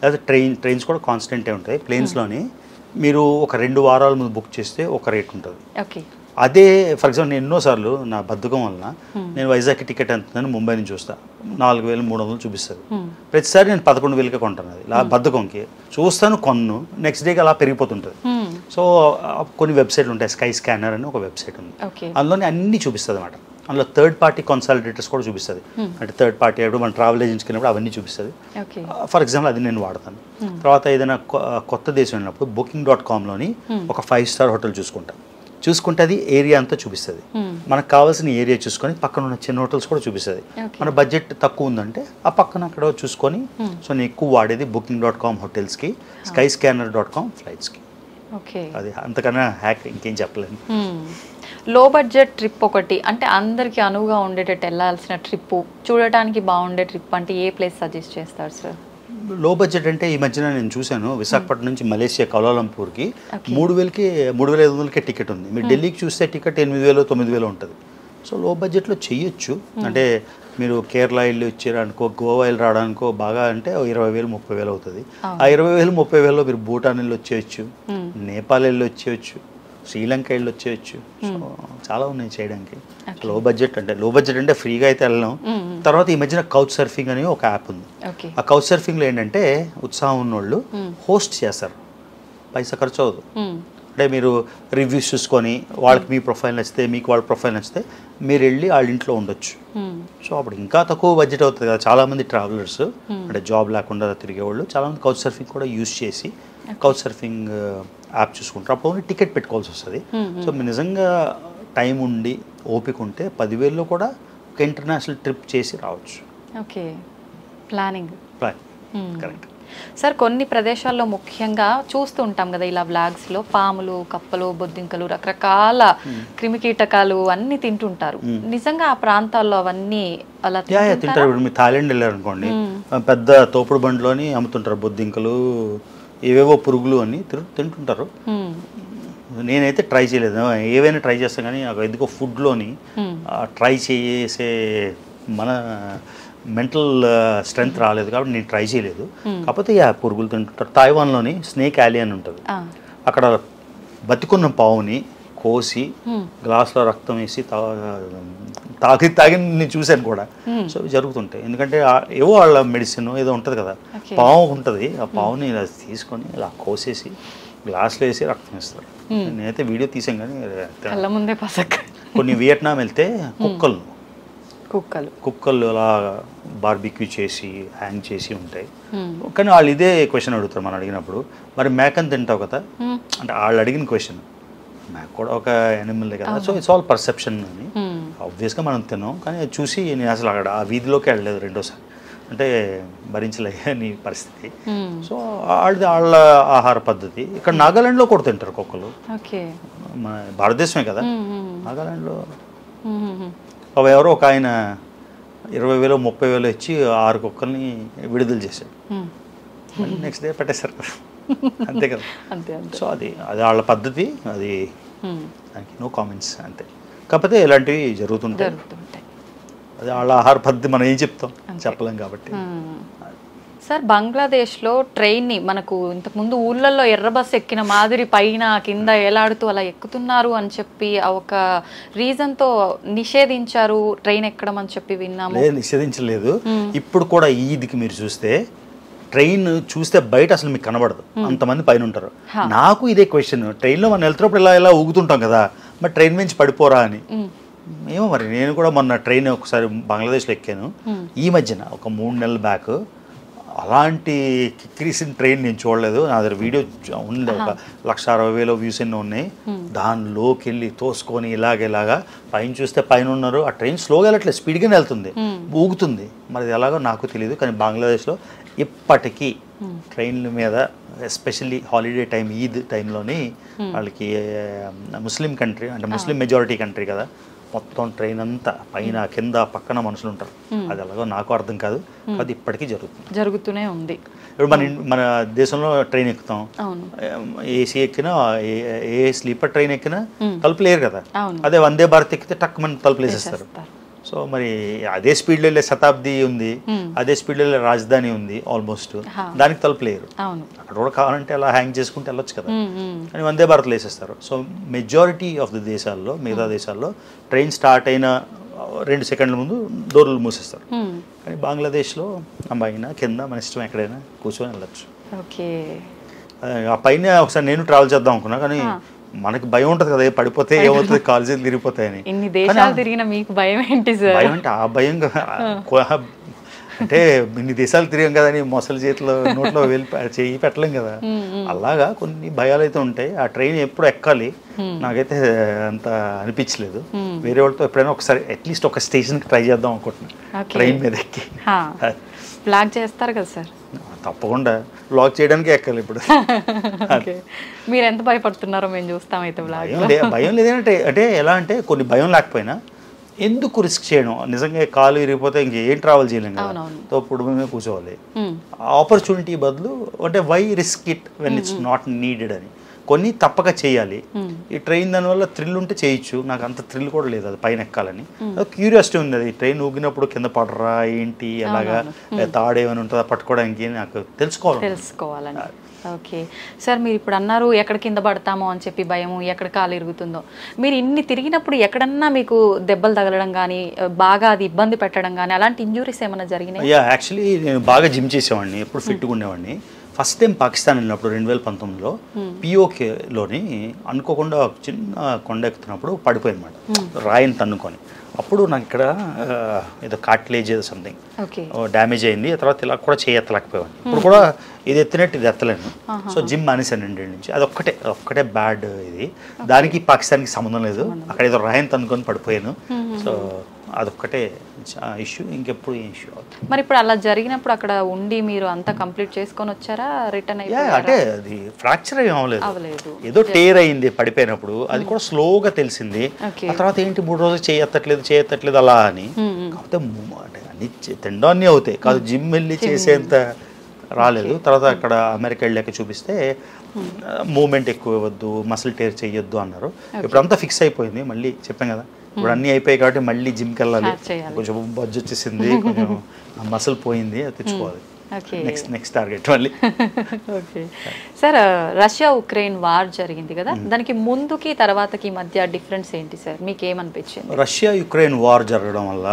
Speaker 2: లేదా ట్రైన్ ట్రైన్స్ కూడా కాన్స్టెంటే ఉంటాయి. ప్లేన్స్లోని మీరు ఒక రెండు వారాల ముందు బుక్ చేస్తే ఒక రేట్ ఉంటుంది.
Speaker 1: ఓకే.
Speaker 2: అదే ఫర్ ఎగ్జాంపుల్ నేను ఎన్నోసార్లు నా బద్ధకం వలన నేను వైజాగ్కి టికెట్ ఎంతుందని ముంబై నుంచి చూస్తా, నాలుగు వేలు మూడు వందలు చూపిస్తుంది. ప్రతిసారి నేను పదకొండు వేలకే కొంటాను. అది ఇలా బద్ధకంకి చూస్తాను, కొన్ను నెక్స్ట్ డేకి అలా పెరిగిపోతుంటుంది. సో కొన్ని వెబ్సైట్లు ఉంటాయి, స్కై స్కానర్ అని ఒక వెబ్సైట్ ఉంది, అందులోనే అన్నీ చూపిస్తుంది అనమాట. అందులో థర్డ్ పార్టీ కన్సల్టేటర్స్ కూడా చూపిస్తుంది. అంటే థర్డ్ పార్టీ ఇప్పుడు మన ట్రావెల్ ఏజెన్సీకి వెళ్ళినప్పుడు అవన్నీ చూపిస్తుంది. ఫర్ ఎగ్జాంపుల్ అది నేను వాడతాను. తర్వాత ఏదైనా కొత్త దేశం వెళ్ళినప్పుడు బుకింగ్ డాట్ కామ్లోని ఒక ఫైవ్ స్టార్ హోటల్ చూసుకుంటాను. చూసుకుంటే అది ఏరియా అంతా చూపిస్తుంది. మనకు కావాల్సిన ఏరియా చూసుకొని పక్కన ఉన్న చిన్న హోటల్స్ కూడా చూపిస్తుంది. మన బడ్జెట్ తక్కువ ఉందంటే ఆ పక్కన అక్కడ చూసుకొని, సో నేను ఎక్కువ వాడేది బుకింగ్ డాట్ కామ్ హోటల్స్కి, స్కై స్కానర్ డాట్ కామ్ ఫ్లైట్స్కి. అది అంతకన్నా హ్యాక్ ఇంకేం చెప్పలేను.
Speaker 1: లో బడ్జెట్ ట్రిప్ ఒకటి అంటే అందరికి అనువుగా ఉండేటట్టు వెళ్ళాల్సిన ట్రిప్, చూడటానికి బాగుండే ట్రిప్ అంటే ఏ ప్లేస్ సజెస్ట్ చేస్తారు సార్?
Speaker 2: లో బడ్జెట్ అంటే ఈ మధ్యన నేను చూశాను, విశాఖపట్నం నుంచి మలేషియా కౌలాలంపూర్కి మూడు వేలకి మూడు వేల ఐదు వందలకే టికెట్ ఉంది. మీరు ఢిల్లీకి చూస్తే టికెట్ ఎనిమిది వేలు తొమ్మిది వేలు ఉంటుంది. సో లో బడ్జెట్లో చెయ్యొచ్చు. అంటే మీరు కేరళ వెళ్ళి వచ్చారనుకో, గోవా వెళ్ళి రావడానికో బాగా అంటే ఇరవై వేలు ముప్పై వేలు అవుతుంది. ఆ ఇరవై వేలు ముప్పై వేలలో మీరు భూటాన్ వెళ్ళి వచ్చేయచ్చు, నేపాల్ వెళ్ళి వచ్చేయచ్చు, శ్రీలంక వెళ్ళి వచ్చేయచ్చు. సో చాలా ఉన్నాయి చేయడానికి. లో బడ్జెట్ అంటే లో బడ్జెట్ అంటే ఫ్రీగా అయితే వెళ్ళాం. తర్వాత ఈ మధ్యన కౌచ్ సర్ఫింగ్ అని ఒక యాప్ ఉంది. ఆ కౌచ్ సర్ఫింగ్లో ఏంటంటే ఉత్సాహం ఉన్నోళ్ళు హోస్ట్ చేస్తారు, పైసా ఖర్చు అవ్వదు. అంటే మీరు రివ్యూస్ చూసుకొని వాళ్ళకి మీ ప్రొఫైల్ నచ్చితే, మీకు వాళ్ళ ప్రొఫైల్ నచ్చితే మీరు వెళ్ళి వాళ్ళ ఇంట్లో ఉండొచ్చు. సో అప్పుడు ఇంకా తక్కువ బడ్జెట్ అవుతుంది కదా. చాలామంది ట్రావెలర్స్ అంటే జాబ్ లేకుండా తిరిగేవాళ్ళు చాలామంది కౌచ్ సర్ఫింగ్ కూడా యూజ్ చేసి కౌచ్ సర్ఫింగ్ యాప్ చూసుకుంటారు. అప్పుడు ఓన్లీ టికెట్ పెట్టుకోవాల్సి వస్తుంది. సో మీరు నిజంగా టైం ఉండి ఓపిక ఉంటే పదివేల్లో కూడా ఒక ఇంటర్నేషనల్ ట్రిప్ చేసి రావచ్చు.
Speaker 1: Okay, planning
Speaker 2: plan correct.
Speaker 1: Sir కొన్ని ప్రదేశాల్లో ముఖ్యంగా చూస్తూ ఉంటాం కదా ఇలా వ్లాగ్స్లో, పాములు, కప్పలు, బొద్దింకలు, రకరకాల క్రిమికీటకాలు అన్నీ తింటుంటారు. నిజంగా ఆ ప్రాంతాల్లో అవన్నీ అలా
Speaker 2: తింటారు? ఇప్పుడు మీరు థాయిలాండ్ వెళ్ళారనుకోండి, పెద్ద తోపుడు బండిలోని అమ్ముతుంటారు బొద్దింకలు, ఏవేవో పురుగులు అని తింటుంటారు. నేనైతే ట్రై చేయలేదు, ఏవైనా ట్రై చేస్తాను కానీ నాకు ఎందుకో ఫుడ్లోని ట్రై చేసే మన మెంటల్ స్ట్రెంగ్త్ రాలేదు కాబట్టి నేను ట్రై చేయలేదు. కాకపోతే ఆ పురుగులు తింటుంటారు. తాయివాన్లోని స్నేక్ యాలీ అని ఉంటుంది, అక్కడ బతికున్న పావుని కోసి గ్లాస్లో రక్తం వేసి తా తాగి తాగి నేను చూశాను కూడా. సో జరుగుతుంటాయి, ఎందుకంటే ఏవో వాళ్ళ మెడిసిన్ ఏదో ఉంటుంది కదా, పావు ఉంటుంది, ఆ పావుని ఇలా తీసుకొని ఇలా కోసేసి గ్లాస్లో వేసి రక్తం ఇస్తారు. నేనైతే వీడియో తీసాను కానీ
Speaker 1: ముందే పసక్.
Speaker 2: కొన్ని వియట్నాం వెళ్తే కుక్కలు
Speaker 1: కుక్కలు
Speaker 2: కుక్కలు అలా బార్బిక్యూ చేసి హ్యాంగ్ చేసి ఉంటాయి. కానీ వాళ్ళు ఇదే క్వశ్చన్ అడుగుతారు మనం అడిగినప్పుడు, మరి మేకని తింటావు కదా అంటే వాళ్ళు అడిగిన క్వశ్చన్. మేక కూడా ఒక యానిమల్ కదా. సో ఇట్స్ ఆల్ పర్సెప్షన్ అని. ఆబ్వియస్గా మనం తిన్నాం, కానీ అది చూసి నేను అసలు అక్కడ ఆ వీధిలోకి వెళ్ళలేదు రెండోసారి, అంటే భరించలేని పరిస్థితి. సో వాళ్ళది వాళ్ళ ఆహార పద్ధతి. ఇక్కడ నాగాలాండ్లో కూడా తింటారు కుక్కలు, మన భారతదేశమే కదా. నాగాలాండ్లో ఎవరో ఒక ఆయన ఇరవై వేలు ముప్పై వేలు ఇచ్చి ఆరు కుక్కల్ని విడుదల చేశాడు, నెక్స్ట్ డే పెట్టేశారు కదా, అంతే కదా. సో అది అది వాళ్ళ పద్ధతి, అది దానికి నో కామెంట్స్ అంతే. కాకపోతే ఇలాంటివి జరుగుతుంటాయి, అది వాళ్ళ ఆహార పద్ధతి, మనం ఏం చెప్తాం చెప్పలేం కాబట్టి.
Speaker 1: సార్ బంగ్లాదేశ్లో ట్రైన్ని మనకు ఇంతకుముందు ఊళ్ళల్లో ఎర్ర బస్సు ఎక్కిన మాదిరి పైన కింద ఏలాడుతూ అలా ఎక్కుతున్నారు అని చెప్పి ఆ ఒక రీజన్తో నిషేధించారు ట్రైన్ ఎక్కడం అని చెప్పి విన్నాము.
Speaker 2: లేదు, నిషేధించలేదు. ఇప్పుడు కూడా ఈదికి మీరు చూస్తే ట్రైన్ చూస్తే బయట అసలు మీకు కనబడదు, అంతమంది పైన ఉంటారు. నాకు ఇదే క్వశ్చన్, ట్రైన్లో మనం వెళ్తున్నప్పుడు ఇలా ఇలా ఊగుతుంటాం కదా, మరి ట్రైన్ నుంచి పడిపోరా అని. ఏమో మరి, నేను కూడా మొన్న ట్రైన్ ఒకసారి బంగ్లాదేశ్లో ఎక్కాను ఈ మధ్యన, ఒక మూడు నెలల బ్యాక్. అలాంటి కిక్కిరిసిన ట్రైన్ నేను చూడలేదు. నా దగ్గర వీడియో ఉంది, ఒక లక్ష అరవై వేల వ్యూస్ ఎన్నో ఉన్నాయి. దానిలోకి వెళ్ళి తోసుకొని ఇలాగ ఇలాగా పైన చూస్తే పైన ఉన్నారు. ఆ ట్రైన్ స్లోగా వెళ్ళట్లేదు, స్పీడ్గానే వెళ్తుంది, ఊగుతుంది. మరి అది ఎలాగో నాకు తెలియదు. కానీ బంగ్లాదేశ్లో ఇప్పటికీ ట్రైన్ల మీద ఎస్పెషల్లీ హాలిడే టైం, ఈద్ టైంలోని వాళ్ళకి ముస్లిం కంట్రీ అంటే ముస్లిం మెజారిటీ కంట్రీ కదా, మొత్తం ట్రైన్ అంతా పైన కింద పక్కన మనుషులు ఉంటారు. అది ఎలాగో నాకు అర్థం కాదు, అది ఇప్పటికీ జరుగుతుంది,
Speaker 1: జరుగుతూనే ఉంది.
Speaker 2: ఇప్పుడు మన మన దేశంలో ట్రైన్ ఎక్కుతాం, ఏసీ ఎక్కినా ఏ స్లీపర్ ట్రైన్ ఎక్కినా తలుపులు లేరు కదా. అదే వందే భారత్ ఎక్కితే టక్ మన తలుపులు వేసేస్తారు. సో మరి అదే స్పీడ్లో వెళ్ళే శతాబ్ది ఉంది, అదే స్పీడ్లో వెళ్ళే రాజధాని ఉంది ఆల్మోస్ట్, దానికి తలుపులేరు. అక్కడ కూడా కావాలంటే అలా హ్యాంగ్ చేసుకుంటే వెళ్ళొచ్చు కదా, కానీ వందే భారత్లో వేసేస్తారు. సో మెజారిటీ ఆఫ్ ది దేశాల్లో, మిగతా దేశాల్లో ట్రైన్ స్టార్ట్ అయిన రెండు సెకండ్ల ముందు డోర్లు మూసేస్తారు. కానీ బంగ్లాదేశ్లో అమ్మాయినా కింద మన ఇష్టం ఎక్కడైనా కూర్చొని వెళ్ళచ్చు.
Speaker 1: ఓకే,
Speaker 2: ఆ పైన ఒకసారి నేను ట్రావెల్ చేద్దాం అనుకున్నా, కానీ మనకి భయం ఉంటుంది కదా, పడిపోతే ఏమవుతుంది, కాలేజీలు తిరిగిపోతాయని.
Speaker 1: ఇన్ని దేశాలు తిరిగిన మీకు భయం ఏంటి సార్?
Speaker 2: భయం అంటే ఆ భయం అంటే ఇన్ని దేశాలు తిరిగాం కదా అని మొసలి చేతిలో నోట్లో వెళ్ళి చెయ్యి పెట్టలేం కదా, అలాగా కొన్ని భయాలు అయితే ఉంటాయి. ఆ ట్రైన్ ఎప్పుడు ఎక్కాలి నాకైతే అంత అనిపించలేదు. వేరే వాళ్ళతో ఎప్పుడైనా ఒకసారి అట్లీస్ట్ ఒక స్టేషన్కి ట్రై చేద్దాం అనుకుంటున్నాను ట్రైన్ మీద ఎక్కి.
Speaker 1: బ్లాగ్ చేస్తారు కదా సార్?
Speaker 2: తప్పకుండా బ్లాగ్ చేయడానికి ఎక్కాలి ఇప్పుడు.
Speaker 1: మీరు ఎంత భయపడుతున్నారో మేము చూస్తాం అయితే.
Speaker 2: భయం లే భయం లేదంటే అంటే ఎలా అంటే కొన్ని భయం లేకపోయినా ఎందుకు రిస్క్ చేయడం, నిజంగా కాలు ఇరిగిపోతే ఇంకేం ట్రావెల్ చేయలేం కదా, తో ఇప్పుడు మేమే కూర్చోవాలి. ఆపర్చునిటీ బదులు అంటే why risk it when it's not needed అని కొన్ని తప్పక చేయాలి. ఈ ట్రైన్ దానివల్ల థ్రిల్ ఉంటే చేయొచ్చు, నాకు అంత థ్రిల్ కూడా లేదు అది పైన ఎక్కాలని. క్యూరియాసిటీ ఉంది, అది ట్రైన్ ఊగినప్పుడు కింద పడరా ఏంటి, అలాగా తాడేమని ఉంటుందా పట్టుకోవడానికి నాకు తెలుసుకోవాలి
Speaker 1: తెలుసుకోవాలని. ఓకే సార్, మీరు ఇప్పుడు అన్నారు ఎక్కడ కింద పడతామో అని చెప్పి భయము, ఎక్కడ కాలు ఇరుగుతుందో. మీరు ఇన్ని తిరిగినప్పుడు ఎక్కడన్నా మీకు దెబ్బలు తగలడం కానీ, బాగా అది ఇబ్బంది పెట్టడం కానీ, అలాంటి ఇంజురీస్ ఏమైనా జరిగినాయి?
Speaker 2: యా, యాక్చువల్లీ నేను బాగా జిమ్ చేసేవాడిని, ఎప్పుడు ఫిట్గా ఉండేవాడిని. ఫస్ట్ టైం పాకిస్తాన్ వెళ్ళినప్పుడు రెండు వేల పంతొమ్మిదిలో పిఓకేలోని అనుకోకుండా ఒక చిన్న కొండ ఎక్కుతున్నప్పుడు పడిపోయి అనమాట, రాయిని తన్నుకొని. అప్పుడు నాకు ఇక్కడ ఏదో కార్టిలేజ్ ఏదో సంథింగ్ డ్యామేజ్ అయింది. ఆ తర్వాత ఇలా కూడా చేయి ఎత్తలేకపోయాను. ఇప్పుడు కూడా ఇది ఎత్తినట్టు ఇది ఎత్తలేను. సో జిమ్ మానేశాను రెండేళ్ళ నుంచి. అది ఒక్కటే ఒక్కటే బ్యాడ్ ఇది, దానికి పాకిస్తాన్కి సంబంధం లేదు. అక్కడ ఏదో రాయిని తన్నుకొని పడిపోయాను. సో అదొక్కటే ఇష్యూ, ఇంకెప్పుడు ఏం ఇష్యూ అవుతుంది.
Speaker 1: మరి ఇప్పుడు అలా జరిగినప్పుడు అక్కడ ఉండి మీరు అంతా కంప్లీట్ చేసుకొని వచ్చారా, రిటర్న్ అయ్యారా?
Speaker 2: అంటే అది ఫ్రాక్చర్ ఏం అవ్వలేదు, ఏదో టేర్ అయింది పడిపోయినప్పుడు, అది కూడా స్లోగా తెలిసింది. ఆ తర్వాత ఏంటి మూడు రోజులు చేయత్తట్లేదు చేయత్తట్లేదు అలా అని. కాకపోతే అంటే అన్ని తిండం అన్నీ అవుతాయి కాదు, జిమ్ వెళ్ళి చేసేంత రాలేదు. తర్వాత అక్కడ అమెరికా వెళ్ళాక చూపిస్తే మూమెంట్ ఎక్కువ ఇవ్వద్దు, మసిల్ టేర్ చేయొద్దు అన్నారు. ఇప్పుడంతా ఫిక్స్ అయిపోయింది. మళ్ళీ చెప్పాం కదా, ఇప్పుడు అన్నీ అయిపోయాయి కాబట్టి మళ్ళీ జిమ్కి వెళ్ళాలి. కొంచెం బజ్జు వచ్చేసింది, కొంచెం మసిల్ పోయింది, అది తెచ్చుకోవాలి. నెక్స్ట్ నెక్స్ట్ టార్గెట్ మళ్ళీ.
Speaker 1: Okay sir, Russia Ukraine war జరిగింది కదా, దానికి ముందుకి తర్వాతకి మధ్య డిఫరెన్స్ ఏంటి సార్, మీకు ఏమనిపించింది?
Speaker 2: రష్యా యుక్రెయిన్ వార్ జరగడం వల్ల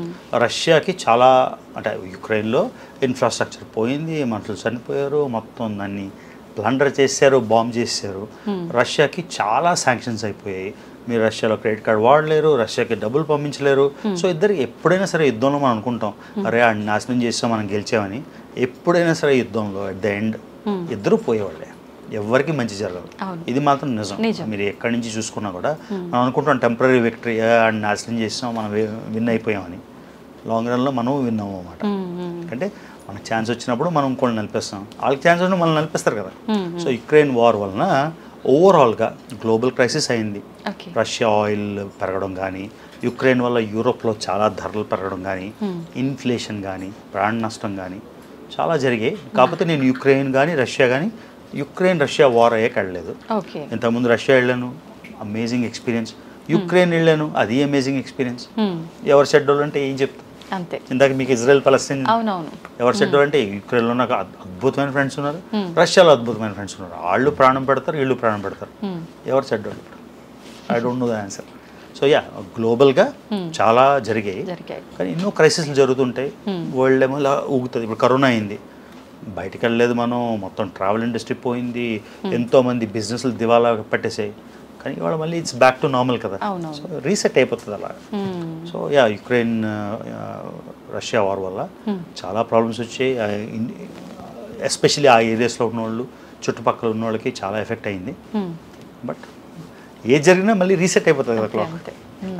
Speaker 2: రష్యాకి చాలా అంటే యుక్రెయిన్లో ఇన్ఫ్రాస్ట్రక్చర్ పోయింది, మనుషులు చనిపోయారు, మొత్తం దాన్ని ప్లండర్ చేశారు, బాంబ్ చేశారు. రష్యాకి చాలా శాంక్షన్స్ అయిపోయాయి. మీరు రష్యాలో క్రెడిట్ కార్డ్ వాడలేరు, రష్యాకి డబ్బులు పంపించలేరు. సో ఇద్దరికి ఎప్పుడైనా సరే యుద్ధంలో మనం అనుకుంటాం అరే ఆ నాశనం చేస్తాం మనం గెలిచామని. ఎప్పుడైనా సరే యుద్ధంలో అట్ ద ఎండ్ ఇద్దరు పోయేవాళ్ళే, ఎవరికి మంచి జరగదు. ఇది మాత్రం నిజం. మీరు ఎక్కడి నుంచి చూసుకున్నా కూడా మనం అనుకుంటాం టెంపరీ విక్టరీ, అండ్ నాశనం చేస్తాం మనం విన్ అయిపోయామని. లాంగ్ రన్లో మనం విన్ అవ్వం అన్నమాట. అంటే మనకు ఛాన్స్ వచ్చినప్పుడు మనం ఇంకోళ్ళు నలిపేస్తాం, వాళ్ళకి ఛాన్స్ వచ్చినప్పుడు మనం నలిపేస్తారు కదా. సో యుక్రెయిన్ వార్ వలన ఓవరాల్గా గ్లోబల్ క్రైసిస్ అయింది. రష్యా ఆయిల్ పెరగడం కానీ, యుక్రెయిన్ వల్ల యూరోప్లో చాలా ధరలు పెరగడం కానీ, ఇన్ఫ్లేషన్ కానీ, ప్రాణ నష్టం కానీ చాలా జరిగాయి. కాకపోతే నేను యుక్రెయిన్ కానీ రష్యా కానీ యుక్రెయిన్ రష్యా వార్ అయ్యాక వెళ్ళలేదు. ఇంతకుముందు రష్యా వెళ్ళాను, అమేజింగ్ ఎక్స్పీరియన్స్. యుక్రెయిన్ వెళ్ళాను, అది అమేజింగ్ ఎక్స్పీరియన్స్. ఎవరు షెడ్యూల్ అంటే ఏం చెప్తాను, ఇందాక మీకు ఇజ్రాయెల్ పలస్తీన్ ఎవరు షెడ్యూల్ అంటే యుక్రెయిన్లో నాకు అద్భుతమైన ఫ్రెండ్స్ ఉన్నారు, రష్యాలో అద్భుతమైన ఫ్రెండ్స్ ఉన్నారు. వాళ్ళు ప్రాణం పెడతారు, వీళ్ళు ప్రాణం పెడతారు. ఎవరు schedule? I don't know the answer. So yeah, గ్లోబల్గా చాలా జరిగాయి, కానీ ఎన్నో క్రైసిస్లు జరుగుతుంటాయి. వరల్డ్ ఏమో ఇలా ఊగుతుంది. ఇప్పుడు కరోనా అయింది, బయటికి వెళ్ళలేదు మనం, మొత్తం ట్రావెల్ ఇండస్ట్రీ పోయింది, ఎంతోమంది బిజినెస్లు దివాలా పెట్టేసాయి. కానీ ఇవాళ మళ్ళీ ఇట్స్ బ్యాక్ టు నార్మల్ కదా, సో రీసెట్ అయిపోతుంది అలా. So yeah, Ukraine Russia war వల్ల చాలా ప్రాబ్లమ్స్ వచ్చాయి. ఎస్పెషల్లీ ఆ ఏరియాస్లో ఉన్న వాళ్ళు, చుట్టుపక్కల ఉన్న వాళ్ళకి చాలా ఎఫెక్ట్ అయింది. బట్ ఏ జరిగినా మళ్ళీ రీసెట్ అయిపోతుంది కదా క్లాక్.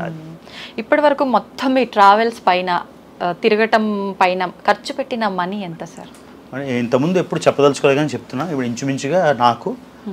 Speaker 1: ఇప్పటి వరకు మొత్తం మీ ట్రావెల్స్ పైన, తిరగటం పైన ఖర్చు పెట్టిన మనీ ఎంత సార్?
Speaker 2: ఇంతకుముందు ఎప్పుడు చెప్పదలుచుకోలేదు కానీ చెప్తున్నా, ఇప్పుడు ఇంచుమించుగా నాకు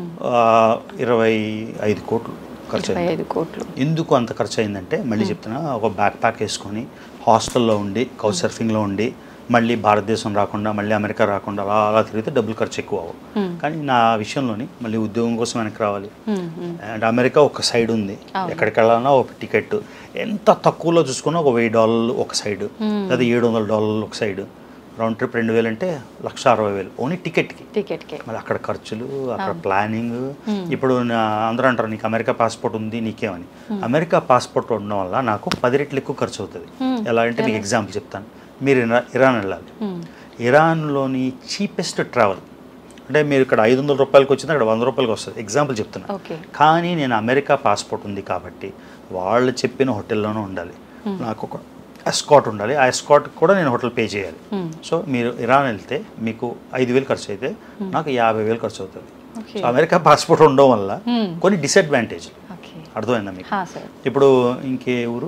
Speaker 2: ఇరవై ఐదు కోట్లు ఖర్చు అయింది. ఎందుకు అంత ఖర్చు అయిందంటే మళ్ళీ చెప్తున్నా, ఒక బ్యాక్ ప్యాక్ వేసుకొని హాస్టల్లో ఉండి కౌచ్ సర్ఫింగ్లో ఉండి మళ్ళీ భారతదేశం రాకుండా మళ్ళీ అమెరికా రాకుండా అలా అలా తిరిగితే డబ్బులు ఖర్చు ఎక్కువ అవ్వవు. కానీ నా విషయంలోని మళ్ళీ ఉద్యోగం కోసం వెనక్కి రావాలి. అండ్ అమెరికా ఒక సైడ్ ఉంది, ఎక్కడికి వెళ్ళాలన్నా ఒక టికెట్ ఎంత తక్కువలో చూసుకున్నా ఒక వెయ్యి డాలర్లు ఒక సైడ్, లేదా ఏడు వందల డాలర్లు ఒక సైడ్, రౌండ్ ట్రిప్ రెండు వేలు అంటే లక్ష అరవై వేలు ఓన్లీ టికెట్కి.
Speaker 1: టికెట్కి
Speaker 2: మళ్ళీ అక్కడ ఖర్చులు, అక్కడ ప్లానింగ్. ఇప్పుడు అందరూ అంటారు నీకు అమెరికా పాస్పోర్ట్ ఉంది నీకేమని. అమెరికా పాస్పోర్ట్ ఉండడం వల్ల నాకు పది రెట్లు ఎక్కువ ఖర్చు అవుతుంది. ఎలా అంటే మీకు ఎగ్జాంపుల్ చెప్తాను. మీరు ఇరాన్ వెళ్ళాలి, ఇరాన్లోని చీపెస్ట్ ట్రావెల్ అంటే మీరు ఇక్కడ ఐదు వందల రూపాయలకి వచ్చింది అక్కడ వంద రూపాయలకి వస్తుంది, ఎగ్జాంపుల్ చెప్తున్నా. కానీ నేను అమెరికా పాస్పోర్ట్ ఉంది కాబట్టి వాళ్ళు చెప్పిన హోటల్లోనే ఉండాలి, నాకు ఒక ఎస్కాట్ ఉండాలి, ఆ ఎస్కాట్ కూడా నేను హోటల్ పే చేయాలి. సో మీరు ఇరాన్ వెళ్తే మీకు ఐదు వేలు ఖర్చు అయితే నాకు యాభై వేలు ఖర్చు అవుతుంది. సో అమెరికా పాస్పోర్ట్ ఉండడం వల్ల కొన్ని డిసడ్వాంటేజ్లు అర్థమైందా మీకు? ఇప్పుడు ఇంకే ఊరు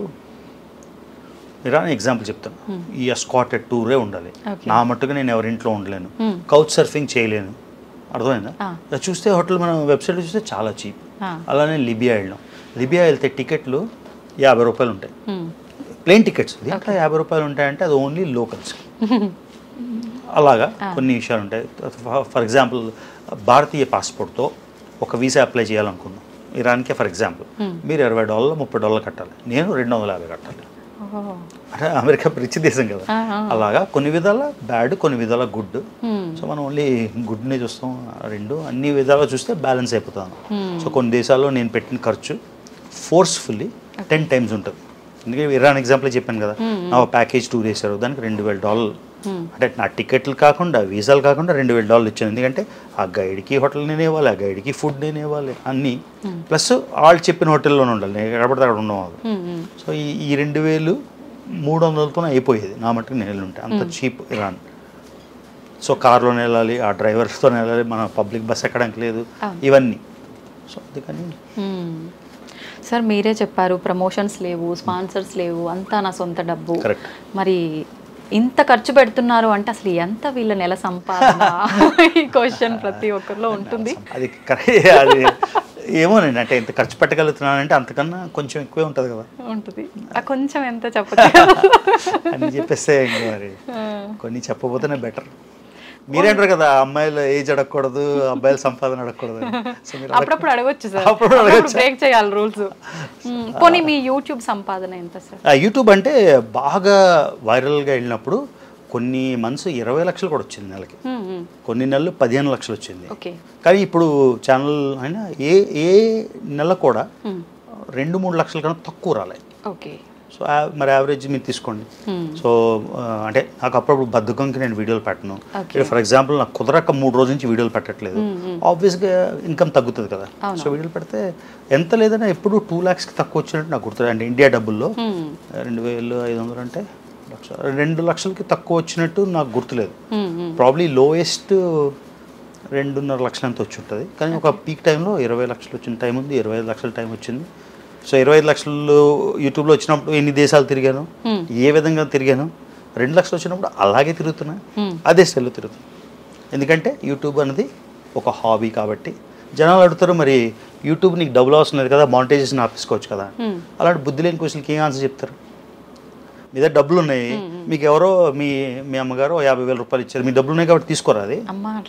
Speaker 2: ఇరాన్ ఎగ్జాంపుల్ చెప్తాను. ఈ ఎస్కాటెడ్ టూరే ఉండాలి, నా మట్టుగా నేను ఎవరింట్లో ఉండలేను, కౌచ్ సర్ఫింగ్ చేయలేను, అర్థమైందా? చూస్తే హోటల్ మనం వెబ్సైట్ చూస్తే చాలా చీప్. అలానే లిబియా వెళ్ళాం, లిబియా వెళ్తే టికెట్లు యాభై రూపాయలు ఉంటాయి, ప్లేన్ టికెట్స్. దీంట్లో యాభై రూపాయలు ఉంటాయంటే అది ఓన్లీ లోకల్స్. అలాగా కొన్ని విషయాలు ఉంటాయి. ఫర్ ఎగ్జాంపుల్ భారతీయ పాస్పోర్ట్తో ఒక వీసా అప్లై చేయాలనుకున్నాం ఇరాన్కే, ఫర్ ఎగ్జాంపుల్ మీరు ఇరవై డాలర్లు ముప్పై డాలర్లు కట్టాలి, నేను రెండు వందల యాభై కట్టాలి. అంటే అమెరికా రిచ్ దేశం కదా. అలాగా కొన్ని విధాల బ్యాడ్, కొన్ని విధాల గుడ్. సో మనం ఓన్లీ గుడ్నే చూస్తాం, రెండు అన్ని విధాలుగా చూస్తే బ్యాలెన్స్ అయిపోతాం. సో కొన్ని దేశాల్లో నేను పెట్టిన ఖర్చు ఫోర్స్ఫుల్లీ టెన్ టైమ్స్ ఉంటుంది. ఎందుకంటే ఇరాన్ ఎగ్జాంపుల్ చెప్పాను కదా, నా ప్యాకేజ్ టూర్ వేశారు, దానికి రెండు వేల డాలర్లు అంటే నా టికెట్లు కాకుండా వీసాలు కాకుండా రెండు వేల డాలర్లు ఇచ్చాను. ఎందుకంటే ఆ గైడ్కి హోటల్ నేను ఇవ్వాలి, ఆ గైడ్కి ఫుడ్ నేను ఇవ్వాలి, అన్నీ ప్లస్ వాళ్ళు చెప్పిన హోటల్లోనే ఉండాలి, నేను ఎక్కడ పడితే అక్కడ ఉండవాలి. సో ఈ ఈ రెండు వేలు మూడు వందలతోనే అయిపోయేది నా మట్టుకు నేను వెళ్ళి ఉంటే, అంత చీప్ ఇరాన్. సో కార్లోనే వెళ్ళాలి, ఆ డ్రైవర్స్తోనే వెళ్ళాలి, మన పబ్లిక్ బస్ ఎక్కడానికి లేదు, ఇవన్నీ. సో అందుకని
Speaker 1: సార్ మీరే చెప్పారు ప్రమోషన్స్ లేవు, స్పాన్సర్స్ లేవు, అంతా నా సొంత డబ్బు. మరి ఇంత ఖర్చు పెడుతున్నారు అంటే అసలు ఎంత వీళ్ళ నెల సంపాదన? ఈ క్వశ్చన్ ప్రతి ఒక్కరిలో ఉంటుంది.
Speaker 2: అది కరెక్ట్, అది ఏమోనండి, అంటే ఎంత ఖర్చు పెట్టగలుగుతున్నానంటే అంతకన్నా కొంచెం ఎక్కువే ఉంటుంది కదా.
Speaker 1: ఉంటుంది, కొంచెం ఎంత చెప్పచ్చు
Speaker 2: అని చెప్పేస్తే మరి కొన్ని చెప్పబోతేనే బెటర్. మీరేంటారు కదా అమ్మాయిలు ఏజ్ అడగకూడదు, అబ్బాయిల సంపాదన అడగకూడదు.
Speaker 1: అప్పుడప్పుడు అడగొచ్చు సార్, బ్రేక్ చేయాలి రూల్స్. పోనీ మీ యూట్యూబ్ సంపాదన ఎంత సార్?
Speaker 2: యూట్యూబ్ అంటే బాగా వైరల్గా వెళ్ళినప్పుడు కొన్ని మంత్స్ ఇరవై లక్షలు కూడా వచ్చింది నెలకి, కొన్ని నెలలు పదిహేను లక్షలు వచ్చింది. కానీ ఇప్పుడు ఛానల్ అయినా ఏ ఏ నెల కూడా రెండు మూడు లక్షల కన్నా తక్కువ రాలేదు.
Speaker 1: ఓకే.
Speaker 2: సో మరి యావరేజ్ మీరు తీసుకోండి. సో అంటే నాకు అప్పుడప్పుడు బద్ధకంకి నేను వీడియోలు పెట్టను. ఫర్ ఎగ్జాంపుల్ నాకు కుదరక మూడు రోజుల నుంచి వీడియోలు పెట్టట్లేదు, ఆబ్వియస్గా ఇన్కమ్ తగ్గుతుంది కదా. సో వీడియోలు పెడితే ఎంత లేదన్నా ఎప్పుడు టూ ల్యాక్స్కి తక్కువ వచ్చినట్టు నాకు గుర్తుంది. అంటే ఇండియా డబ్బుల్లో రెండు వేలు ఐదు వందలు అంటే లక్ష రెండు లక్షలకి తక్కువ వచ్చినట్టు నాకు గుర్తులేదు. ప్రాబ్లీ లోయెస్ట్ రెండున్నర లక్షలు అంత వచ్చి ఉంటుంది. కానీ ఒక పీక్ టైంలో ఇరవై లక్షలు వచ్చిన టైం ఉంది, ఇరవై ఐదు లక్షల టైం వచ్చింది. సో ఇరవై ఐదు లక్షలు యూట్యూబ్లో వచ్చినప్పుడు ఎన్ని దేశాలు తిరిగాను, ఏ విధంగా తిరిగాను, రెండు లక్షలు వచ్చినప్పుడు అలాగే తిరుగుతున్నా, అదే స్టైల్లో తిరుగుతున్నా. ఎందుకంటే యూట్యూబ్ అనేది ఒక హాబీ కాబట్టి. జనాలు అడుగుతారు మరి యూట్యూబ్ నీకు డబ్బులు అవసరం లేదు కదా, మానిటైజేషన్ ఆపేసుకోవచ్చు కదా. అలాంటి బుద్ధి లేని క్వశ్చన్కి ఏం ఆన్సర్ చెప్తారు? మీ దగ్గర డబ్బులు ఉన్నాయి, మీకు ఎవరో మీ మీ అమ్మగారు యాభై వేల రూపాయలు ఇచ్చారు, మీ డబ్బులు ఉన్నాయి కాబట్టి తీసుకోరా. అది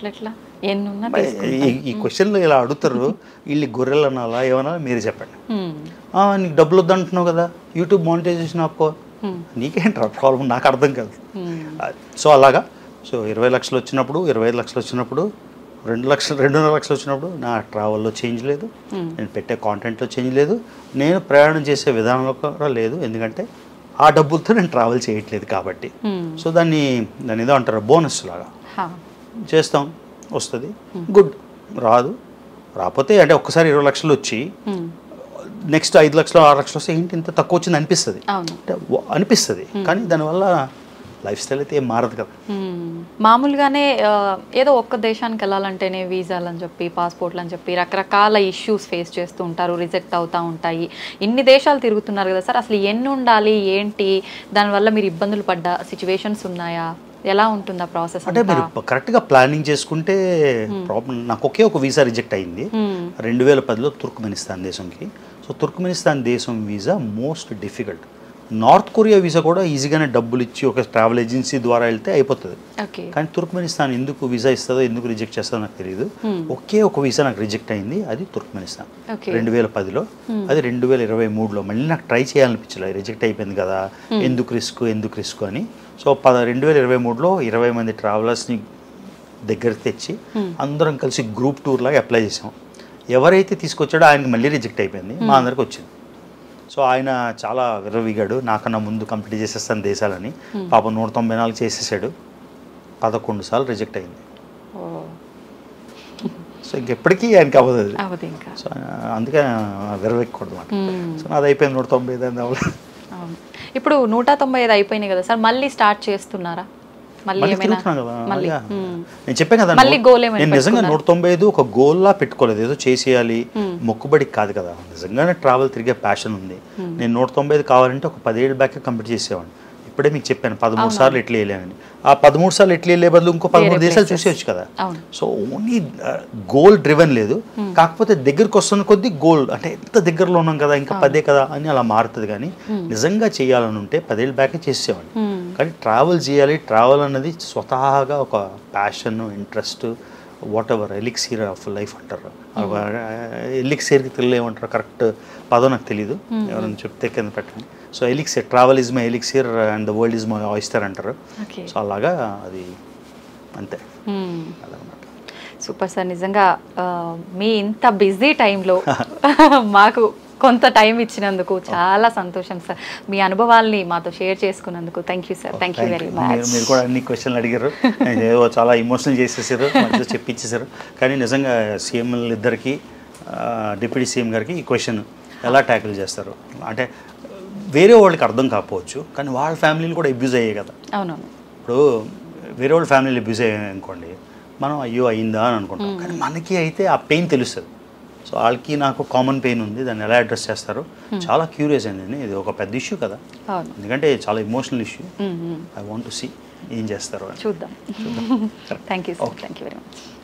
Speaker 2: ఈ క్వశ్చన్లు ఇలా అడుగుతారు. వీళ్ళు గొర్రెలు అనాలా ఏమన్నా మీరే చెప్పండి. నీకు డబ్బులు వద్దంటున్నావు కదా, యూట్యూబ్ మానిటైజేషన్ ఆపుకో, నీకేంట్రా ప్రాబ్లం, నాకు అర్థం కాదు. సో అలాగా సో ఇరవై లక్షలు వచ్చినప్పుడు, ఇరవై ఐదు లక్షలు వచ్చినప్పుడు, రెండు లక్షలు రెండున్నర లక్షలు వచ్చినప్పుడు నా ట్రావెల్లో చేంజ్ లేదు, నేను పెట్టే కాంటెంట్లో చేంజ్ లేదు, నేను ప్రయాణం చేసే విధానంలో కూడా లేదు. ఎందుకంటే ఆ డబ్బులతో నేను ట్రావెల్ చేయట్లేదు కాబట్టి. సో దాన్ని దాన్ని ఏదో అంటారు బోనస్ లాగా చేస్తాం, వస్తుంది, గుడ్. రాదు రాకపోతే అంటే ఒక్కసారి ఇరవై లక్షలు వచ్చి నెక్స్ట్ ఐదు లక్షలు ఆరు లక్షలు వస్తే ఏంటి ఇంత తక్కువ వచ్చింది అనిపిస్తుంది, అంటే అనిపిస్తుంది. కానీ దానివల్ల లైఫ్ స్టైల్ అయితే ఏం మారదు కదా.
Speaker 1: మామూలుగానే ఏదో ఒక్క దేశానికి వెళ్ళాలంటేనే వీసాలు అని చెప్పి, పాస్పోర్ట్లు అని చెప్పి రకరకాల ఇష్యూస్ ఫేస్ చేస్తూ ఉంటారు, రిజెక్ట్ అవుతూ ఉంటాయి. ఇన్ని దేశాలు తిరుగుతున్నారు కదా సార్, అసలు ఎన్ని ఉండాలి ఏంటి, దానివల్ల మీరు ఇబ్బందులు పడ్డ సిచ్యువేషన్స్ ఉన్నాయా, ఎలా ఉంటుంది ఆ ప్రాసెస్?
Speaker 2: అంటే మీరు కరెక్ట్గా ప్లానింగ్ చేసుకుంటే ప్రాబ్లం. నాకు ఒకే ఒక వీసా రిజెక్ట్ అయింది రెండు వేల పదిలో తుర్క్మెనిస్తాన్ దేశంకి. సో తుర్క్మెనిస్తాన్ దేశం visa most difficult. North Korea visa కూడా ఈజీగానే డబ్బులు ఇచ్చి ఒక ట్రావెల్ ఏజెన్సీ ద్వారా వెళ్తే అయిపోతుంది.
Speaker 1: ఓకే.
Speaker 2: కానీ తుర్క్మెనిస్తాన్ ఎందుకు వీసా ఇస్తుందో ఎందుకు రిజెక్ట్ చేస్తుందో నాకు తెలియదు. ఒకే ఒక వీసా నాకు రిజెక్ట్ అయింది, అది తుర్క్మెనిస్తాన్ రెండు వేల పదిలో. అది రెండు వేల ఇరవై మూడులో మళ్ళీ నాకు ట్రై చేయాలనిపించలేదు, రిజెక్ట్ అయిపోయింది కదా, ఎందుకు రిస్క్ ఎందుకు రిస్క్ అని. సో పద రెండు వేల ఇరవై మూడులో ఇరవై మంది ట్రావెలర్స్ని దగ్గర తెచ్చి అందరం కలిసి గ్రూప్ టూర్ లాగా అప్లై చేసాం. ఎవరైతే తీసుకొచ్చాడో ఆయనకి మళ్ళీ రిజెక్ట్ అయిపోయింది, మా అందరికి వచ్చింది. సో ఆయన చాలా విర్రవీగాడు, నాకన్నా ముందు కంప్లీట్ చేసేస్తాను దేశాలని. పాపం నూట తొంభై నాలుగు చేసేసాడు, పదకొండు సార్లు రిజెక్ట్ అయింది. సో ఇంకెప్పటికీ ఆయనకి అవ్వదు అది. సో అందుకే విర్రవెక్కకూడదు అనమాట. సో నాది అయిపోయింది నూట తొంభై ఐదు అవ్వలేదు.
Speaker 1: ఇప్పుడు నూట తొంభై ఐదు అయిపోయినాయి కదా సార్, మళ్ళీ స్టార్ట్ చేస్తున్నారా?
Speaker 2: నేను చెప్పాను కదా, నేను నిజంగా నూట తొంభై ఐదు ఒక గోల్లా పెట్టుకోలేదు, ఏదో చేసేయాలి మొక్కుబడికి కాదు కదా, నిజంగానే ట్రావెల్ తిరిగే ప్యాషన్ ఉంది. నేను నూట తొంభై ఐదు కావాలంటే ఒక పదిహేడు బ్యాక్ కంప్లీట్ చేసేవాడిని. ఇప్పుడే మీకు చెప్పాను పదమూడు సార్లు ఇట్లా వెళ్ళానని. ఆ పదమూడు సార్లు ఇట్లా వెళ్ళే బదులు ఇంకో పదమూడు దేశాలు చూసేయచ్చు కదా. సో ఓన్లీ గోల్ డ్రివెన్ లేదు, కాకపోతే దగ్గరికి వస్తున్న కొద్దీ గోల్ అంటే ఎంత దగ్గరలో ఉన్నాం కదా ఇంకా పదే కదా అని అలా మారుతుంది. కానీ నిజంగా చేయాలని ఉంటే పదేళ్ళ బ్యాకే చేసేవాడిని. కానీ ట్రావెల్ చేయాలి, ట్రావెల్ అన్నది స్వతహాగా ఒక passion, interest, whatever elixir of life అంటారు. ఎలిక్సీర్కి తెలియదు ఏమంటారు కరెక్ట్ పదం నాకు తెలీదు, ఎవరైనా చెప్తే కింద పెట్టండి. So elixir, travel is my elixir and the world is my oyster అంటారు. సో అలాగా అది అంతే. అదనమాట.
Speaker 1: సూపర్ సార్, నిజంగా మీ ఇంత బిజీ టైంలో మాకు కొంత టైం ఇచ్చినందుకు చాలా సంతోషం సార్. మీ అనుభవాల్ని మాతో షేర్ చేసుకున్నందుకు thank you sir. Thank you very much.
Speaker 2: మీరు కూడా అన్ని క్వశ్చన్లు అడిగారు, ఏదో చాలా ఇమోషనల్ చేసేసారు, మధ్యలో చెప్పించేసారు. కానీ నిజంగా సీఎంల ఇద్దరికి, డిప్యూటీ సీఎం గారికి ఈ క్వశ్చన్ ఎలా ట్యాకిల్ చేస్తారు అంటే వేరే వాళ్ళకి అర్థం కాకపోవచ్చు, కానీ వాళ్ళ ఫ్యామిలీలు కూడా అబ్యూజ్ అయ్యాయి కదా.
Speaker 1: అవునవును.
Speaker 2: ఇప్పుడు వేరే వాళ్ళ ఫ్యామిలీలు అబ్యూజ్ అయ్యాయి అనుకోండి, మనం అయ్యో అయిందా అని అనుకుంటాం, కానీ మనకి అయితే ఆ పెయిన్ తెలుస్తుంది. సో వాళ్ళకి నాకు కామన్ పెయిన్ ఉంది, దాన్ని ఎలా అడ్రస్ చేస్తారు చాలా క్యూరియస్ అయిందండి. ఇది ఒక పెద్ద ఇష్యూ కదా, ఎందుకంటే చాలా emotional issue. I want to see ఏం చేస్తారు
Speaker 1: చూద్దాం. Thank you sir, thank you very much.